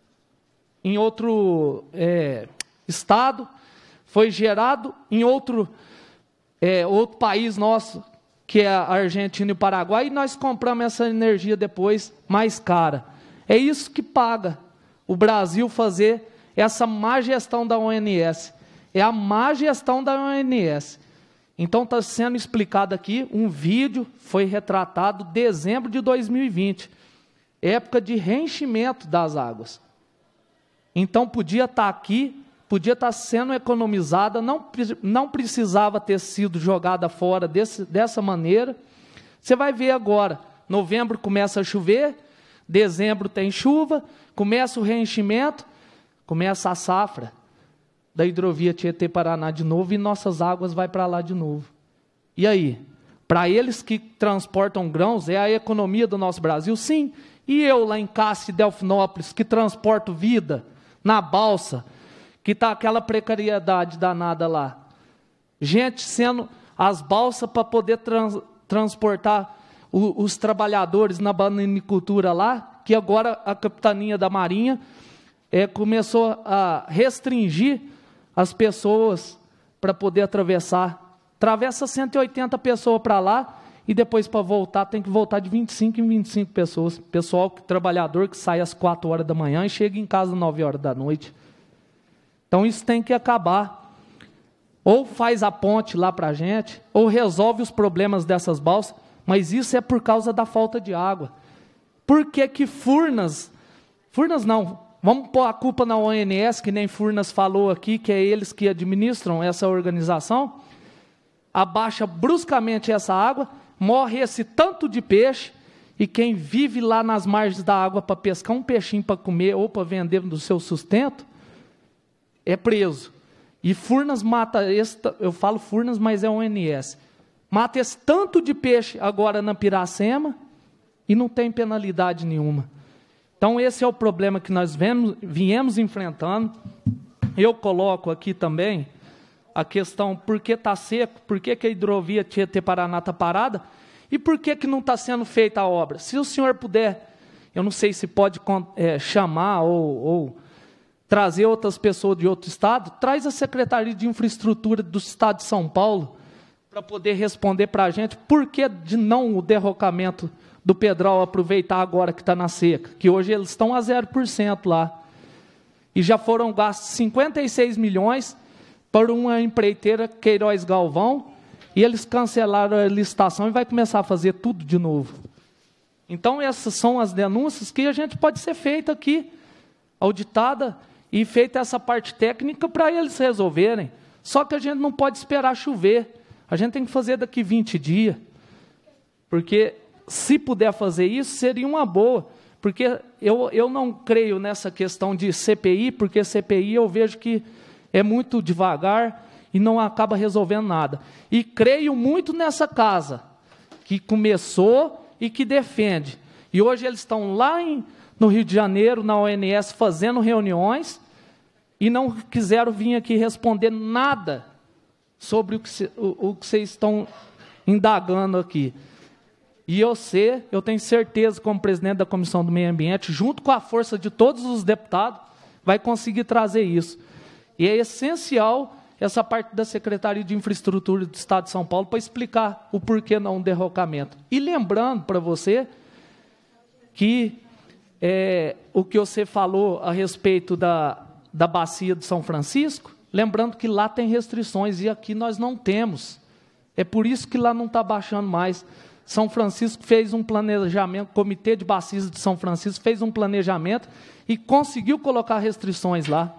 [SPEAKER 2] estado, foi gerado em outro país nosso, que é a Argentina e o Paraguai, e nós compramos essa energia depois mais cara. É isso que paga o Brasil fazer essa má gestão da ONS. É a má gestão da ONS. Então, está sendo explicado aqui, um vídeo foi retratado em dezembro de 2020, época de reenchimento das águas. Então, podia estar aqui, podia estar sendo economizada, não precisava ter sido jogada fora dessa maneira. Você vai ver agora, novembro começa a chover, dezembro tem chuva, começa o reenchimento, começa a safra da hidrovia Tietê-Paraná de novo e nossas águas vai para lá de novo. E aí? Para eles que transportam grãos, é a economia do nosso Brasil? Sim. E eu lá em Cássio e Delfinópolis, que transporto vida na balsa, que está aquela precariedade danada lá. Gente sendo as balsas para poder transportar os trabalhadores na bananicultura lá, que agora a Capitania da Marinha começou a restringir as pessoas para poder atravessar. Atravessa 180 pessoas para lá e depois para voltar tem que voltar de 25 em 25 pessoas. Pessoal, trabalhador que sai às 4 horas da manhã e chega em casa às 9 horas da noite. Então isso tem que acabar. Ou faz a ponte lá para a gente, ou resolve os problemas dessas balsas, mas isso é por causa da falta de água. Por que Furnas não, vamos pôr a culpa na ONS, que nem Furnas falou aqui, que é eles que administram essa organização, abaixa bruscamente essa água, morre esse tanto de peixe, e quem vive lá nas margens da água para pescar um peixinho para comer ou para vender do seu sustento, é preso. E Furnas mata, eu falo Furnas, mas é ONS, mata esse tanto de peixe agora na Piracema e não tem penalidade nenhuma. Então esse é o problema que nós viemos enfrentando. Eu coloco aqui também a questão por que está seco, por que a hidrovia Tietê-Paraná está parada e por que não está sendo feita a obra. Se o senhor puder, eu não sei se pode chamar ou trazer outras pessoas de outro estado, traz a Secretaria de Infraestrutura do Estado de São Paulo para poder responder para a gente por que de não o derrocamento do Pedral aproveitar agora que está na seca, que hoje eles estão a 0% lá. E já foram gastos 56 milhões por uma empreiteira Queiroz Galvão, e eles cancelaram a licitação e vai começar a fazer tudo de novo. Então essas são as denúncias que a gente pode ser feita aqui, auditada e feita essa parte técnica para eles resolverem. Só que a gente não pode esperar chover, a gente tem que fazer daqui 20 dias, porque se puder fazer isso seria uma boa, porque eu não creio nessa questão de CPI, porque CPI eu vejo que é muito devagar e não acaba resolvendo nada. E creio muito nessa casa, que começou e que defende. E hoje eles estão lá no Rio de Janeiro, na ONS, fazendo reuniões, e não quiseram vir aqui responder nada sobre o que vocês estão indagando aqui. E eu tenho certeza, como presidente da Comissão do Meio Ambiente, junto com a força de todos os deputados, vai conseguir trazer isso. E é essencial essa parte da Secretaria de Infraestrutura do Estado de São Paulo para explicar o porquê não um derrocamento. E lembrando para você que o que você falou a respeito da bacia de São Francisco, lembrando que lá tem restrições e aqui nós não temos. É por isso que lá não está baixando mais. São Francisco fez um planejamento, o Comitê de Bacias de São Francisco fez um planejamento e conseguiu colocar restrições lá.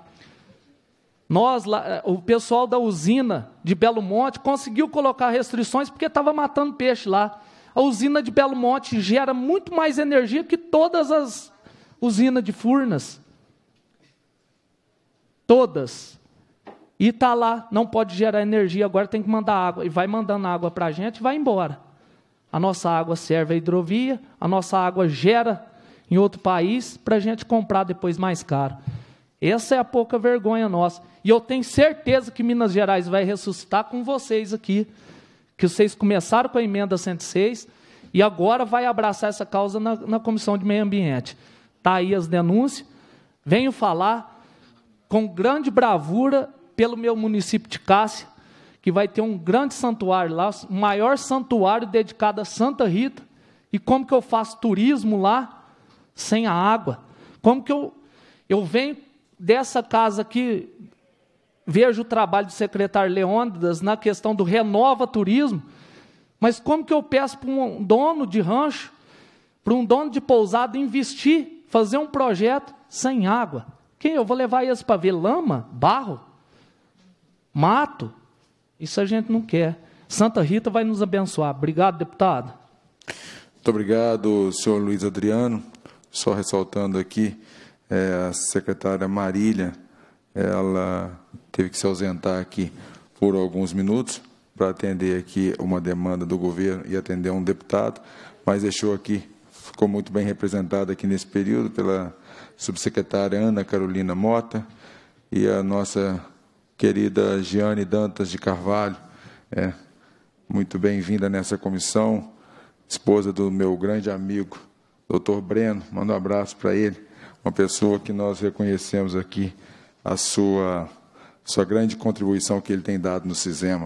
[SPEAKER 2] O pessoal da usina de Belo Monte conseguiu colocar restrições porque estava matando peixe lá. A usina de Belo Monte gera muito mais energia que todas as usinas de Furnas. Todas. E está lá, não pode gerar energia, agora tem que mandar água. E vai mandando água para a gente e vai embora. A nossa água serve a hidrovia, a nossa água gera em outro país para a gente comprar depois mais caro. Essa é a pouca vergonha nossa. E eu tenho certeza que Minas Gerais vai ressuscitar com vocês aqui, que vocês começaram com a emenda 106 e agora vai abraçar essa causa na Comissão de Meio Ambiente. Está aí as denúncias. Venho falar com grande bravura pelo meu município de Cássia, que vai ter um grande santuário lá, o maior santuário dedicado a Santa Rita. E como que eu faço turismo lá sem a água? Como que eu venho dessa casa aqui, vejo o trabalho do secretário Leônidas na questão do Renova Turismo, mas como que eu peço para um dono de rancho, para um dono de pousada investir, fazer um projeto sem água? Quem eu vou levar eles para ver lama, barro, mato? Isso a gente não quer. Santa Rita vai nos abençoar. Obrigado, deputado.
[SPEAKER 1] Muito obrigado, senhor Luiz Adriano. Só ressaltando aqui, a secretária Marília, ela teve que se ausentar aqui por alguns minutos para atender aqui uma demanda do governo e atender um deputado, mas deixou aqui, ficou muito bem representada aqui nesse período pela subsecretária Ana Carolina Mota e a nossa querida Giane Dantas de Carvalho, muito bem-vinda nessa comissão, esposa do meu grande amigo doutor Breno, manda um abraço para ele, uma pessoa que nós reconhecemos aqui a sua grande contribuição que ele tem dado no CISEMA.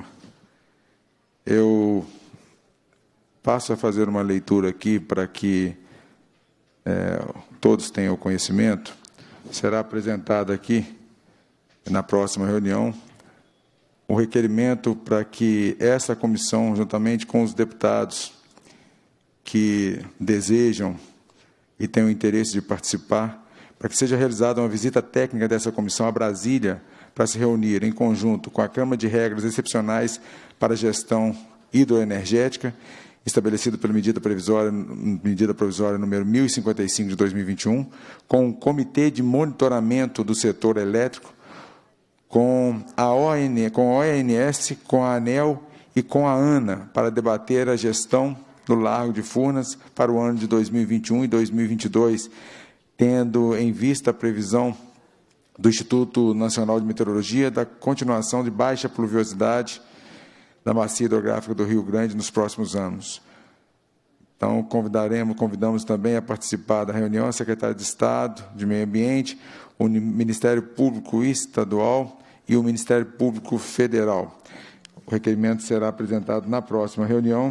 [SPEAKER 1] Eu passo a fazer uma leitura aqui para que todos tenham conhecimento. Será apresentado aqui, na próxima reunião, o requerimento para que essa comissão, juntamente com os deputados que desejam e têm o interesse de participar, para que seja realizada uma visita técnica dessa comissão a Brasília, para se reunir em conjunto com a Câmara de Regras Excepcionais para a Gestão Hidroenergética, estabelecido pela medida provisória número 1055 de 2021, com o Comitê de Monitoramento do Setor Elétrico, com a ONS, com a ANEEL e com a ANA, para debater a gestão do Largo de Furnas para o ano de 2021 e 2022, tendo em vista a previsão do Instituto Nacional de Meteorologia da continuação de baixa pluviosidade da bacia hidrográfica do Rio Grande nos próximos anos. Então, convidamos também a participar da reunião a secretária de Estado de Meio Ambiente, o Ministério Público Estadual e o Ministério Público Federal. O requerimento será apresentado na próxima reunião.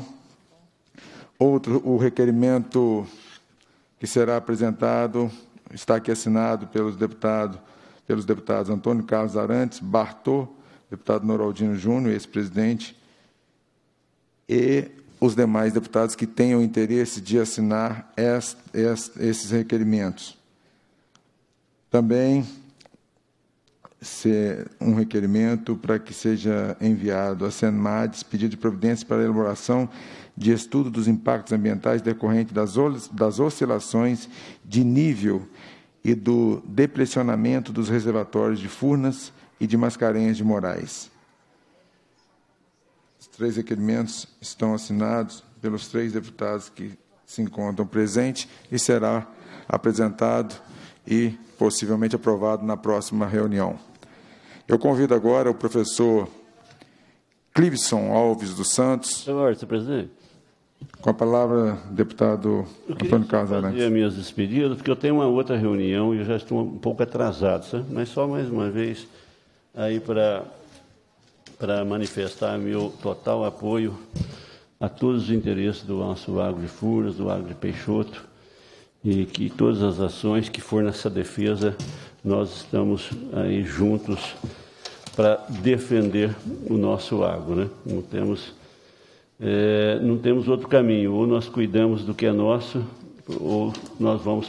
[SPEAKER 1] O requerimento que será apresentado está aqui assinado pelos deputados Antônio Carlos Arantes, Bartô, deputado Noraldino Júnior, ex-presidente, e os demais deputados que tenham interesse de assinar esses requerimentos. Também um requerimento para que seja enviado à SENMADES pedido de providência para a elaboração de estudo dos impactos ambientais decorrentes das oscilações de nível e do depressionamento dos reservatórios de Furnas e de Mascarenhas de Moraes. Os 3 requerimentos estão assinados pelos 3 deputados que se encontram presentes e será apresentado e possivelmente aprovado na próxima reunião. Eu convido agora o professor Clivson Alves dos Santos.
[SPEAKER 3] Senhor presidente.
[SPEAKER 1] Com a palavra, deputado Antônio Carlos Arantes.
[SPEAKER 3] Eu minhas despedidas, porque eu tenho uma outra reunião e eu já estou um pouco atrasado, sabe? Mas só mais uma vez aí para manifestar meu total apoio a todos os interesses do nosso Agro de Furnas, do Agro de Peixoto, e que todas as ações que for nessa defesa, nós estamos aí juntos para defender o nosso agro, né? Não temos outro caminho, ou nós cuidamos do que é nosso, ou nós vamos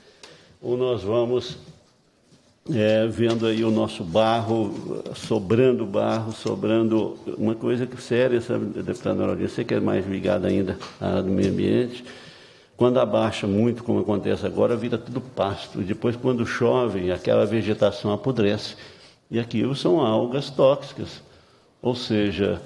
[SPEAKER 3] vendo aí o nosso sobrando uma coisa séria, sabe, deputado Noraldino, você que é mais ligado ainda à área do meio ambiente, quando abaixa muito, como acontece agora, vira tudo pasto, e depois quando chove, aquela vegetação apodrece, e aquilo são algas tóxicas, ou seja,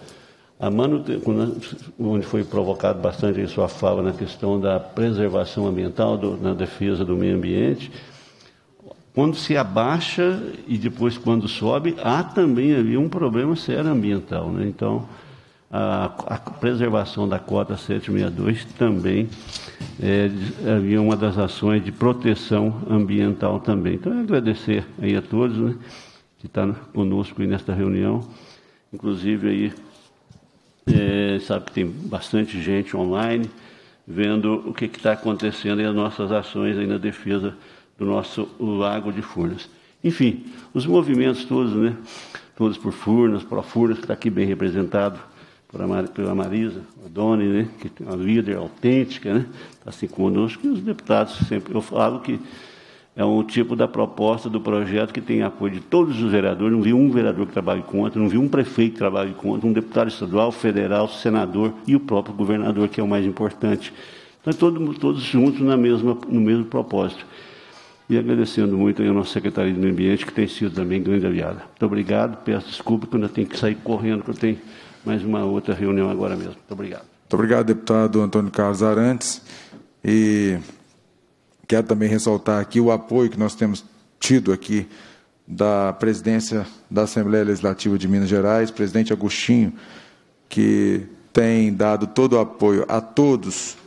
[SPEAKER 3] onde foi provocado bastante a sua fala na questão da preservação ambiental, na defesa do meio ambiente, quando se abaixa e depois quando sobe, há também ali um problema sério ambiental, né? Então, a preservação da cota 762 também havia uma das ações de proteção ambiental também. Então, eu agradecer aí a todos, né, que estão conosco aí nesta reunião, inclusive aí, sabe que tem bastante gente online vendo o que está acontecendo e as nossas ações aí na defesa do nosso Lago de Furnas. Enfim, os movimentos todos, né, todos por Furnas, Pró-Furnas, que está aqui bem representado pela Marisa Odoni, né, que é uma líder autêntica, né, está assim conosco, e os deputados sempre, eu falo que é um tipo da proposta do projeto que tem apoio de todos os vereadores, não vi um vereador que trabalhe contra, não vi um prefeito que trabalhe contra, um deputado estadual, federal, senador e o próprio governador, que é o mais importante. Então, todos juntos no mesmo propósito. E agradecendo muito aí a nossa Secretaria do Meio Ambiente, que tem sido também grande aliada. Muito obrigado, peço desculpa que eu ainda tenho que sair correndo, que eu tenho mais uma outra reunião agora mesmo. Muito obrigado.
[SPEAKER 1] Muito obrigado, deputado Antônio Carlos Arantes. E quero também ressaltar aqui o apoio que nós temos tido aqui da presidência da Assembleia Legislativa de Minas Gerais, presidente Agostinho, que tem dado todo o apoio a todos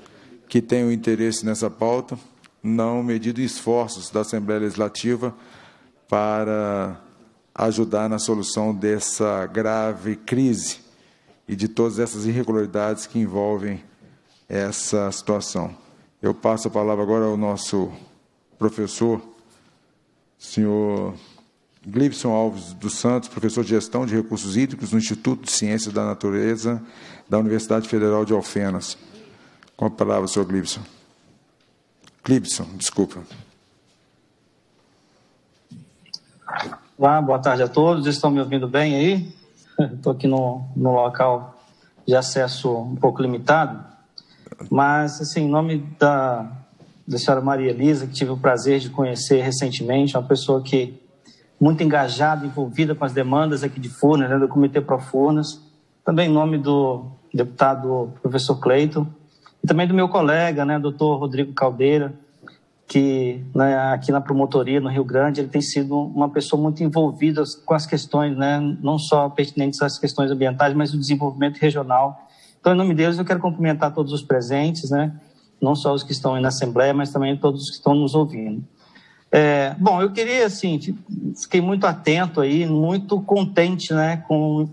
[SPEAKER 1] que tenham interesse nessa pauta, não medido esforços da Assembleia Legislativa para ajudar na solução dessa grave crise e de todas essas irregularidades que envolvem essa situação. Eu passo a palavra agora ao nosso professor, senhor Glibson Alves dos Santos, professor de Gestão de Recursos Hídricos no Instituto de Ciências da Natureza da Universidade Federal de Alfenas. Com a palavra, senhor Glibson. Glibson, desculpa.
[SPEAKER 18] Olá, boa tarde a todos. Estão me ouvindo bem aí? Estou aqui no local de acesso um pouco limitado, mas, assim, em nome da senhora Maria Elisa, que tive o prazer de conhecer recentemente, uma pessoa que muito engajada, envolvida com as demandas aqui de Furnas, né, do Comitê Pro-Furnas, também em nome do deputado professor Cleiton, e também do meu colega, né, doutor Rodrigo Caldeira, que, né, aqui na promotoria no Rio Grande, ele tem sido uma pessoa muito envolvida com as questões, né, não só pertinentes às questões ambientais, mas o desenvolvimento regional. Então, em nome deles, eu quero cumprimentar todos os presentes, né, não só os que estão aí na Assembleia, mas também todos os que estão nos ouvindo. Bom, eu queria, assim, fiquei muito atento aí, muito contente, né, com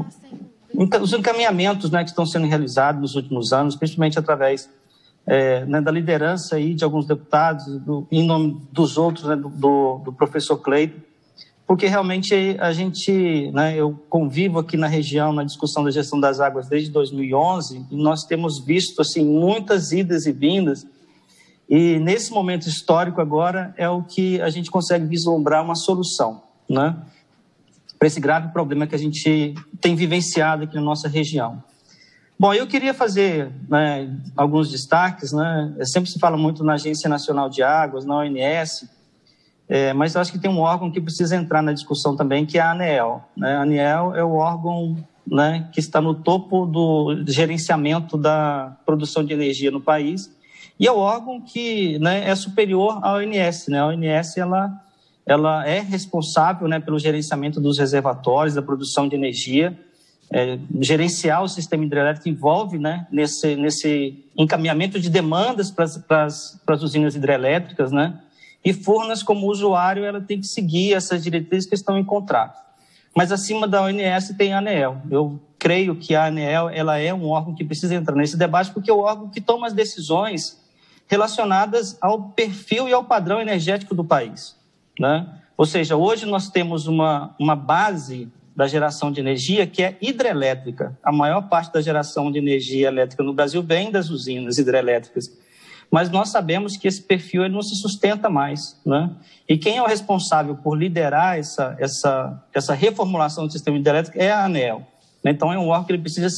[SPEAKER 18] os encaminhamentos, né, que estão sendo realizados nos últimos anos, principalmente através né, da liderança aí de alguns deputados, em nome dos outros, né, do professor Cleiton, porque realmente a gente, né, eu convivo aqui na região na discussão da gestão das águas desde 2011 e nós temos visto assim muitas idas e vindas, e nesse momento histórico agora é o que a gente consegue vislumbrar uma solução, né, para esse grave problema que a gente tem vivenciado aqui na nossa região. Bom, eu queria fazer, né, alguns destaques, né? Sempre se fala muito na Agência Nacional de Águas, na ONS, mas eu acho que tem um órgão que precisa entrar na discussão também, que é a ANEEL, né? A ANEEL é o órgão, né, que está no topo do gerenciamento da produção de energia no país e é o órgão que, né, é superior à ONS, né? A ONS, ela é responsável, né, pelo gerenciamento dos reservatórios, da produção de energia. Gerenciar o sistema hidrelétrico envolve, né, nesse encaminhamento de demandas para as usinas hidrelétricas, né? E Furnas, como usuário, ela tem que seguir essas diretrizes que estão em contrato. Mas acima da ONS tem a ANEEL. Eu creio que a ANEEL ela é um órgão que precisa entrar nesse debate porque é o órgão que toma as decisões relacionadas ao perfil e ao padrão energético do país, né? Ou seja, hoje nós temos uma base da geração de energia, que é hidrelétrica. A maior parte da geração de energia elétrica no Brasil vem das usinas hidrelétricas. Mas nós sabemos que esse perfil ele não se sustenta mais, né? E quem é o responsável por liderar essa reformulação do sistema hidrelétrico é a ANEEL. Então, é um órgão que ele precisa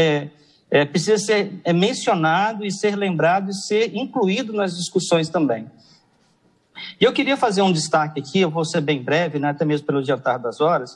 [SPEAKER 18] ser mencionado e ser lembrado e ser incluído nas discussões também. E eu queria fazer um destaque aqui, eu vou ser bem breve, né, até mesmo pelo adiantar das horas,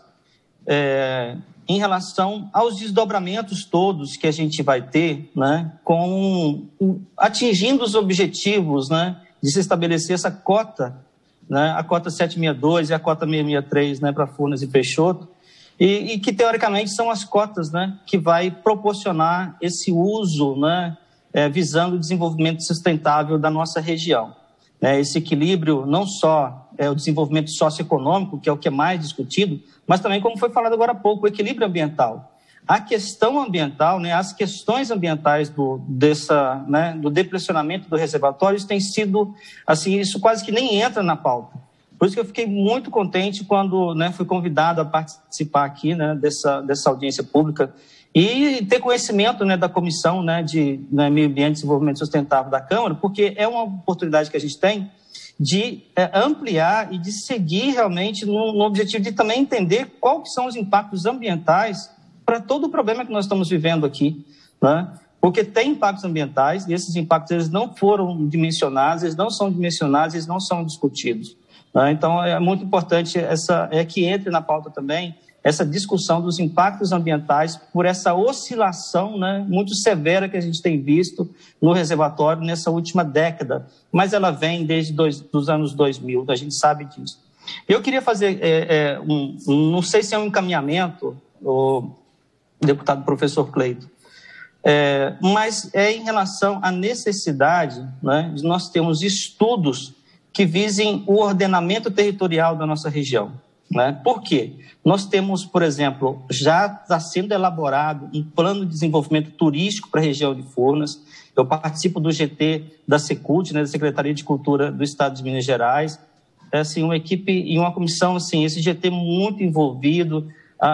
[SPEAKER 18] em relação aos desdobramentos todos que a gente vai ter, né, atingindo os objetivos, né, de se estabelecer essa cota, né, a cota 762 e a cota 663, né, para Furnas e Peixoto, e que teoricamente são as cotas, né, que vai proporcionar esse uso, né, visando o desenvolvimento sustentável da nossa região. Esse equilíbrio não só é o desenvolvimento socioeconômico, que é o que é mais discutido, mas também, como foi falado agora há pouco, o equilíbrio ambiental. A questão ambiental, né, as questões ambientais do depressionamento do reservatório, isso tem sido, assim, isso quase que nem entra na pauta. Por isso que eu fiquei muito contente quando, né, fui convidado a participar aqui, né, dessa audiência pública e ter conhecimento, né, da Comissão, né, de Meio Ambiente e Desenvolvimento Sustentável da Câmara, porque é uma oportunidade que a gente tem de ampliar e de seguir realmente no objetivo de também entender quais são os impactos ambientais para todo o problema que nós estamos vivendo aqui, né? Porque tem impactos ambientais e esses impactos eles não foram dimensionados, eles não são dimensionados, eles não são discutidos, né? Então, é muito importante que entre na pauta também essa discussão dos impactos ambientais por essa oscilação, né, muito severa que a gente tem visto no reservatório nessa última década, mas ela vem desde os anos 2000, a gente sabe disso. Eu queria fazer, não sei se é um encaminhamento, o deputado professor Cleiton, mas é em relação à necessidade, né, de nós termos estudos que visem o ordenamento territorial da nossa região. Né? Por quê? Nós temos, por exemplo, já está sendo elaborado um plano de desenvolvimento turístico para a região de Furnas. Eu participo do GT da Secult, né, da Secretaria de Cultura do Estado de Minas Gerais. Assim, uma equipe e uma comissão, assim, esse GT muito envolvido,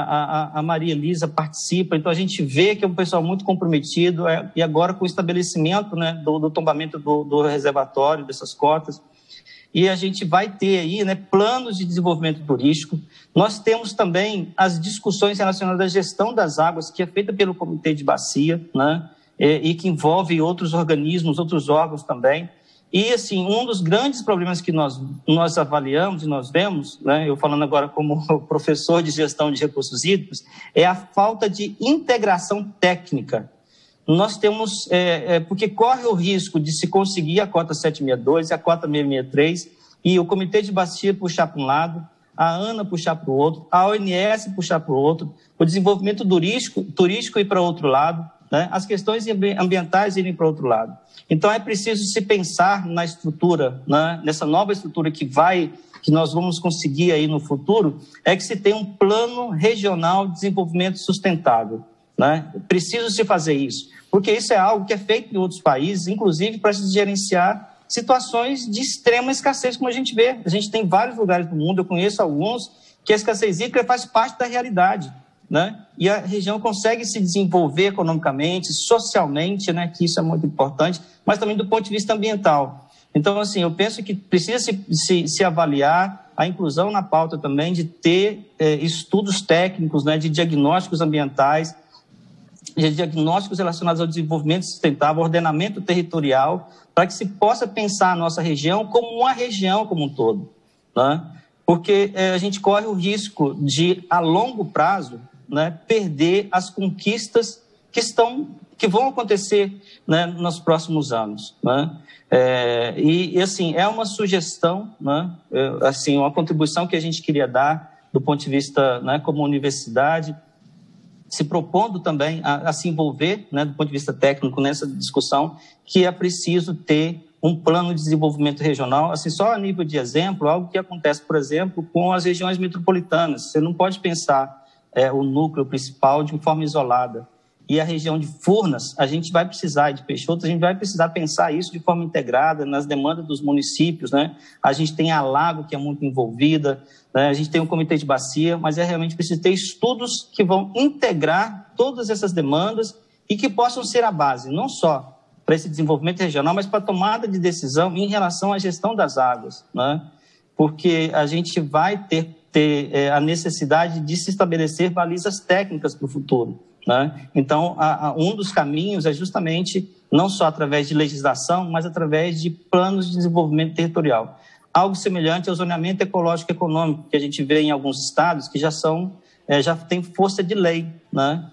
[SPEAKER 18] a Maria Elisa participa, então a gente vê que é um pessoal muito comprometido, e agora com o estabelecimento, né, do tombamento do reservatório, dessas cotas, e a gente vai ter aí, né, planos de desenvolvimento turístico. Nós temos também as discussões relacionadas à gestão das águas, que é feita pelo Comitê de Bacia, né, e que envolve outros organismos, outros órgãos também. E, assim, um dos grandes problemas que nós avaliamos e nós vemos, né, eu falando agora como professor de gestão de recursos hídricos, é a falta de integração técnica. Nós temos, porque corre o risco de se conseguir a cota 762 e a cota 663, e o Comitê de Bacia puxar para um lado, a ANA puxar para o outro, a ONS puxar para o outro, o desenvolvimento turístico ir para outro lado, né, as questões ambientais irem para outro lado. Então, é preciso se pensar na estrutura, né, nessa nova estrutura que nós vamos conseguir aí no futuro, é que se tem um plano regional de desenvolvimento sustentável. Né? Preciso se fazer isso, porque isso é algo que é feito em outros países, inclusive para se gerenciar situações de extrema escassez, como a gente vê. A gente tem vários lugares do mundo, eu conheço alguns, que a escassez hídrica faz parte da realidade. Né? E a região consegue se desenvolver economicamente, socialmente, né? Que isso é muito importante, mas também do ponto de vista ambiental. Então, assim, eu penso que precisa se avaliar a inclusão na pauta também de ter estudos técnicos, né? De diagnósticos ambientais, de diagnósticos relacionados ao desenvolvimento sustentável, ordenamento territorial, para que se possa pensar a nossa região como uma região como um todo. Né? Porque a gente corre o risco de, a longo prazo, né, perder as conquistas que vão acontecer, né, nos próximos anos. Né? E, assim, é uma sugestão, né, assim, uma contribuição que a gente queria dar do ponto de vista, né, como universidade, se propondo também a se envolver, né, do ponto de vista técnico nessa discussão, que é preciso ter um plano de desenvolvimento regional, assim, só a nível de exemplo, algo que acontece, por exemplo, com as regiões metropolitanas. Você não pode pensar o núcleo principal de forma isolada. E a região de Furnas, a gente vai precisar, de Peixoto, a gente vai precisar pensar isso de forma integrada nas demandas dos municípios, né? A gente tem a Lago, que é muito envolvida, né? A gente tem o Comitê de Bacia, mas realmente precisa ter estudos que vão integrar todas essas demandas e que possam ser a base, não só para esse desenvolvimento regional, mas para a tomada de decisão em relação à gestão das águas, né? Porque a gente vai ter a necessidade de se estabelecer balizas técnicas para o futuro. Né? Então, um dos caminhos é justamente não só através de legislação, mas através de planos de desenvolvimento territorial. Algo semelhante ao zoneamento ecológico econômico, que a gente vê em alguns estados que já tem força de lei. Né?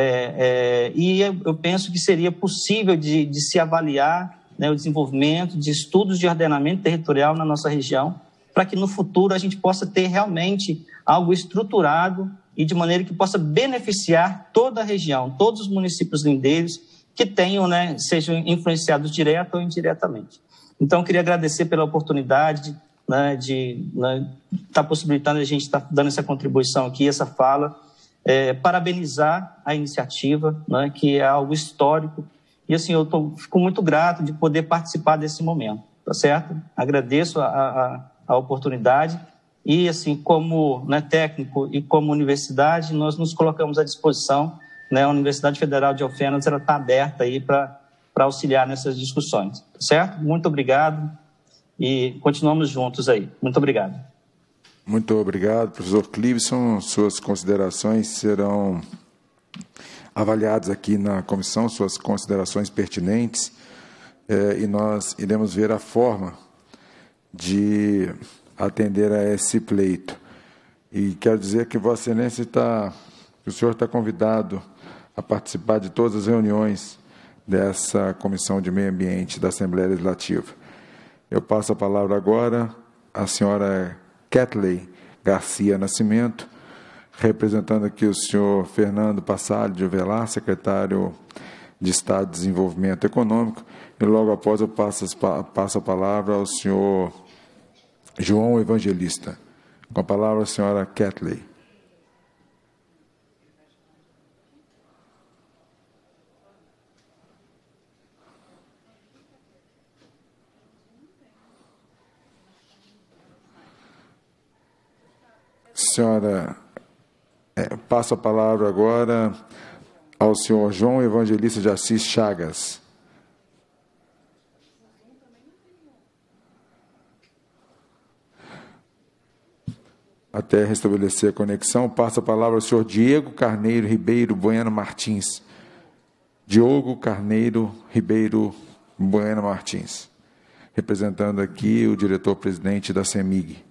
[SPEAKER 18] E eu penso que seria possível de se avaliar, né, o desenvolvimento de estudos de ordenamento territorial na nossa região, para que no futuro a gente possa ter realmente algo estruturado e de maneira que possa beneficiar toda a região, todos os municípios lindeiros que tenham, né, sejam influenciados direta ou indiretamente. Então, eu queria agradecer pela oportunidade, né, de estar possibilitando a gente estar dando essa contribuição aqui, essa fala, parabenizar a iniciativa, né, que é algo histórico, e assim, fico muito grato de poder participar desse momento, tá certo? Agradeço a oportunidade. E, assim, como, né, técnico e como universidade, nós nos colocamos à disposição, né, a Universidade Federal de Alfenas está aberta aí para auxiliar nessas discussões, tá certo? Muito obrigado e continuamos juntos aí. Muito obrigado.
[SPEAKER 1] Muito obrigado, professor Cleveson. Suas considerações serão avaliadas aqui na comissão, suas considerações pertinentes, e nós iremos ver a forma de atender a esse pleito. E quero dizer que Vossa Excelência o senhor está convidado a participar de todas as reuniões dessa Comissão de Meio Ambiente da Assembleia Legislativa. Eu passo a palavra agora à senhora Kathleen Garcia Nascimento, representando aqui o senhor Fernando Passalho de Avelar, secretário de Estado de Desenvolvimento Econômico. E logo após eu passo a palavra ao senhor João Evangelista. Com a palavra a senhora Kathleen. Senhora, passo a palavra agora ao senhor João Evangelista de Assis Chagas. Até restabelecer a conexão, passo a palavra ao senhor Diego Carneiro Ribeiro Bueno Martins. Diogo Carneiro Ribeiro Bueno Martins, representando aqui o diretor-presidente da CEMIG.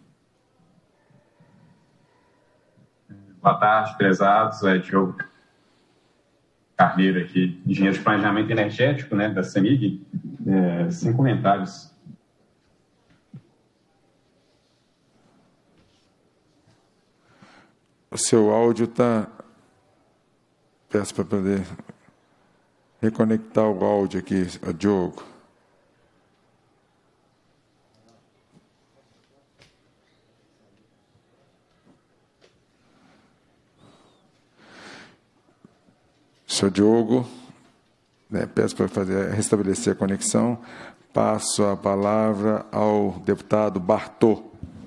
[SPEAKER 19] Boa tarde, prezados. Diogo Carneiro aqui, engenheiro de planejamento energético, né, da CEMIG. 5 comentários.
[SPEAKER 1] O seu áudio está... Peço para poder reconectar o áudio aqui, Diogo. Senhor Diogo, peço para restabelecer a conexão. Passo a palavra ao deputado Bartô.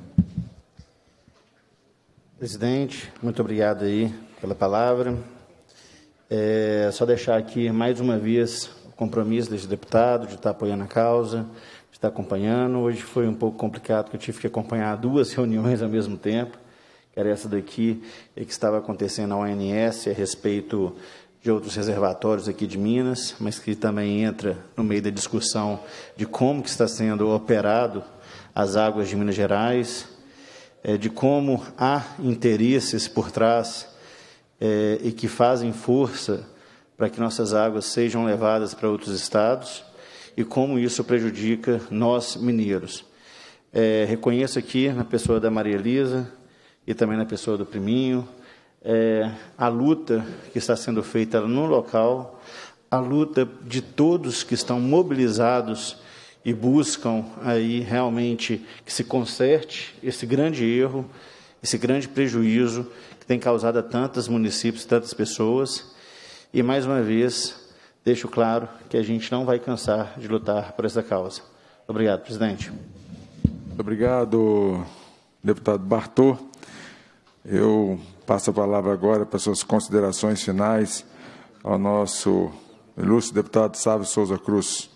[SPEAKER 11] Presidente, muito obrigado aí pela palavra. Só deixar aqui mais uma vez o compromisso desse deputado de estar apoiando a causa, de estar acompanhando. Hoje foi um pouco complicado, porque eu tive que acompanhar 2 reuniões ao mesmo tempo, que era essa daqui que estava acontecendo na ONS a respeito de outros reservatórios aqui de Minas, mas que também entra no meio da discussão de como que está sendo operado as águas de Minas Gerais, de como há interesses por trás e que fazem força para que nossas águas sejam levadas para outros estados e como isso prejudica nós mineiros. Reconheço aqui na pessoa da Maria Elisa e também na pessoa do Priminho, a luta que está sendo feita no local, a luta de todos que estão mobilizados e buscam aí realmente que se conserte esse grande erro, esse grande prejuízo que tem causado a tantos municípios, tantas pessoas. E, mais uma vez, deixo claro que a gente não vai cansar de lutar por essa causa. Obrigado, presidente.
[SPEAKER 1] Muito obrigado, deputado Bartô. Eu passo a palavra agora para suas considerações finais ao nosso ilustre deputado Sávio Souza Cruz.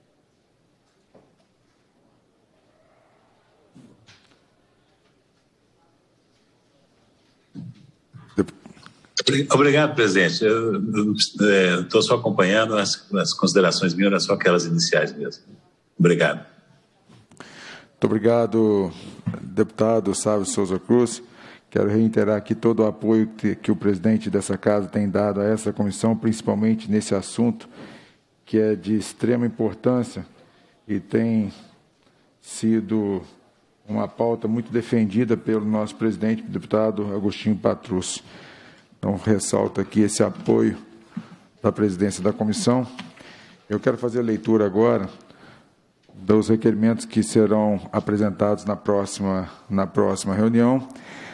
[SPEAKER 6] Obrigado, presidente. Eu estou só acompanhando as considerações minhas, eram só aquelas iniciais mesmo. Obrigado.
[SPEAKER 1] Muito obrigado, deputado Sávio Souza Cruz. Quero reiterar aqui todo o apoio que o presidente dessa casa tem dado a essa comissão, principalmente nesse assunto que é de extrema importância e tem sido uma pauta muito defendida pelo nosso presidente, o deputado Agostinho Patrus. Então, ressalto aqui esse apoio da presidência da comissão. Eu quero fazer a leitura agora dos requerimentos que serão apresentados na próxima reunião.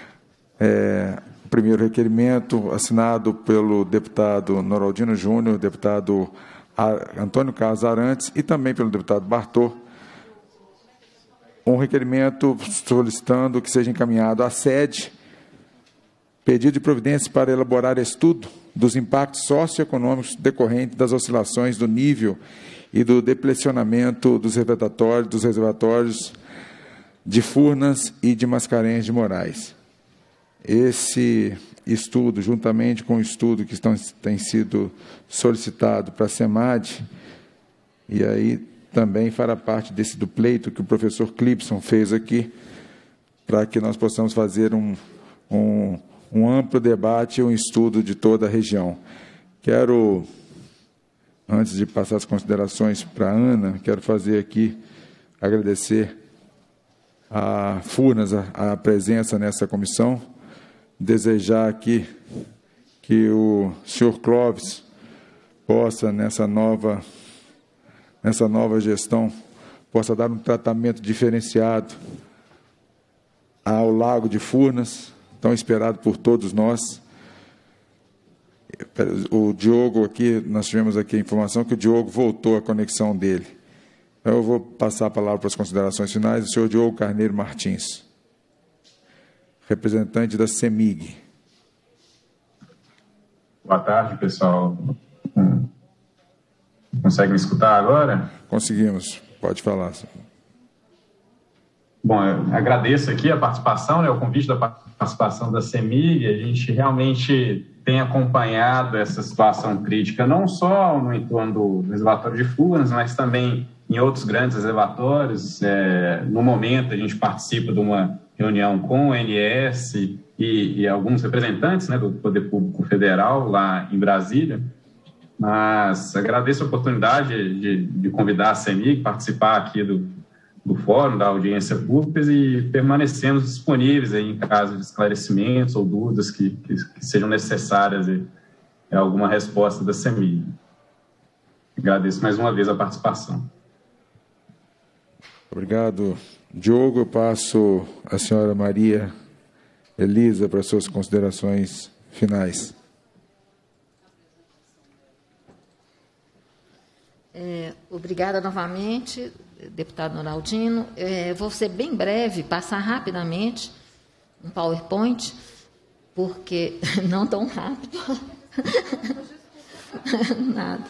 [SPEAKER 1] O primeiro requerimento, assinado pelo deputado Noraldino Júnior, deputado Antônio Carlos Arantes e também pelo deputado Bartô, um requerimento solicitando que seja encaminhado à sede pedido de providências para elaborar estudo dos impactos socioeconômicos decorrentes das oscilações do nível e do deplecionamento dos reservatórios de Furnas e de Mascarenhas de Moraes. Esse estudo, juntamente com o estudo que tem sido solicitado para a SEMAD, e aí também fará parte do pleito que o professor Clipson fez aqui, para que nós possamos fazer um amplo debate e um estudo de toda a região. Quero, antes de passar as considerações para a Ana, quero fazer aqui, agradecer a Furnas a presença nessa comissão, desejar aqui que o senhor Clóvis possa, nessa nova gestão, possa dar um tratamento diferenciado ao Lago de Furnas, tão esperado por todos nós. O Diogo aqui, nós tivemos aqui a informação que o Diogo voltou à conexão dele. Então, eu vou passar a palavra para as considerações finais do senhor Diogo Carneiro Martins, representante da CEMIG.
[SPEAKER 19] Boa tarde, pessoal. Consegue me escutar agora?
[SPEAKER 1] Conseguimos. Pode falar.
[SPEAKER 19] Bom, eu agradeço aqui a participação, né, o convite da participação da CEMIG. A gente realmente tem acompanhado essa situação crítica, não só no entorno do reservatório de Furnas, mas também em outros grandes reservatórios. No momento, a gente participa de uma reunião com o ONS e alguns representantes, né, do Poder Público Federal lá em Brasília. Mas agradeço a oportunidade de convidar a CEMIG, participar aqui do fórum, da audiência pública, e permanecemos disponíveis aí em caso de esclarecimentos ou dúvidas que sejam necessárias e alguma resposta da CEMIG. Agradeço mais uma vez a participação.
[SPEAKER 1] Obrigado, Diogo. Eu passo a senhora Maria Elisa para suas considerações finais.
[SPEAKER 7] Obrigada novamente, deputado Noraldino. Vou ser bem breve, passar rapidamente um PowerPoint, porque não tão rápido. Nada.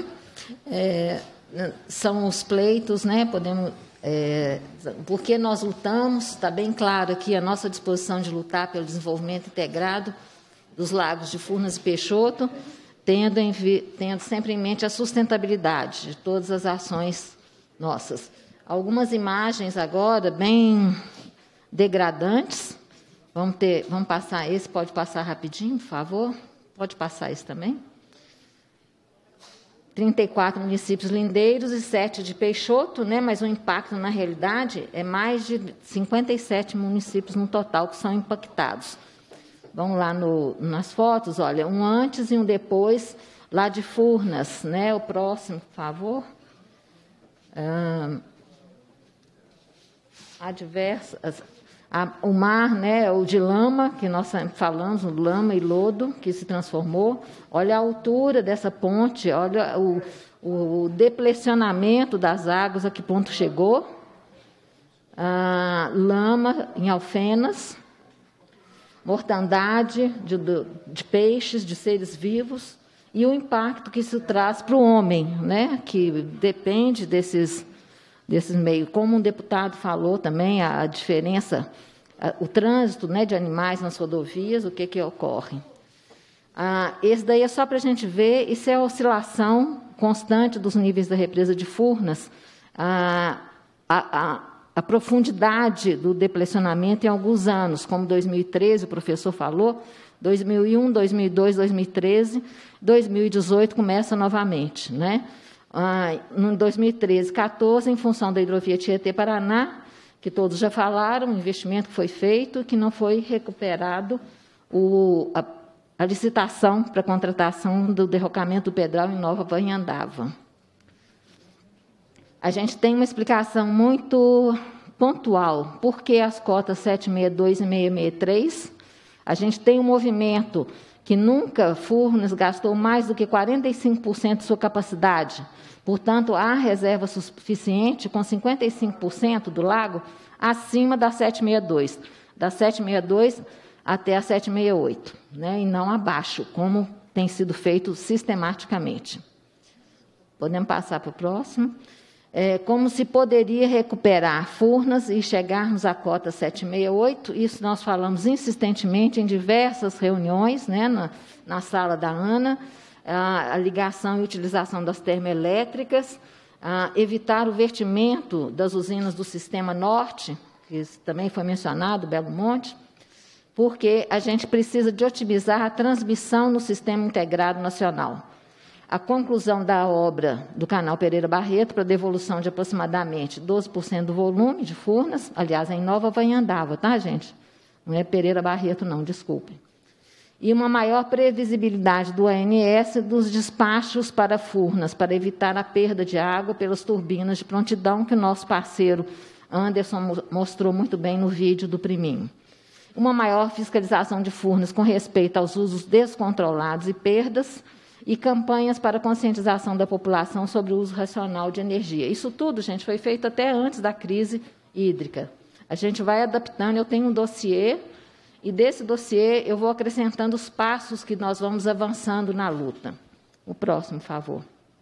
[SPEAKER 7] São os pleitos, né? Podemos, porque nós lutamos, está bem claro aqui a nossa disposição de lutar pelo desenvolvimento integrado dos lagos de Furnas e Peixoto, tendo sempre em mente a sustentabilidade de todas as ações nossas. Algumas imagens agora bem degradantes. Vamos passar esse, pode passar rapidinho, por favor? Pode passar esse também? 34 municípios lindeiros e 7 de Peixoto, né? Mas o impacto, na realidade, é mais de 57 municípios no total que são impactados. Vamos lá nas fotos, olha, um antes e um depois, lá de Furnas, né? O próximo, por favor. O mar, né? O de lama, que nós sempre falamos, o lama e lodo, que se transformou. Olha a altura dessa ponte, olha o deplecionamento das águas, a que ponto chegou. Lama em Alfenas. Mortandade de peixes, de seres vivos, e o impacto que isso traz para o homem, né, que depende desses meios. Como um deputado falou também, a diferença, o trânsito, né, de animais nas rodovias, o que ocorre. Esse daí é só para a gente ver, isso é a oscilação constante dos níveis da represa de Furnas, a profundidade do deplecionamento em alguns anos, como 2013, o professor falou, 2001, 2002, 2013, 2018 começa novamente, né? Em 2013, 14, em função da hidrovia Tietê-Paraná, que todos já falaram, o investimento que foi feito, que não foi recuperado a licitação para a contratação do derrocamento do Pedral em Nova Vanhandava. A gente tem uma explicação muito pontual, por que as cotas 762 e 663. A gente tem um movimento que nunca Furnas gastou mais do que 45% de sua capacidade. Portanto, há reserva suficiente, com 55% do lago acima da 762. Da 762 até a 768, né, e não abaixo, como tem sido feito sistematicamente. Podemos passar para o próximo. Como se poderia recuperar Furnas e chegarmos à cota 768, isso nós falamos insistentemente em diversas reuniões, né, na sala da ANA, a ligação e utilização das termoelétricas, evitar o vertimento das usinas do Sistema Norte, que também foi mencionado, Belo Monte, porque a gente precisa de otimizar a transmissão no Sistema Integrado Nacional. A conclusão da obra do canal Pereira Barreto para devolução de aproximadamente 12% do volume de Furnas, aliás, em Nova Vanhandava, tá, gente? Não é Pereira Barreto, não, desculpe. e uma maior previsibilidade do ANS dos despachos para Furnas, para evitar a perda de água pelas turbinas de prontidão, que o nosso parceiro Anderson mostrou muito bem no vídeo do Priminho. Uma maior fiscalização de Furnas com respeito aos usos descontrolados e perdas, e campanhas para conscientização da população sobre o uso racional de energia. Isso tudo, gente, foi feito até antes da crise hídrica. A gente vai adaptando, eu tenho um dossiê, e desse dossiê eu vou acrescentando os passos que nós vamos avançando na luta. O próximo, por favor.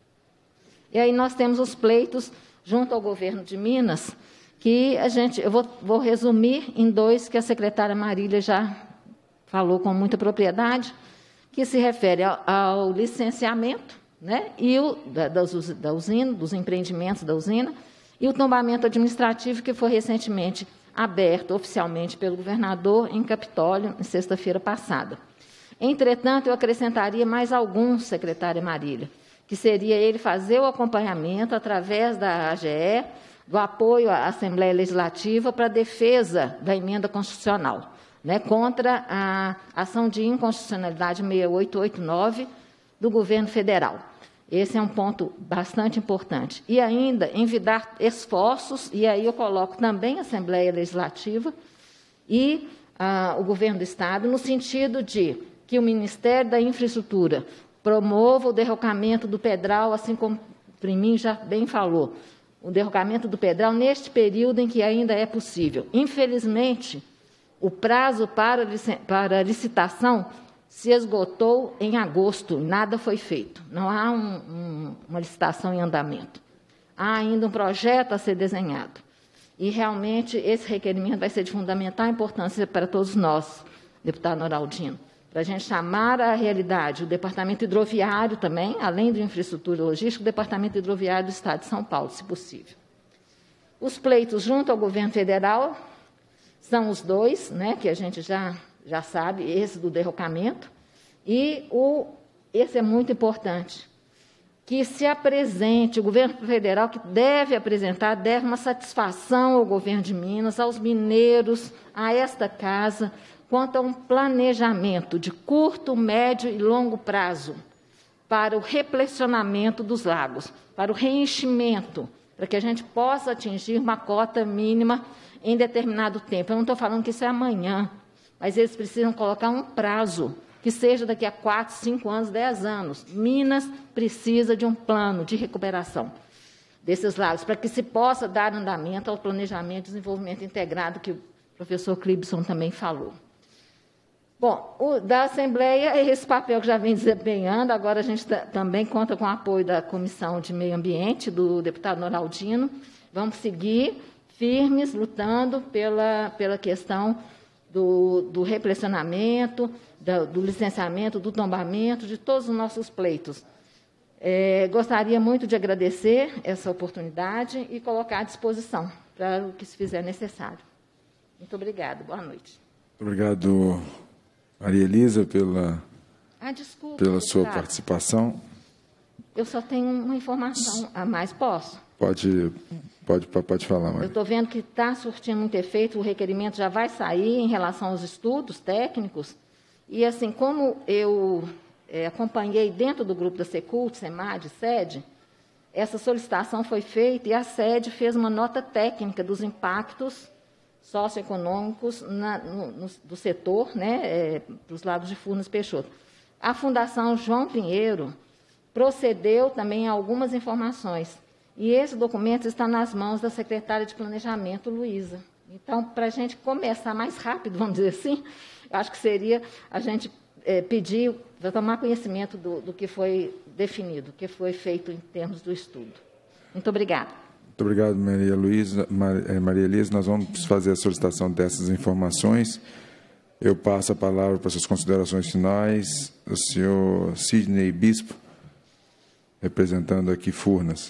[SPEAKER 7] E aí nós temos os pleitos junto ao governo de Minas, que eu vou resumir em dois que a secretária Marília já falou com muita propriedade, que se refere ao licenciamento, né, e da usina, dos empreendimentos da usina, e o tombamento administrativo, que foi recentemente aberto oficialmente pelo governador em Capitólio, em sexta-feira passada. Entretanto, eu acrescentaria mais alguns, secretária Marília, que seria ele fazer o acompanhamento através da AGE, do apoio à Assembleia Legislativa para a defesa da emenda constitucional, né, contra a ação de inconstitucionalidade 6889 do governo federal. Esse é um ponto bastante importante. E ainda envidar esforços, e aí eu coloco também a Assembleia Legislativa e o governo do Estado, no sentido de que o Ministério da Infraestrutura promova o derrocamento do Pedral, assim como o Priminho já bem falou, o derrocamento do Pedral neste período em que ainda é possível. Infelizmente, o prazo para licitação se esgotou em agosto, nada foi feito. Não há uma licitação em andamento. Há ainda um projeto a ser desenhado. E, realmente, esse requerimento vai ser de fundamental importância para todos nós, deputado Noraldino, para a gente chamar à realidade o Departamento Hidroviário também, além de infraestrutura e logística, o Departamento Hidroviário do Estado de São Paulo, se possível. Os pleitos junto ao governo federal são os dois, né, que a gente já sabe, esse do derrocamento, e esse é muito importante, que se apresente, o governo federal que deve uma satisfação ao governo de Minas, aos mineiros, a esta casa, quanto a um planejamento de curto, médio e longo prazo para o replecionamento dos lagos, para o reenchimento, para que a gente possa atingir uma cota mínima em determinado tempo. Eu não estou falando que isso é amanhã, mas eles precisam colocar um prazo, que seja daqui a 4, 5 anos, 10 anos. Minas precisa de um plano de recuperação desses lagos, para que se possa dar andamento ao planejamento de desenvolvimento integrado, que o professor Clibson também falou. Bom, da Assembleia, esse papel que já vem desempenhando, agora a gente também conta com o apoio da Comissão de Meio Ambiente, do deputado Noraldino. Vamos seguir firmes, lutando pela questão do replecionamento, do licenciamento, do tombamento, de todos os nossos pleitos. Gostaria muito de agradecer essa oportunidade e colocar à disposição para o que se fizer necessário. Muito obrigada. Boa noite.
[SPEAKER 1] Obrigado, Maria Elisa, pela sua participação.
[SPEAKER 7] Eu só tenho uma informação a mais, posso?
[SPEAKER 1] Pode falar, Maria.
[SPEAKER 7] Eu estou vendo que está surtindo muito efeito, o requerimento já vai sair em relação aos estudos técnicos. E, assim, como eu acompanhei dentro do grupo da Secult, SEMAD, SED, essa solicitação foi feita e a SED fez uma nota técnica dos impactos socioeconômicos do setor, né, para os lados de Furnas Peixoto. A Fundação João Pinheiro procedeu também a algumas informações. E esse documento está nas mãos da secretária de Planejamento, Luísa. Então, para a gente começar mais rápido, vamos dizer assim, eu acho que seria a gente pedir, para tomar conhecimento do que foi definido, que foi feito em termos do estudo. Muito obrigada.
[SPEAKER 1] Muito obrigado, Maria Elisa. Nós vamos fazer a solicitação dessas informações. Eu passo a palavra para suas considerações finais, o senhor Sidney Bispo, representando aqui Furnas.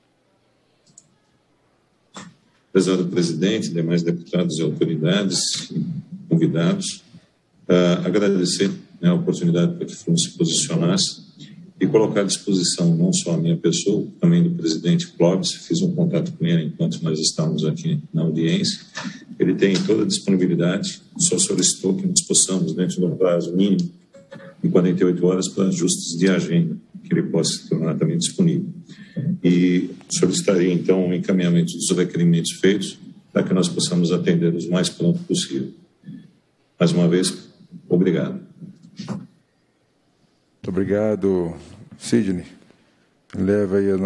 [SPEAKER 9] Prezado presidente, demais deputados e autoridades, convidados, agradecer, né, a oportunidade para que Furnas se posicionasse e colocar à disposição não só a minha pessoa, também do presidente Clóvis. Fiz um contato com ele enquanto nós estávamos aqui na audiência. Ele tem toda a disponibilidade, só solicitou que nós possamos, dentro do prazo mínimo em 48 horas para ajustes de agenda, que ele possa se tornar também disponível. E solicitaria, então, o encaminhamento dos requerimentos feitos para que nós possamos atender os mais pronto possível. Mais uma vez, obrigado.
[SPEAKER 1] Muito obrigado, Sidney. Leva aí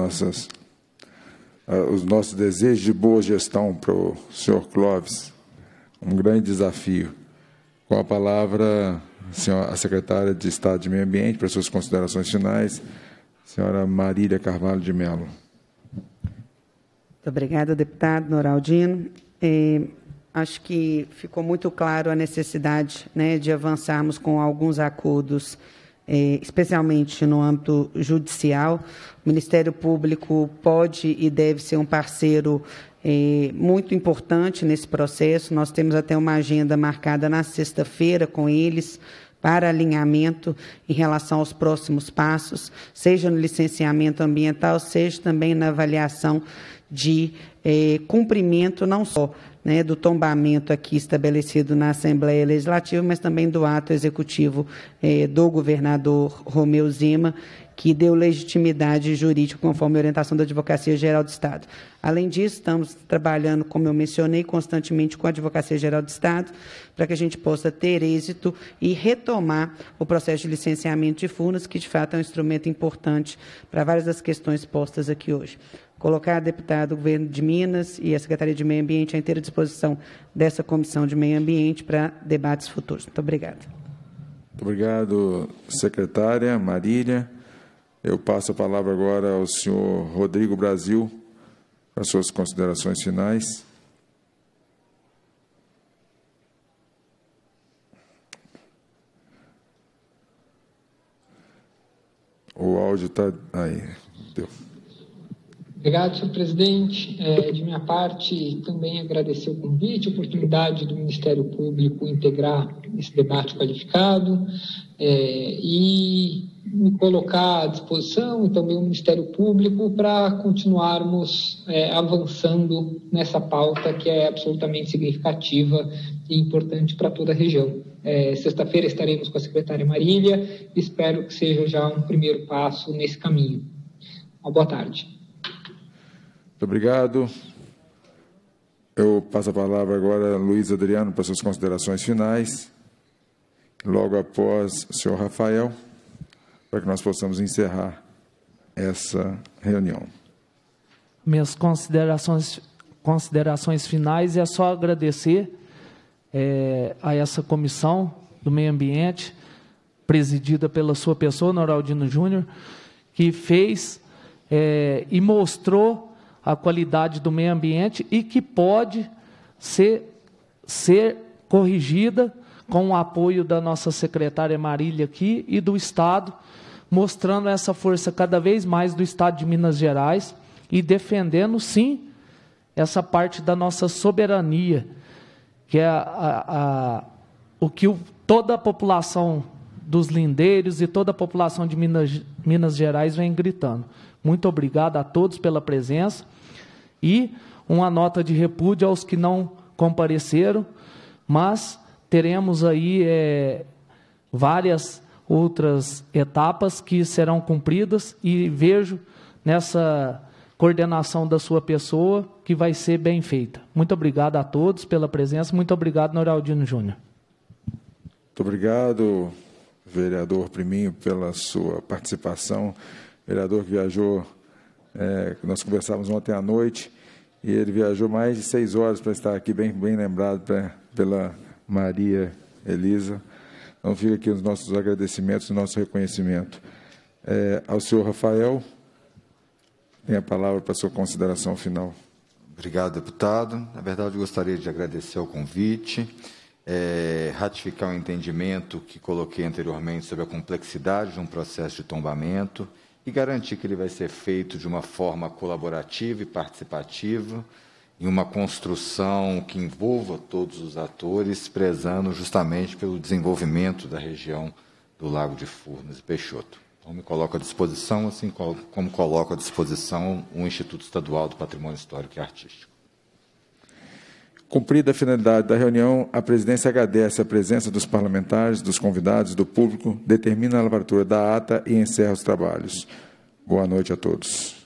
[SPEAKER 1] os nossos desejos de boa gestão para o senhor Clóvis. Um grande desafio. Com a palavra, a secretária de Estado de Meio Ambiente, para suas considerações finais, senhora Marília Carvalho de Mello.
[SPEAKER 8] Muito obrigada, deputado Noraldino. Acho que ficou muito claro a necessidade, né, de avançarmos com alguns acordos, especialmente no âmbito judicial. O Ministério Público pode e deve ser um parceiro muito importante nesse processo. Nós temos até uma agenda marcada na sexta-feira com eles para alinhamento em relação aos próximos passos, seja no licenciamento ambiental, seja também na avaliação de cumprimento não só, né, do tombamento aqui estabelecido na Assembleia Legislativa, mas também do ato executivo do governador Romeu Zema, que deu legitimidade jurídica conforme a orientação da Advocacia Geral do Estado. Além disso, estamos trabalhando, como eu mencionei, constantemente com a Advocacia Geral do Estado, para que a gente possa ter êxito e retomar o processo de licenciamento de Furnas, que, de fato, é um instrumento importante para várias das questões postas aqui hoje. Colocar, deputado, o Governo de Minas e a Secretaria de Meio Ambiente à inteira disposição dessa Comissão de Meio Ambiente para debates futuros. Muito obrigada.
[SPEAKER 1] Muito obrigado, secretária Marília. Eu passo a palavra agora ao senhor Rodrigo Brasil, para suas considerações finais. O áudio está aí. Deu.
[SPEAKER 14] Obrigado, senhor presidente. De minha parte, também agradecer o convite, a oportunidade do Ministério Público integrar esse debate qualificado e me colocar à disposição e também o Ministério Público para continuarmos avançando nessa pauta que é absolutamente significativa e importante para toda a região. Sexta-feira estaremos com a secretária Marília e espero que seja já um primeiro passo nesse caminho. Uma boa tarde.
[SPEAKER 1] Muito obrigado. Eu passo a palavra agora a Luiz Adriano para suas considerações finais. Logo após o senhor Rafael, para que nós possamos encerrar essa reunião.
[SPEAKER 2] Minhas considerações finais é só agradecer a essa comissão do meio ambiente, presidida pela sua pessoa, Noraldino Júnior, que fez e mostrou a qualidade do meio ambiente e que pode ser corrigida com o apoio da nossa secretária Marília aqui e do Estado, mostrando essa força cada vez mais do Estado de Minas Gerais e defendendo, sim, essa parte da nossa soberania, que é o que toda a população dos lindeiros e toda a população de Minas Gerais vem gritando. Muito obrigado a todos pela presença e uma nota de repúdio aos que não compareceram, mas teremos aí várias outras etapas que serão cumpridas e vejo nessa coordenação da sua pessoa que vai ser bem feita. Muito obrigado a todos pela presença, muito obrigado, Noraldino Júnior.
[SPEAKER 1] Muito obrigado, vereador Priminho, pela sua participação. Vereador que viajou, nós conversávamos ontem à noite, e ele viajou mais de 6 horas para estar aqui, bem lembrado pela Maria Elisa. Então, fica aqui os nossos agradecimentos e nosso reconhecimento. Ao senhor Rafael, tem a palavra para a sua consideração final.
[SPEAKER 12] Obrigado, deputado. Na verdade, eu gostaria de agradecer o convite, ratificar o entendimento que coloquei anteriormente sobre a complexidade de um processo de tombamento e garantir que ele vai ser feito de uma forma colaborativa e participativa, em uma construção que envolva todos os atores, prezando justamente pelo desenvolvimento da região do Lago de Furnas e Peixoto. Então, me coloco à disposição, assim como coloco à disposição o Instituto Estadual do Patrimônio Histórico e Artístico.
[SPEAKER 1] Cumprida a finalidade da reunião, a presidência agradece a presença dos parlamentares, dos convidados, do público, determina a lavratura da ata e encerra os trabalhos. Boa noite a todos.